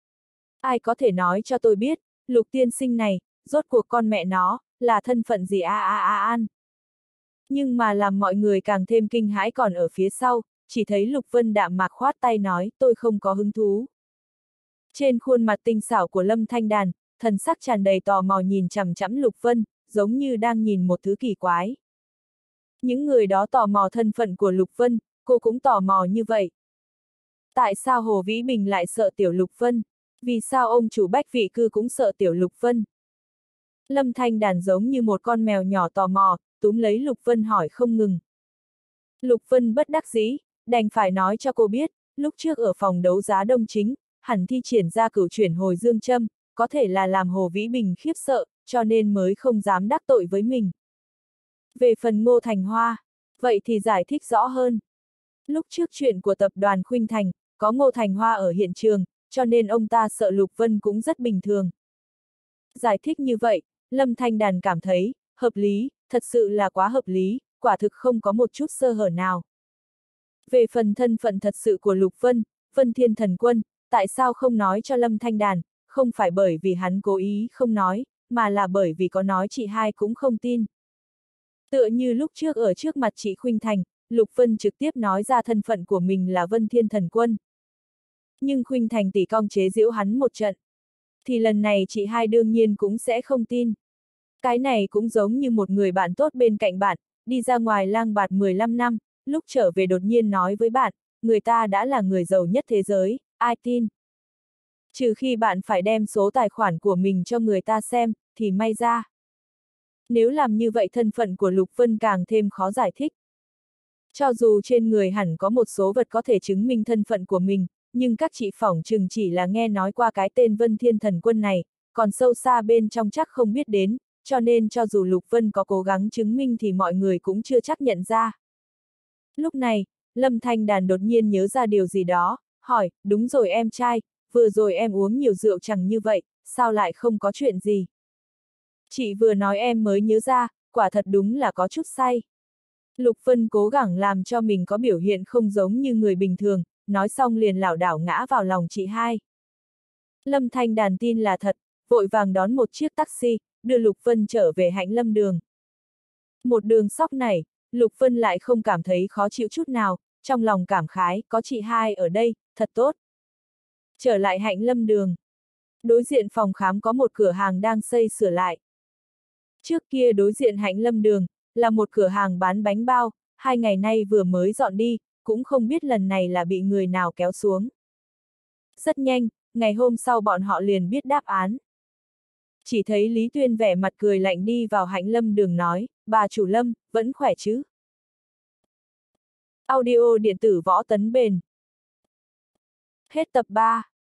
Ai có thể nói cho tôi biết, Lục tiên sinh này, rốt cuộc con mẹ nó, là thân phận gì a a a an. Nhưng mà làm mọi người càng thêm kinh hãi còn ở phía sau, chỉ thấy Lục Vân đạm mạc khoát tay nói, tôi không có hứng thú. Trên khuôn mặt tinh xảo của Lâm Thanh Đàn, thần sắc tràn đầy tò mò nhìn chằm chằm Lục Vân, giống như đang nhìn một thứ kỳ quái. Những người đó tò mò thân phận của Lục Vân, cô cũng tò mò như vậy. Tại sao Hồ Vĩ Bình lại sợ tiểu Lục Vân? Vì sao ông chủ Bách Vị Cư cũng sợ tiểu Lục Vân? Lâm Thanh Đàn giống như một con mèo nhỏ tò mò, túm lấy Lục Vân hỏi không ngừng. Lục Vân bất đắc dĩ, đành phải nói cho cô biết, lúc trước ở phòng đấu giá Đông Chính, hẳn thi triển ra cửu chuyển hồi dương châm, có thể là làm Hồ Vĩ Bình khiếp sợ, cho nên mới không dám đắc tội với mình. Về phần Ngô Thành Hoa, vậy thì giải thích rõ hơn. Lúc trước chuyện của tập đoàn Khuynh Thành, có Ngô Thành Hoa ở hiện trường, cho nên ông ta sợ Lục Vân cũng rất bình thường. Giải thích như vậy, Lâm Thanh Đàn cảm thấy, hợp lý, thật sự là quá hợp lý, quả thực không có một chút sơ hở nào. Về phần thân phận thật sự của Lục Vân, Vân Thiên Thần Quân, tại sao không nói cho Lâm Thanh Đàn, không phải bởi vì hắn cố ý không nói, mà là bởi vì có nói chị hai cũng không tin. Tựa như lúc trước ở trước mặt chị Khuynh Thành, Lục Vân trực tiếp nói ra thân phận của mình là Vân Thiên Thần Quân. Nhưng Khuynh Thành tỉ cong chế giễu hắn một trận. Thì lần này chị hai đương nhiên cũng sẽ không tin. Cái này cũng giống như một người bạn tốt bên cạnh bạn, đi ra ngoài lang bạt mười lăm năm, lúc trở về đột nhiên nói với bạn, người ta đã là người giàu nhất thế giới, ai tin? Trừ khi bạn phải đem số tài khoản của mình cho người ta xem, thì may ra. Nếu làm như vậy thân phận của Lục Vân càng thêm khó giải thích. Cho dù trên người hẳn có một số vật có thể chứng minh thân phận của mình, nhưng các chị phỏng chừng chỉ là nghe nói qua cái tên Vân Thiên Thần Quân này, còn sâu xa bên trong chắc không biết đến, cho nên cho dù Lục Vân có cố gắng chứng minh thì mọi người cũng chưa chắc nhận ra. Lúc này, Lâm Thanh Đàn đột nhiên nhớ ra điều gì đó, hỏi, đúng rồi em trai, vừa rồi em uống nhiều rượu chẳng như vậy, sao lại không có chuyện gì? Chị vừa nói em mới nhớ ra, quả thật đúng là có chút say. Lục Vân cố gắng làm cho mình có biểu hiện không giống như người bình thường, nói xong liền lảo đảo ngã vào lòng chị hai. Lâm Thanh Đàn tin là thật, vội vàng đón một chiếc taxi, đưa Lục Vân trở về Hạnh Lâm Đường. Một đường sóc này, Lục Vân lại không cảm thấy khó chịu chút nào, trong lòng cảm khái, có chị hai ở đây, thật tốt. Trở lại Hạnh Lâm Đường. Đối diện phòng khám có một cửa hàng đang xây sửa lại. Trước kia đối diện Hạnh Lâm Đường, là một cửa hàng bán bánh bao, hai ngày nay vừa mới dọn đi, cũng không biết lần này là bị người nào kéo xuống. Rất nhanh, ngày hôm sau bọn họ liền biết đáp án. Chỉ thấy Lý Tuyên vẻ mặt cười lạnh đi vào Hạnh Lâm Đường nói, bà chủ Lâm, vẫn khỏe chứ? Audio điện tử Võ Tấn Bền. Hết tập ba.